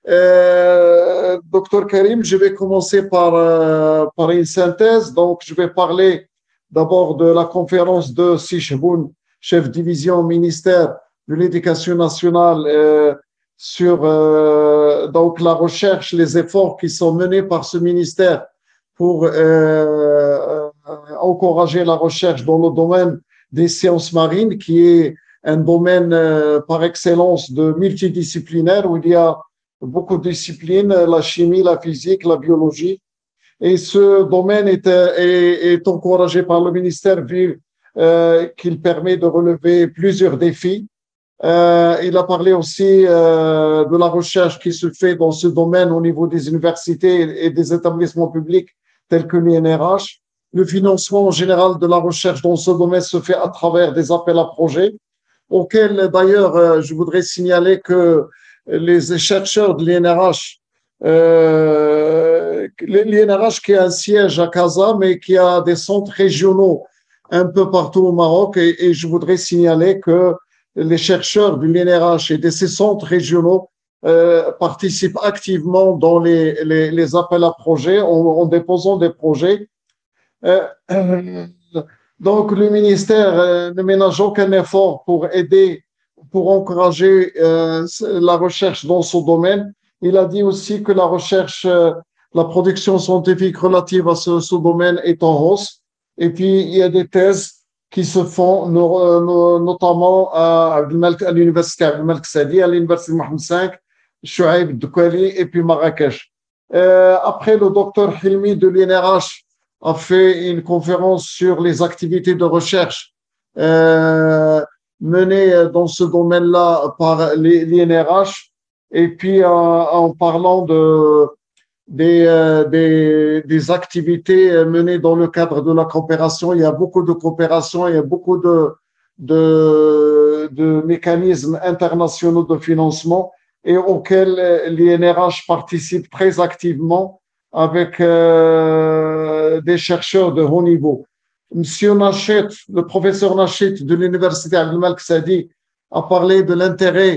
euh, docteur Karim, je vais commencer par, euh, par une synthèse. Donc, je vais parler d'abord de la conférence de Sichboun, chef division ministère de l'Éducation nationale, euh, sur euh, donc la recherche, les efforts qui sont menés par ce ministère pour euh, encourager la recherche dans le domaine des sciences marines, qui est un domaine euh, par excellence de multidisciplinaire, où il y a beaucoup de disciplines, la chimie, la physique, la biologie. Et ce domaine est, est, est encouragé par le ministère vu euh, qu'il permet de relever plusieurs défis. Euh, il a parlé aussi euh, de la recherche qui se fait dans ce domaine au niveau des universités et des établissements publics tels que l'I N R H. Le financement général de la recherche dans ce domaine se fait à travers des appels à projets, auxquels d'ailleurs je voudrais signaler que les chercheurs de l'I N R H, euh, l'I N R H qui a un siège à Casa, mais qui a des centres régionaux un peu partout au Maroc, et, et je voudrais signaler que les chercheurs de l'I N R H et de ces centres régionaux euh, participent activement dans les, les, les appels à projets en, en déposant des projets. Euh, euh, donc, le ministère euh, ne ménage aucun effort pour aider, pour encourager euh, la recherche dans ce domaine. Il a dit aussi que la recherche, euh, la production scientifique relative à ce, ce domaine est en hausse. Et puis, il y a des thèses qui se font notamment à, à l'université Abdelmalek Saadi, à l'université Mohamed cinq, Chouaib Doukwali et puis Marrakech. Euh, après, le docteur Hilmi de l'I N R H a fait une conférence sur les activités de recherche euh, menées dans ce domaine-là par l'I N R H. Et puis, euh, en parlant de, des, euh, des, des activités menées dans le cadre de la coopération, il y a beaucoup de coopération, il y a beaucoup de, de, de mécanismes internationaux de financement et auxquels l'I N R H participe très activement avec euh, des chercheurs de haut niveau. Monsieur Nachet, le professeur Nachet de l'université Abdelmalek Saadi, a parlé de l'intérêt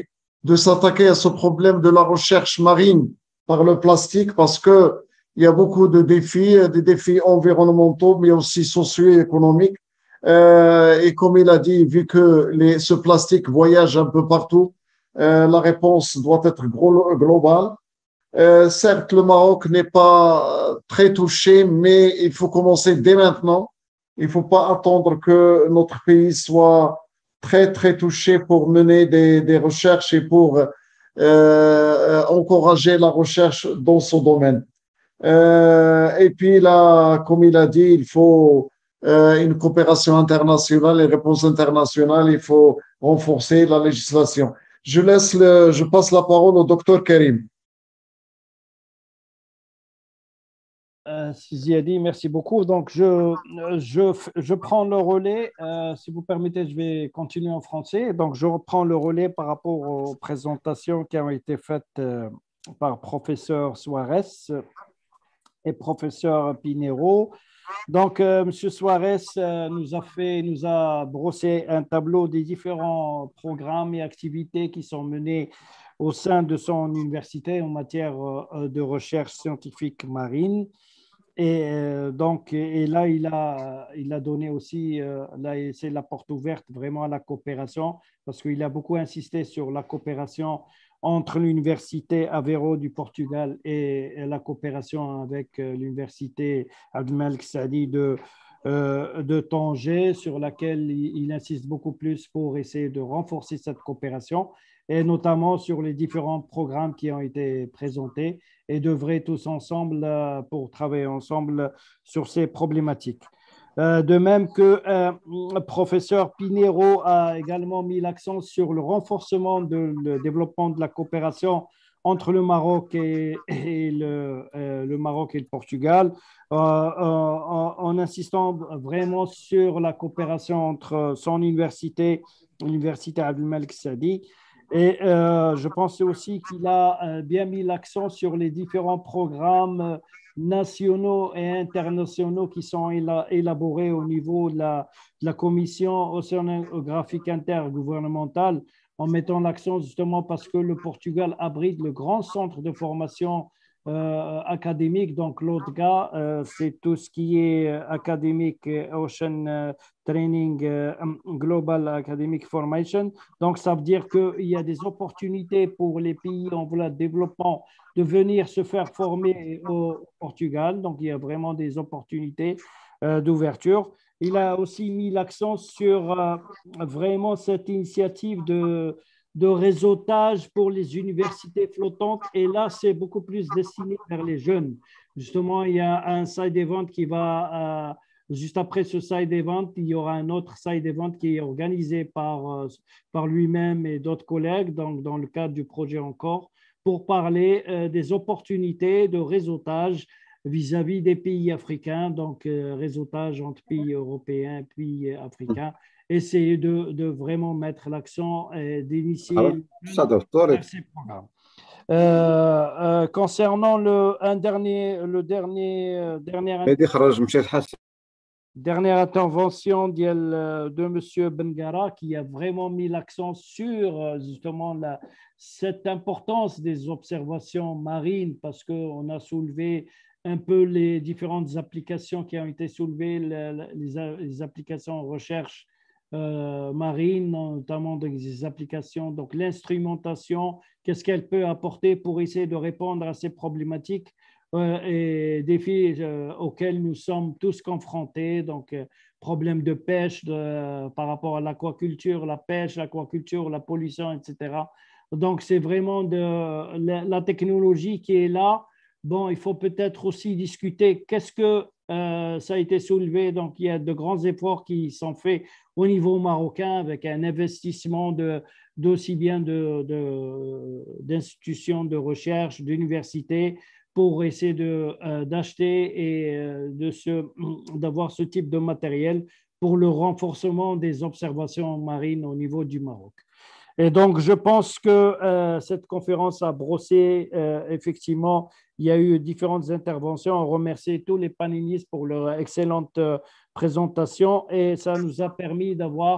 de s'attaquer à ce problème de la recherche marine par le plastique parce que il y a beaucoup de défis, des défis environnementaux, mais aussi socio-économiques. Euh, et comme il a dit, vu que les, ce plastique voyage un peu partout, euh, la réponse doit être globale. Euh, certes, le Maroc n'est pas très touché, mais il faut commencer dès maintenant. Il ne faut pas attendre que notre pays soit très, très touché pour mener des, des recherches et pour euh, encourager la recherche dans ce domaine. Euh, et puis là, comme il a dit, il faut euh, une coopération internationale et réponse internationale. Il faut renforcer la législation. Je laisse le, je passe la parole au docteur Karim. Euh, Ziadi, merci beaucoup. Donc, je, je, je prends le relais. Euh, si vous permettez, je vais continuer en français. Donc, je reprends le relais par rapport aux présentations qui ont été faites euh, par professeur Suarez et professeur Pinheiro. Donc, euh, M. Suarez euh, nous a fait, nous a brossé un tableau des différents programmes et activités qui sont menés au sein de son université en matière euh, de recherche scientifique marine. Et euh, donc, et là, il a, il a donné aussi, euh, là, c'est la porte ouverte vraiment à la coopération, parce qu'il a beaucoup insisté sur la coopération entre l'université Aveiro du Portugal et, et la coopération avec euh, l'université Abdelmalek Saadi de, euh, de Tanger, sur laquelle il, il insiste beaucoup plus pour essayer de renforcer cette coopération, et notamment sur les différents programmes qui ont été présentés, et d'œuvrer tous ensemble euh, pour travailler ensemble sur ces problématiques. Euh, de même que euh, le professeur Pinheiro a également mis l'accent sur le renforcement de le développement de la coopération entre le Maroc et, et le, euh, le Maroc et le Portugal, euh, en, en insistant vraiment sur la coopération entre son université, l'université Abdelmalek Saadi. Et euh, je pense aussi qu'il a euh, bien mis l'accent sur les différents programmes nationaux et internationaux qui sont éla élaborés au niveau de la, de la Commission océanographique intergouvernementale, en mettant l'accent justement parce que le Portugal abrite le grand centre de formation euh, académique. Donc, l'O D G A, euh, c'est tout ce qui est académique, Ocean euh, Training euh, Global Academic Formation. Donc, ça veut dire qu'il y a des opportunités pour les pays en voie de développement de venir se faire former au Portugal. Donc, il y a vraiment des opportunités euh, d'ouverture. Il a aussi mis l'accent sur euh, vraiment cette initiative de de réseautage pour les universités flottantes. Et là, c'est beaucoup plus destiné vers les jeunes. Justement, il y a un side event qui va, euh, juste après ce side event, il y aura un autre side event qui est organisé par, euh, par lui-même et d'autres collègues, donc dans le cadre du projet Encore, pour parler euh, des opportunités de réseautage vis-à-vis des pays africains, donc euh, réseautage entre pays européens et pays africains. Essayer de, de vraiment mettre l'accent et d'initier ces programmes. Euh, euh, concernant le, un dernier, le dernier, euh, dernière, dernière intervention de, de M. Bengara, qui a vraiment mis l'accent sur justement la, cette importance des observations marines, parce qu'on a soulevé un peu les différentes applications qui ont été soulevées, les, les, les applications en recherche Euh, marine, notamment des applications, donc l'instrumentation, qu'est-ce qu'elle peut apporter pour essayer de répondre à ces problématiques euh, et défis euh, auxquels nous sommes tous confrontés, donc euh, problèmes de pêche de, euh, par rapport à l'aquaculture, la pêche, l'aquaculture, la pollution, et cetera. Donc c'est vraiment de la, la technologie qui est là. Bon, il faut peut-être aussi discuter qu'est-ce que euh, ça a été soulevé, donc il y a de grands efforts qui sont faits au niveau marocain avec un investissement de, d'aussi bien de, de, d'institutions de recherche, d'universités pour essayer de, euh, d'acheter et euh, de se, d'avoir ce type de matériel pour le renforcement des observations marines au niveau du Maroc. Et donc, je pense que euh, cette conférence a brossé, euh, effectivement, il y a eu différentes interventions. On remercie tous les panélistes pour leur excellente euh, présentation et ça nous a permis d'avoir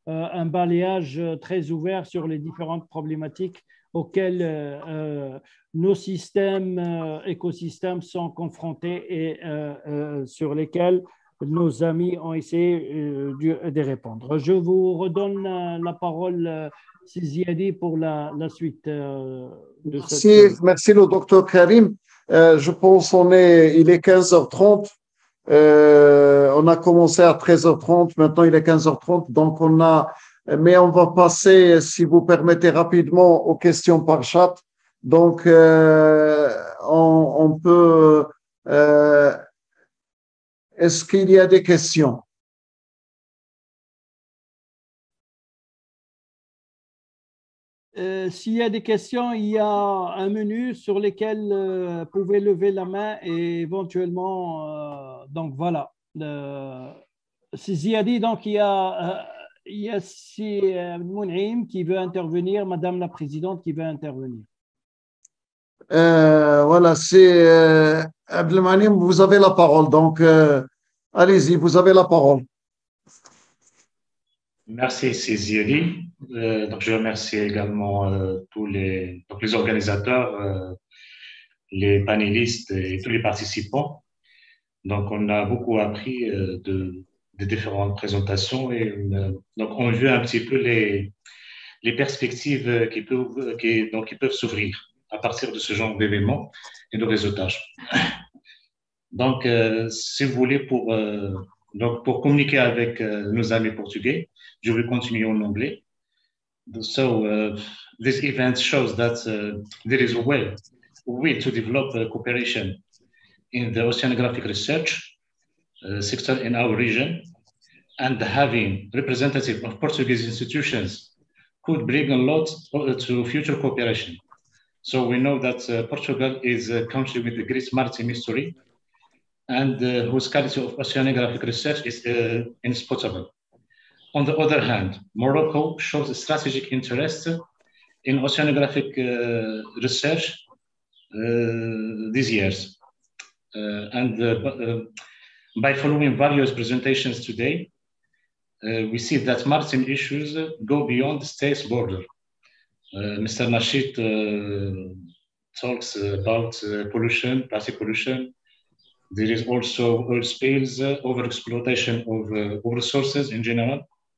un balayage très ouvert sur les différentes problématiques auxquelles euh, nos systèmes, euh, écosystèmes sont confrontés et euh, euh, sur lesquels nos amis ont essayé euh, de, de répondre. Je vous redonne la, la parole, euh, Ziadi, pour la, la suite euh, de merci, cette... Merci, le docteur Karim. Euh, je pense qu'on est, il est quinze heures trente. Euh, on a commencé à treize heures trente, maintenant il est quinze heures trente, donc on a, mais on va passer, si vous permettez, rapidement aux questions par chat. Donc, euh, on, on peut, euh, est-ce qu'il y a des questions? Euh, S'il y a des questions, il y a un menu sur lequel euh, vous pouvez lever la main et éventuellement, euh, donc voilà. C'est Ziadi, donc il y a, euh, il y a si, euh, Moun'im qui veut intervenir, Madame la Présidente qui veut intervenir. Euh, voilà, c'est euh, Abdelmanim, vous avez la parole, donc euh, allez-y, vous avez la parole. Merci, c'est Ziadi. Euh, donc, je remercie également euh, tous les, donc les organisateurs, euh, les panélistes et tous les participants. Donc, on a beaucoup appris euh, de, de différentes présentations et euh, donc on veut un petit peu les, les perspectives qui peuvent, qui, donc, qui peuvent s'ouvrir à partir de ce genre d'événements et de réseautage. Donc, euh, si vous voulez, pour, euh, donc pour communiquer avec euh, nos amis portugais, je vais continuer en anglais. So, uh, this event shows that uh, there is a way, a way to develop uh, cooperation in the oceanographic research uh, sector in our region, and having representative of Portuguese institutions could bring a lot to future cooperation. So we know that uh, Portugal is a country with a great maritime history and uh, whose quality of oceanographic research is uh, indisputable. On the other hand, Morocco shows a strategic interest in oceanographic uh, research uh, these years. Uh, and uh, uh, by following various presentations today, uh, we see that maritime issues go beyond the state's border. Uh, Mister Nasheed uh, talks about uh, pollution, plastic pollution. There is also oil spills, uh, overexploitation of, uh, of resources in general.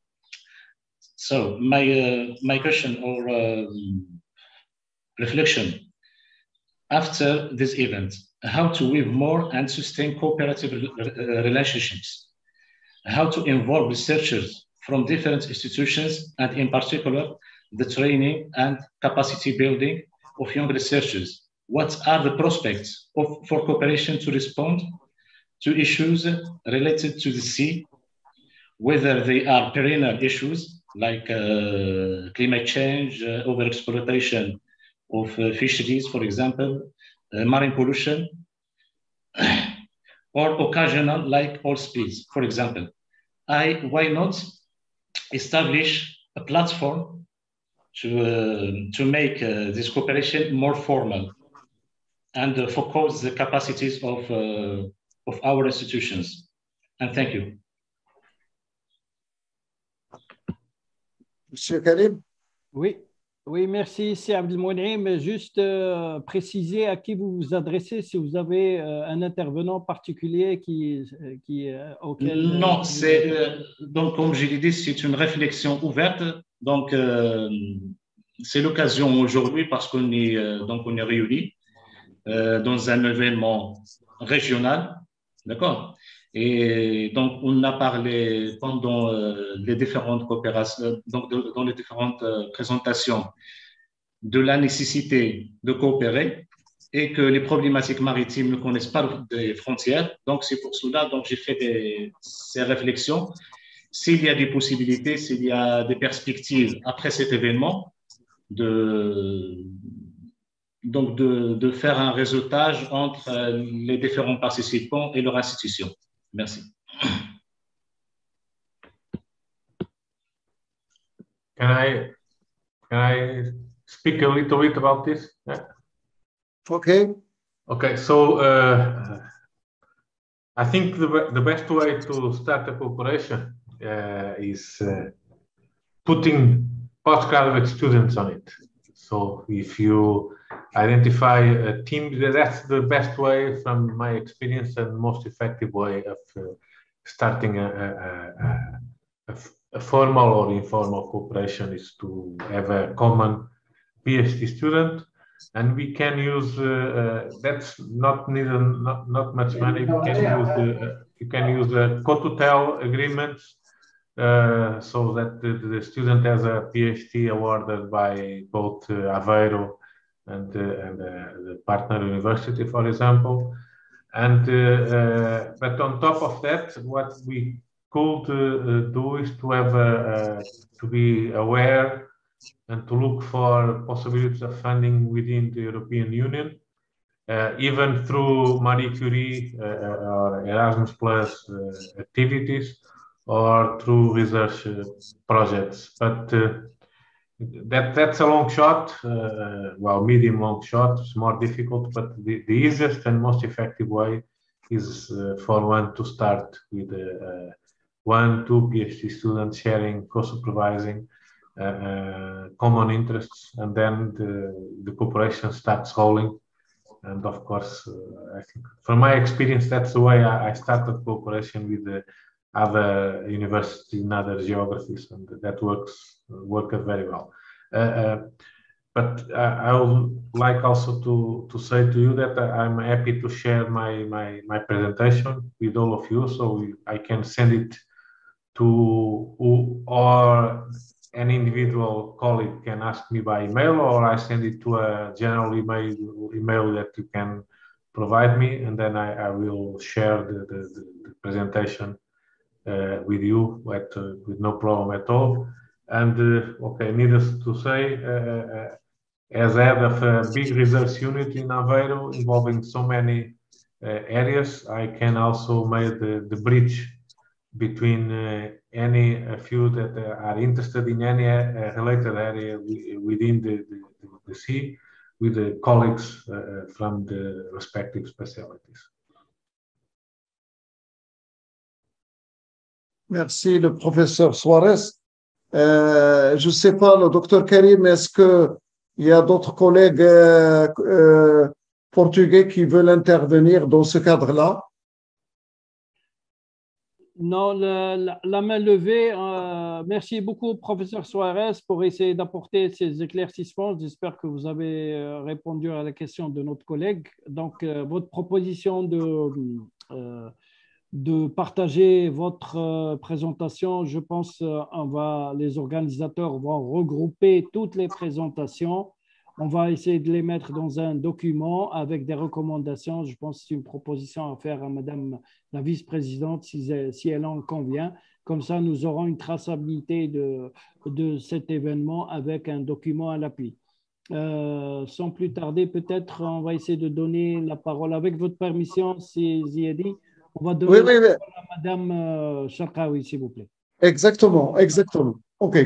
So my, uh, my question or uh, reflection, after this event, how to weave more and sustain cooperative relationships, how to involve researchers from different institutions, and in particular, the training and capacity building of young researchers. What are the prospects of, for cooperation to respond to issues related to the sea, whether they are perennial issues like uh, climate change, uh, overexploitation of uh, fisheries, for example, uh, marine pollution, or occasional like oil spills, for example. I, why not establish a platform to, uh, to make uh, this cooperation more formal and uh, focus the capacities of, uh, of our institutions. And thank you. Monsieur Karim. Oui, oui, merci, c'est Abdelmoun'im. Juste euh, préciser à qui vous vous adressez si vous avez euh, un intervenant particulier qui, qui, euh, auquel... Non, c'est, euh, donc comme je l'ai dit, c'est une réflexion ouverte. Donc, euh, c'est l'occasion aujourd'hui parce qu'on est, euh, donc on est réunis euh, dans un événement régional, d'accord? Et donc, on a parlé pendant euh, les différentes coopérations, donc de, dans les différentes euh, présentations de la nécessité de coopérer et que les problématiques maritimes ne connaissent pas de frontières. Donc, c'est pour cela que j'ai fait des, ces réflexions. S'il y a des possibilités, s'il y a des perspectives après cet événement, de, donc de, de faire un réseautage entre les différents participants et leurs institutions. Merci. Can I, can I speak a little bit about this? Yeah. Okay. Okay, so uh, I think the, the best way to start a cooperation uh, is uh, putting postgraduate students on it. So if you identify a team, that's the best way, from my experience, and most effective way of uh, starting a, a, a, a formal or informal cooperation is to have a common PhD student. And we can use, uh, uh, that's not needed, not, not much money. We can use, uh, you can use uh, co-tutel agreements, uh, so that the, the student has a PhD awarded by both uh, Aveiro and, uh, and uh, the partner university, for example. And, uh, uh, but on top of that, what we could uh, do is to have, uh, uh, to be aware and to look for possibilities of funding within the European Union, uh, even through Marie Curie uh, or Erasmus Plus uh, activities, or through research uh, projects. But uh, that that's a long shot, uh, well, medium long shot. It's more difficult, but the, the easiest and most effective way is uh, for one to start with uh, uh, one, two PhD students sharing, co-supervising, Uh, uh, common interests, and then the, the cooperation starts rolling. And of course, uh, I think from my experience, that's the way I, I started cooperation with the other universities in other geographies, and that works worked very well. Uh, uh, but uh, I would like also to, to say to you that I'm happy to share my, my, my presentation with all of you, so I can send it to who, or an individual colleague can ask me by email, or I send it to a general email email that you can provide me, and then I, I will share the, the, the presentation uh, with you at, uh, with no problem at all. And uh, okay, needless to say, uh, as head of a big research unit in Aveiro involving so many uh, areas, I can also make the, the bridge between uh, any a few that uh, are interested in any uh, related area within the, the, the sea, with the colleagues uh, from the respective specialties. Merci, le professeur Suarez. Euh, je ne sais pas, le docteur Karim, est-ce qu'il y a d'autres collègues euh, euh, portugais qui veulent intervenir dans ce cadre-là? Non, la, la, la main levée. Euh, merci beaucoup, professeur Suarez, pour essayer d'apporter ces éclaircissements. J'espère que vous avez répondu à la question de notre collègue. Donc, euh, votre proposition de, euh, de partager votre euh, présentation, je pense euh, on va, les organisateurs vont regrouper toutes les présentations. On va essayer de les mettre dans un document avec des recommandations. Je pense que c'est une proposition à faire à Madame la vice-présidente, si, si elle en convient. Comme ça, nous aurons une traçabilité de, de cet événement avec un document à l'appui. Euh, sans plus tarder, peut-être on va essayer de donner la parole, avec votre permission, si Ziadi, on va donner oui, oui, oui. la parole à Madame euh, Charkaoui, s'il vous plaît. Exactement, exactement. OK.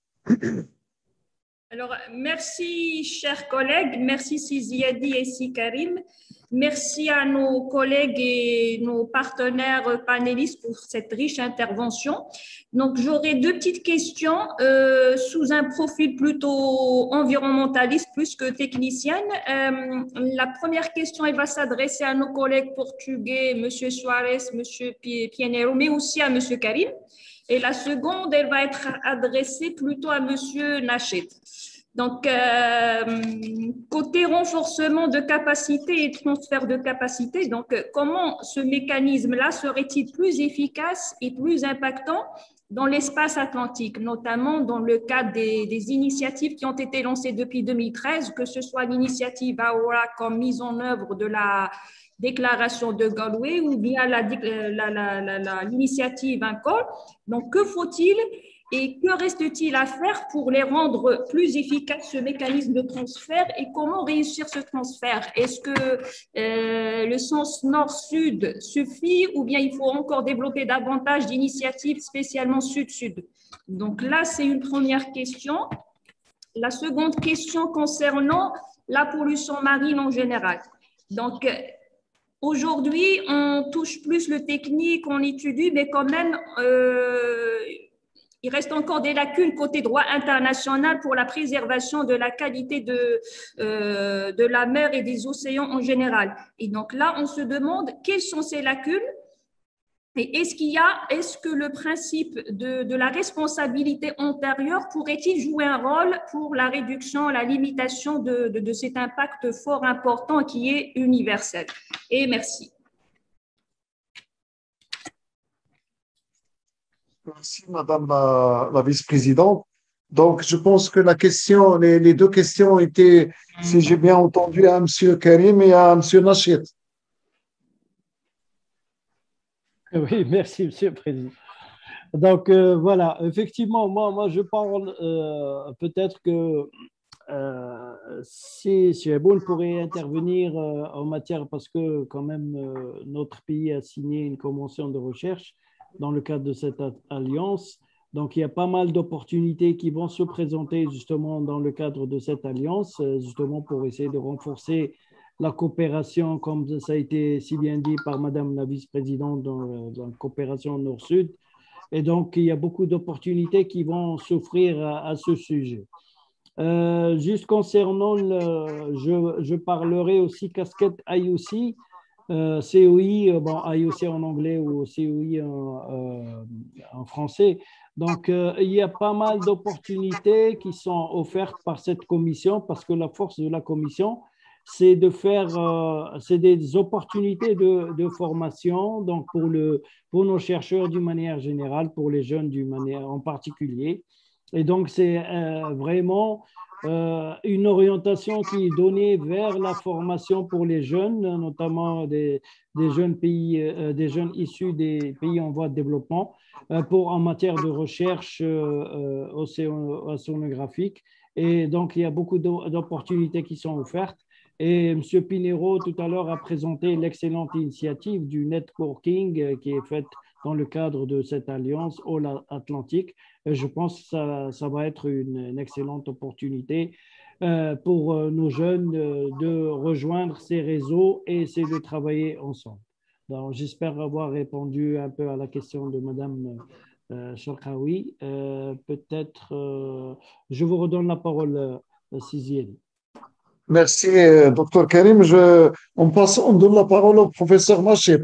Alors, merci, chers collègues. Merci, Ziadi et si Karim. Merci à nos collègues et nos partenaires panélistes pour cette riche intervention. Donc, j'aurai deux petites questions euh, sous un profil plutôt environnementaliste plus que technicienne. Euh, la première question, elle va s'adresser à nos collègues portugais, M. Suarez, M. Pienero, mais aussi à M. Karim. Et la seconde, elle va être adressée plutôt à M. Nachet. Donc, euh, côté renforcement de capacité et transfert de capacité, donc comment ce mécanisme-là serait-il plus efficace et plus impactant dans l'espace atlantique, notamment dans le cadre des, des initiatives qui ont été lancées depuis deux mille treize, que ce soit l'initiative Aura comme mise en œuvre de la déclaration de Galway ou bien l'initiative Incol. Donc, que faut-il et que reste-t-il à faire pour les rendre plus efficaces, ce mécanisme de transfert, et comment réussir ce transfert? Est-ce que euh, le sens nord-sud suffit ou bien il faut encore développer davantage d'initiatives spécialement sud-sud? Donc là, c'est une première question. La seconde question concernant la pollution marine en général. Donc, aujourd'hui, on touche plus le technique, on étudie, mais quand même, euh, il reste encore des lacunes côté droit international pour la préservation de la qualité de, euh, de la mer et des océans en général. Et donc là, on se demande quelles sont ces lacunes et est-ce qu'il y a, est-ce que le principe de, de la responsabilité antérieure pourrait-il jouer un rôle pour la réduction, la limitation de, de, de cet impact fort important qui est universel? Et merci. Merci, Madame la, la vice-présidente. Donc, je pense que la question, les, les deux questions étaient, si j'ai bien entendu, à M. Karim et à M. Nachid. Oui, merci, Monsieur le Président. Donc, euh, voilà, effectivement, moi, moi je parle, euh, peut-être que euh, si Cheboun pourrait intervenir euh, en matière, parce que quand même, euh, notre pays a signé une convention de recherche dans le cadre de cette alliance. Donc, il y a pas mal d'opportunités qui vont se présenter justement dans le cadre de cette alliance, justement pour essayer de renforcer la coopération, comme ça a été si bien dit par Madame la vice-présidente dans, dans la coopération Nord-Sud. Et donc, il y a beaucoup d'opportunités qui vont s'offrir à, à ce sujet. Euh, juste concernant, le, je, je parlerai aussi casquette I O C, euh, C O I, bon, I O C en anglais ou C O I en, euh, en français. Donc, euh, il y a pas mal d'opportunités qui sont offertes par cette commission parce que la force de la commission, c'est de faire, euh, c'est des opportunités de, de formation donc pour, le, pour nos chercheurs d'une manière générale, pour les jeunes d'une manière en particulier. Et donc, c'est euh, vraiment euh, une orientation qui est donnée vers la formation pour les jeunes, notamment des, des jeunes pays, euh, des jeunes issus des pays en voie de développement, euh, pour en matière de recherche euh, océan, océanographique. Et donc, il y a beaucoup d'opportunités qui sont offertes. Et M. Pinheiro, tout à l'heure, a présenté l'excellente initiative du networking qui est faite dans le cadre de cette alliance All-Atlantique. Je pense que ça, ça va être une, une excellente opportunité euh, pour nos jeunes de, de rejoindre ces réseaux et essayer de travailler ensemble. Donc, j'espère avoir répondu un peu à la question de Mme euh, Chorkaoui. Euh, Peut-être, euh, je vous redonne la parole, euh, Sizieli. Merci, docteur Karim. Je, on, passe, on donne la parole au professeur Nachid.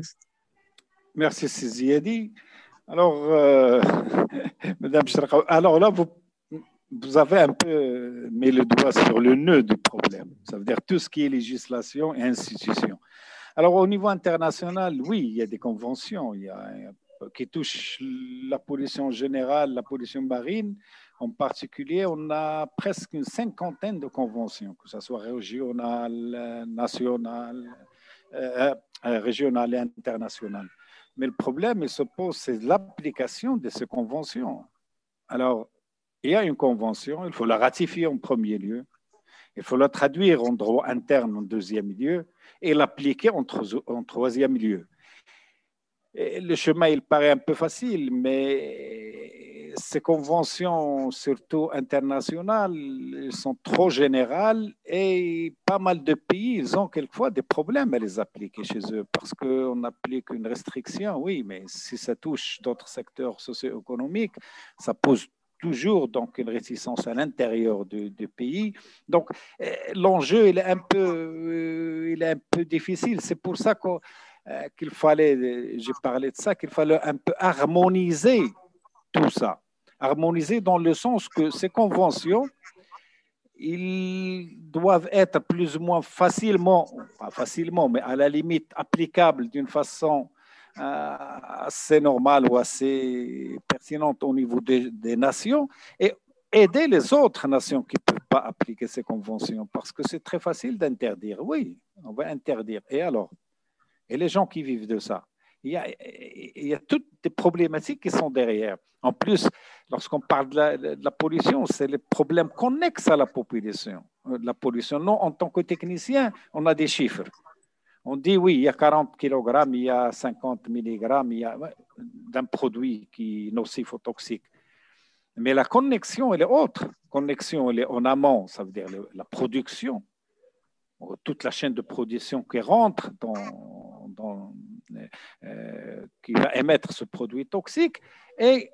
Merci, Siziedi. Alors, euh, Madame Chorkaoui, alors là, vous, vous avez un peu mis le doigt sur le nœud du problème. Ça veut dire tout ce qui est législation et institution. Alors, au niveau international, oui, il y a des conventions il y a, qui touchent la pollution générale, la pollution marine. En particulier, on a presque une cinquantaine de conventions, que ce soit régionales, nationales, euh, régionales et internationales. Mais le problème, il se pose, c'est l'application de ces conventions. Alors, il y a une convention, il faut la ratifier en premier lieu, il faut la traduire en droit interne en deuxième lieu et l'appliquer en, en troisième lieu. Et le chemin, il paraît un peu facile, mais ces conventions, surtout internationales, sont trop générales et pas mal de pays, ils ont quelquefois des problèmes à les appliquer chez eux parce qu'on applique une restriction, oui, mais si ça touche d'autres secteurs socio-économiques, ça pose toujours donc une réticence à l'intérieur du, du pays. Donc, l'enjeu, il est un peu, il est un peu difficile. C'est pour ça qu'on qu'il fallait, j'ai parlé de ça, qu'il fallait un peu harmoniser tout ça. Harmoniser dans le sens que ces conventions, ils doivent être plus ou moins facilement, pas facilement, mais à la limite applicables d'une façon euh, assez normale ou assez pertinente au niveau des, des nations et aider les autres nations qui ne peuvent pas appliquer ces conventions parce que c'est très facile d'interdire. Oui, on va interdire. Et alors? Et les gens qui vivent de ça, il y a, il y a toutes des problématiques qui sont derrière. En plus, lorsqu'on parle de la, de la pollution, c'est les problèmes connexes à la population. De la pollution. Non, en tant que technicien, on a des chiffres. On dit oui, il y a quarante kilogrammes, il y a cinquante milligrammes d'un produit qui est nocif ou toxique. Mais la connexion, elle est autre. La connexion, elle est en amont, ça veut dire la production. Toute la chaîne de production qui rentre dans, dans euh, qui va émettre ce produit toxique et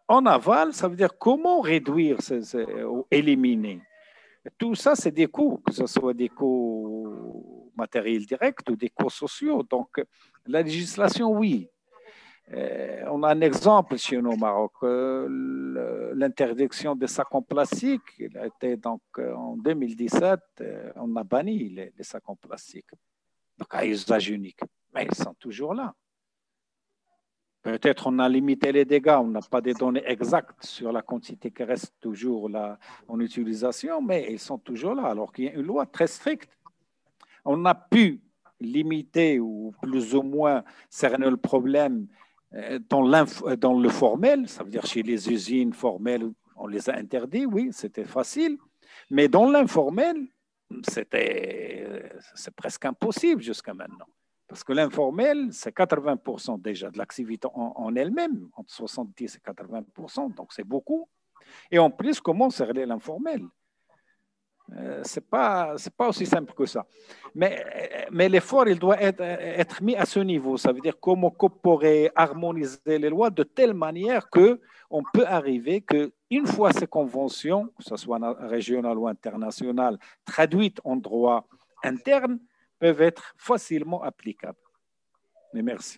en aval, ça veut dire comment réduire ou éliminer. Tout ça, c'est des coûts, que ce soit des coûts matériels directs ou des coûts sociaux. Donc, la législation, oui. Euh, on a un exemple chez nous au Maroc. Euh, l'interdiction des sacs en plastique, il a été donc en deux mille dix-sept, euh, on a banni les, les sacs en plastique, donc à usage unique. Mais ils sont toujours là. Peut-être on a limité les dégâts, on n'a pas des données exactes sur la quantité qui reste toujours là en utilisation, mais ils sont toujours là, alors qu'il y a une loi très stricte. On a pu limiter ou plus ou moins cerner le problème dans, dans le formel, ça veut dire chez les usines formelles, on les a interdits, oui, c'était facile, mais dans l'informel, c'était, c'est presque impossible jusqu'à maintenant. Parce que l'informel, c'est quatre-vingts pour cent déjà de l'activité en, en elle-même, entre soixante-dix et quatre-vingts pour cent, donc c'est beaucoup. Et en plus, comment cerner l'informel? Euh, ce n'est pas, c'est pas aussi simple que ça. Mais, mais l'effort, il doit être, être mis à ce niveau. Ça veut dire comment coopérer, harmoniser les lois de telle manière qu'on peut arriver qu'une fois ces conventions, que ce soit régionales ou internationales, traduites en droit interne, peuvent être facilement applicables. Mais merci.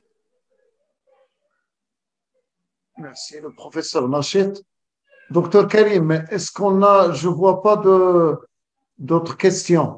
Merci, le professeur Nachid. Docteur Karim, est-ce qu'on a, je ne vois pas de, d'autres questions.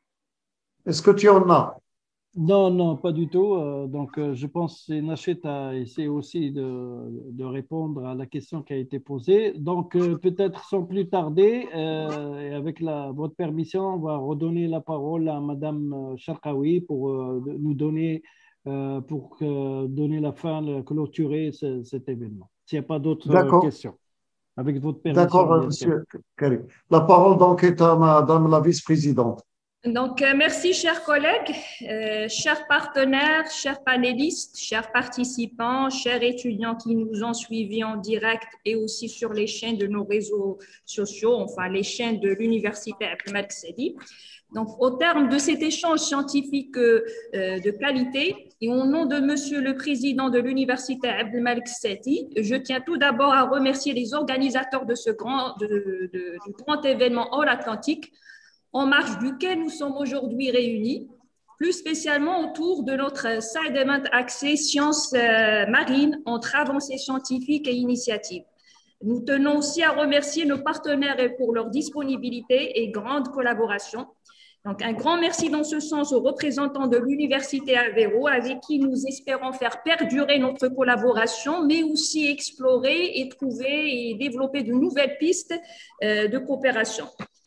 Est-ce que tu en as? Non, non, pas du tout. Euh, donc, euh, je pense que Nachid a essayé aussi de, de répondre à la question qui a été posée. Donc, euh, peut-être sans plus tarder, euh, et avec la, votre permission, on va redonner la parole à Madame Charkaoui pour euh, nous donner, euh, pour euh, donner la fin, clôturer ce, cet événement. S'il n'y a pas d'autres questions. Avec votre permission. D'accord, monsieur Karim. La parole donc est à Madame la vice-présidente. Donc, euh, merci, chers collègues, euh, chers partenaires, chers panélistes, chers participants, chers étudiants qui nous ont suivis en direct et aussi sur les chaînes de nos réseaux sociaux, enfin les chaînes de l'Université Abdelmalek Sadi. Donc, au terme de cet échange scientifique euh, de qualité et au nom de Monsieur le Président de l'Université Abdelmalek Sadi, je tiens tout d'abord à remercier les organisateurs de ce grand, de, de, du grand événement hors Atlantique, en marge duquel nous sommes aujourd'hui réunis, plus spécialement autour de notre side event axé sciences euh, marines entre avancées scientifiques et initiatives. Nous tenons aussi à remercier nos partenaires pour leur disponibilité et grande collaboration. Donc, un grand merci dans ce sens aux représentants de l'Université Aveiro, avec qui nous espérons faire perdurer notre collaboration, mais aussi explorer et trouver et développer de nouvelles pistes euh, de coopération.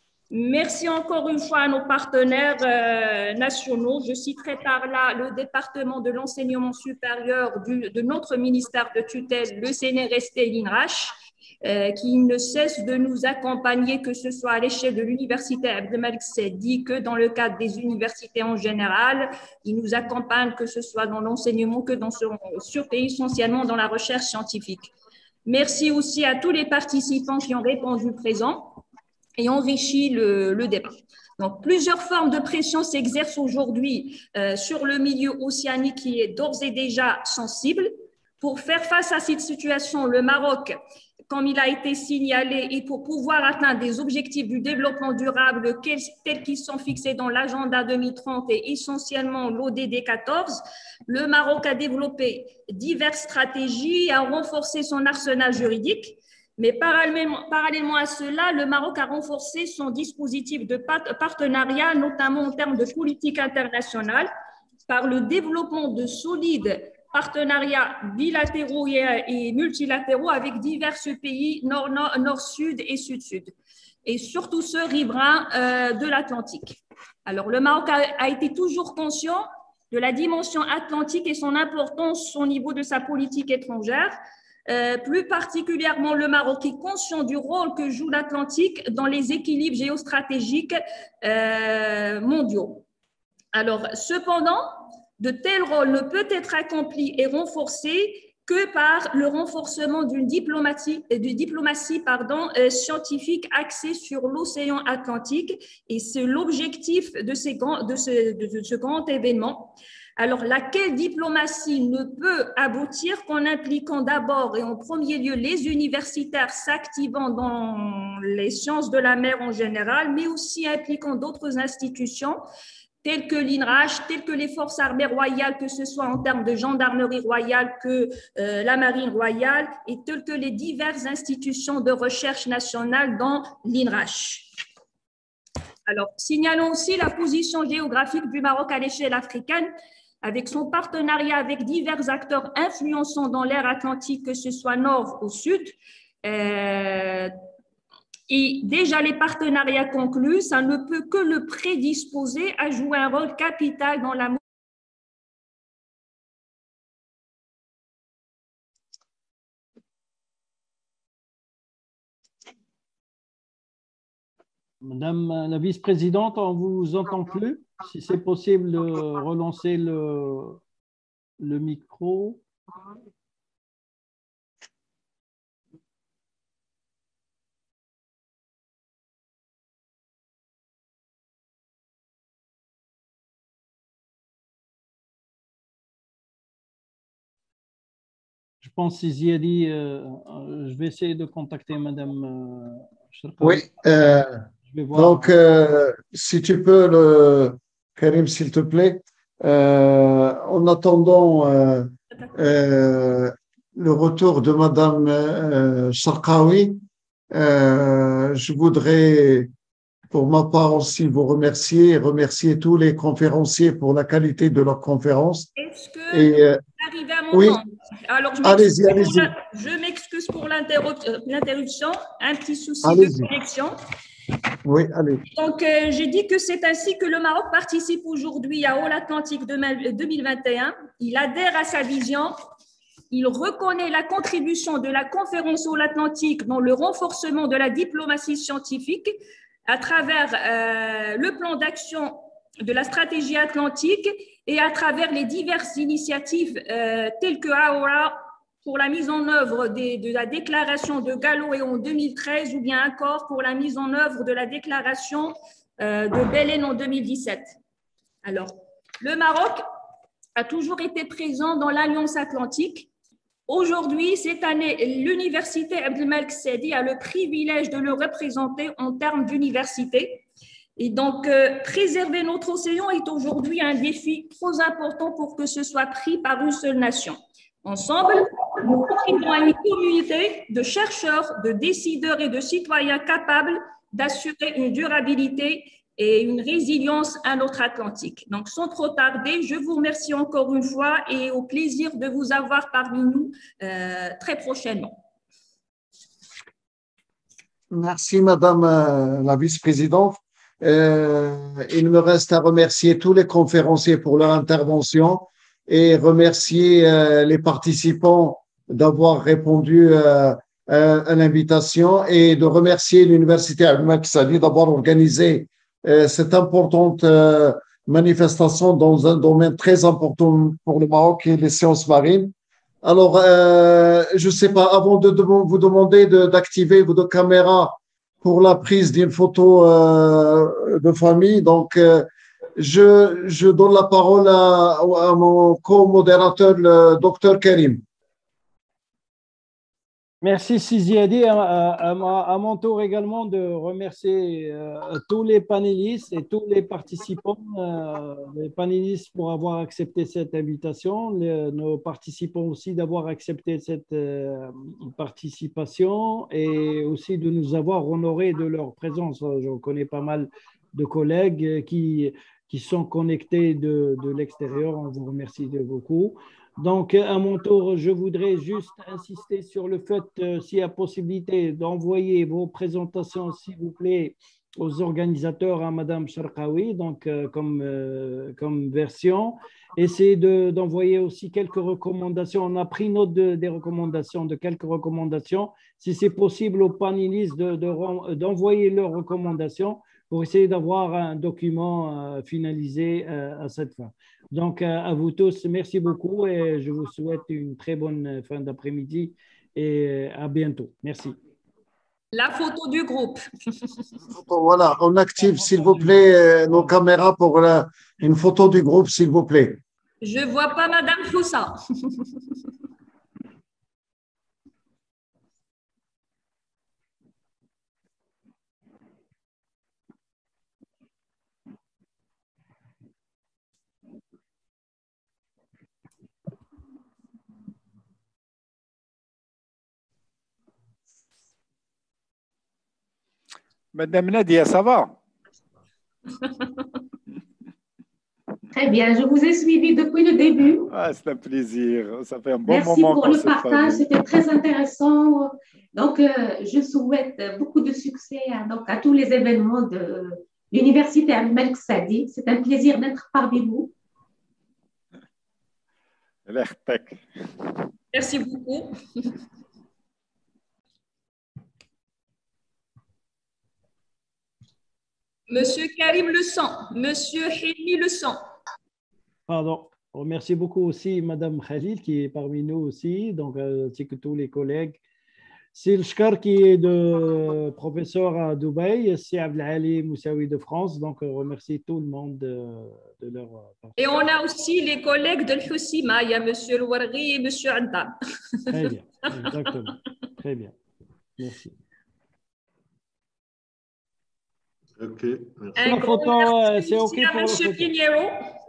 Merci encore une fois à nos partenaires euh, nationaux. Je citerai par là le département de l'enseignement supérieur du, de notre ministère de tutelle, le C N R S T et l'INRACH, euh, qui ne cesse de nous accompagner, que ce soit à l'échelle de l'Université Abdelmalek Sadi, que dans le cadre des universités en général. Ils nous accompagnent, que ce soit dans l'enseignement, que dans ce, sur et essentiellement dans la recherche scientifique. Merci aussi à tous les participants qui ont répondu présents et enrichi le, le débat. Donc, plusieurs formes de pression s'exercent aujourd'hui euh, sur le milieu océanique qui est d'ores et déjà sensible. Pour faire face à cette situation, le Maroc, comme il a été signalé, et pour pouvoir atteindre des objectifs du développement durable tels qu'ils sont fixés dans l'agenda deux mille trente et essentiellement l'O D D quatorze, le Maroc a développé diverses stratégies et a renforcé son arsenal juridique. Mais parallèlement, parallèlement à cela, le Maroc a renforcé son dispositif de partenariat, notamment en termes de politique internationale, par le développement de solides partenariats bilatéraux et multilatéraux avec divers pays nord-nord, nord-sud et sud-sud, et surtout ceux riverains euh, de l'Atlantique. Alors, le Maroc a, a été toujours conscient de la dimension atlantique et son importance au niveau de sa politique étrangère. Euh, plus particulièrement, le Maroc est conscient du rôle que joue l'Atlantique dans les équilibres géostratégiques euh, mondiaux. Alors, cependant, de tels rôles ne peut être accompli et renforcé que par le renforcement d'une diplomatie, d'une diplomatie pardon, euh, scientifique axée sur l'océan Atlantique, et c'est l'objectif de, ces grands, de, ce, de, de ce grand événement. Alors, laquelle diplomatie ne peut aboutir qu'en impliquant d'abord et en premier lieu les universitaires s'activant dans les sciences de la mer en général, mais aussi impliquant d'autres institutions telles que l'INRAH, telles que les forces armées royales, que ce soit en termes de gendarmerie royale, que euh, la marine royale, et telles que les diverses institutions de recherche nationale dans l'INRAH. Alors, signalons aussi la position géographique du Maroc à l'échelle africaine, avec son partenariat avec divers acteurs influençants dans l'ère atlantique, que ce soit nord ou sud. Euh, et déjà les partenariats conclus, ça ne peut que le prédisposer à jouer un rôle capital dans la Madame la vice-présidente, on ne vous entend plus. Si c'est possible de relancer le, le micro. Je pense, si Ziadi, euh, je vais essayer de contacter Madame euh, Cherkaoui. Oui. Euh, donc, euh, si tu peux, le, Karim, s'il te plaît, euh, en attendant euh, euh, le retour de Madame euh, Cherkaoui, euh, je voudrais, pour ma part aussi, vous remercier et remercier tous les conférenciers pour la qualité de leur conférence. Est-ce que et, euh, vous arrivez à m'entendre? Oui. Alors, je Allez-y, m'excuse allez-y. pour la- je m'excuse pour l'interruption, un petit souci de Allez-y. connexion. Oui, allez. Donc, euh, j'ai dit que c'est ainsi que le Maroc participe aujourd'hui à All Atlantic deux mille vingt et un. Il adhère à sa vision. Il reconnaît la contribution de la conférence All Atlantic dans le renforcement de la diplomatie scientifique à travers euh, le plan d'action de la stratégie atlantique et à travers les diverses initiatives euh, telles que AORA pour la mise en œuvre des, de la déclaration de Galoé en deux mille treize ou bien encore pour la mise en œuvre de la déclaration euh, de Belen en deux mille dix-sept. Alors, le Maroc a toujours été présent dans l'Alliance atlantique. Aujourd'hui, cette année, l'université Abdelmalek Saadi a le privilège de le représenter en termes d'université. Et donc, euh, préserver notre océan est aujourd'hui un défi trop important pour que ce soit pris par une seule nation. Ensemble, nous contribuons à une communauté de chercheurs, de décideurs et de citoyens capables d'assurer une durabilité et une résilience à notre Atlantique. Donc, sans trop tarder, je vous remercie encore une fois et au plaisir de vous avoir parmi nous euh, très prochainement. Merci, Madame euh, la vice-présidente. Euh, il me reste à remercier tous les conférenciers pour leur intervention et remercier euh, les participants d'avoir répondu euh, à, à l'invitation et de remercier l'Université Abdelmalek Saadi d'avoir organisé euh, cette importante euh, manifestation dans un domaine très important pour le Maroc et les sciences marines. Alors, euh, je ne sais pas, avant de, de vous demander de, d'activer vos deux caméras pour la prise d'une photo euh, de famille, donc euh, je, je donne la parole à, à mon co-modérateur, le docteur Karim. Merci Siziadi. À, à, à mon tour également de remercier euh, tous les panélistes et tous les participants, euh, les panélistes pour avoir accepté cette invitation, les, nos participants aussi d'avoir accepté cette euh, participation et aussi de nous avoir honorés de leur présence. Je connais pas mal de collègues qui, qui sont connectés de, de l'extérieur. On vous remercie de beaucoup. Donc, à mon tour, je voudrais juste insister sur le fait, euh, s'il y a possibilité, d'envoyer vos présentations, s'il vous plaît, aux organisateurs, à Madame Cherkaoui, donc euh, comme, euh, comme version. Essayez de, d'envoyer aussi quelques recommandations. On a pris note de, des recommandations, de quelques recommandations. Si c'est possible aux panélistes de, de, d'envoyer leurs recommandations pour essayer d'avoir un document euh, finalisé euh, à cette fin. Donc, à vous tous, merci beaucoup et je vous souhaite une très bonne fin d'après-midi et à bientôt. Merci. La photo du groupe. Voilà, on active, s'il vous plaît, nos caméras pour la, une photo du groupe, s'il vous plaît. Je ne vois pas Madame Foussa. Madame Nadia, ça va? Très bien, je vous ai suivi depuis le début. Ah, c'est un plaisir. Ça fait un bon Merci moment pour qu'on le s'est partage, pas vu. c'était très intéressant. Donc, euh, je souhaite beaucoup de succès à, donc, à tous les événements de l'Université Al-Malik Saadi. C'est un plaisir d'être parmi vous. Merci beaucoup. Monsieur Karim Le Sang, Monsieur Hilmi Le Sang. Pardon. Merci beaucoup aussi Madame Khalil qui est parmi nous aussi, donc ainsi que tous les collègues. C'est le Shkar qui est de professeur à Dubaï, c'est Abdelali Moussaoui de France, donc on remercie tout le monde de, de leur participation. Et on a aussi les collègues de l'Houssima, il y a Monsieur El Warghi et Monsieur Adda. Très bien, exactement. Très bien. Merci. Ok, merci. Un La grand photo, merci c'est OK aussi à pour la Monsieur photo. Pinheiro.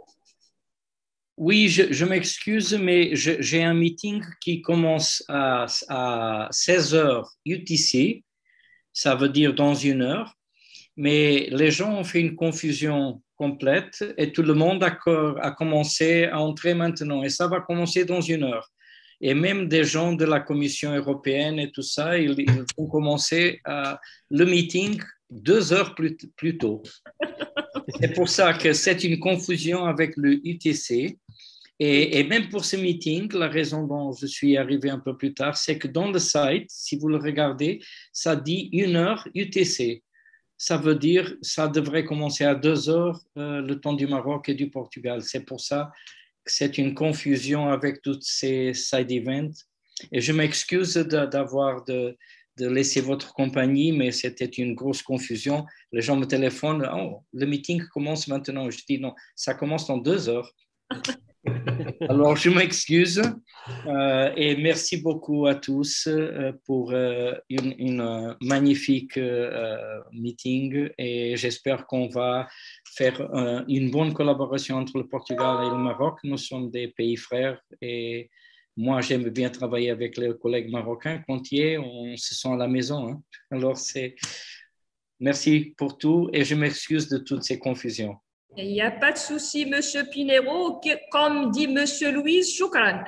Oui, je, je m'excuse, mais je- j'ai un meeting qui commence à, à seize heures U T C, ça veut dire dans une heure, mais les gens ont fait une confusion complète et tout le monde a, co- a commencé à entrer maintenant et ça va commencer dans une heure. Et même des gens de la Commission européenne et tout ça, ils, ils vont commencer à- le meeting deux heures plus, plus tôt. C'est pour ça que c'est une confusion avec le U T C. Et, et même pour ce meeting, la raison dont je suis arrivé un peu plus tard, c'est que dans le site, si vous le regardez, ça dit une heure U T C. Ça veut dire ça devrait commencer à deux heures euh, le temps du Maroc et du Portugal. C'est pour ça que c'est une confusion avec tous ces side events. Et je m'excuse de- d'avoir de, de laisser votre compagnie, mais c'était une grosse confusion. Les gens me téléphonent, oh, le meeting commence maintenant. Je dis non, ça commence dans deux heures. Alors, je m'excuse euh, et merci beaucoup à tous euh, pour euh, une, une, euh, magnifique euh, meeting et j'espère qu'on va faire euh, une bonne collaboration entre le Portugal et le Maroc. Nous sommes des pays frères et moi, j'aime bien travailler avec les collègues marocains. Quand il y est, on se sent à la maison. Hein. Alors, c'est merci pour tout et je m'excuse de toutes ces confusions. Il n'y a pas de souci, Monsieur Pinheiro. que- Comme dit Monsieur Louise, choukran.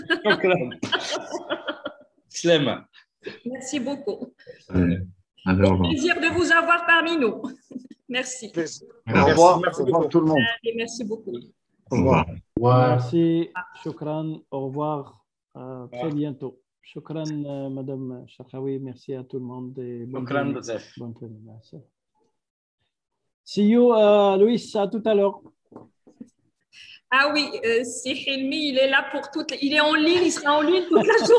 Slema. Merci beaucoup. Euh, alors, Plaisir de vous avoir parmi nous. Merci. Au revoir, au revoir tout le monde. Allez, merci beaucoup. Au revoir. Merci, shukran, au revoir, euh, très bientôt. Shukran, euh, Madame Chakhaoui, merci à tout le monde. Et bonne Shukran, journée. Bzaf. Bonne journée, merci. See you, euh, Louis, à tout à l'heure. Ah oui, euh, c'est Hilmi, il est là pour toute. Il est en ligne, il sera en ligne toute la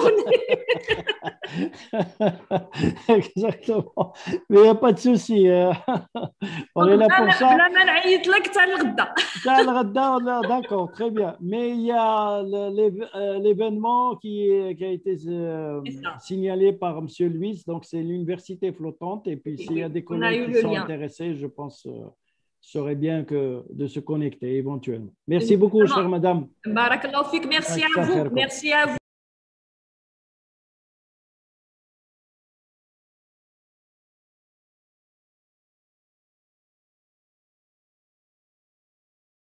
journée. Exactement. Mais il n'y a pas de souci. euh, On est là pour ça. بلا ما نعيط لك حتى الغدا. Ça, le radar, là, d'accord, très bien. Mais il y a le- l'éve- euh, l'événement qui, est- qui a été euh, signalé par M. Louis, donc c'est l'université flottante. Et puis s'il y a des on a eu collègues qui le sont lien. intéressés, je pense euh, serait bien que de se connecter éventuellement. Merci beaucoup, chère madame. بارك الله فيك. Merci à Jazakallah vous. khair. Merci à vous.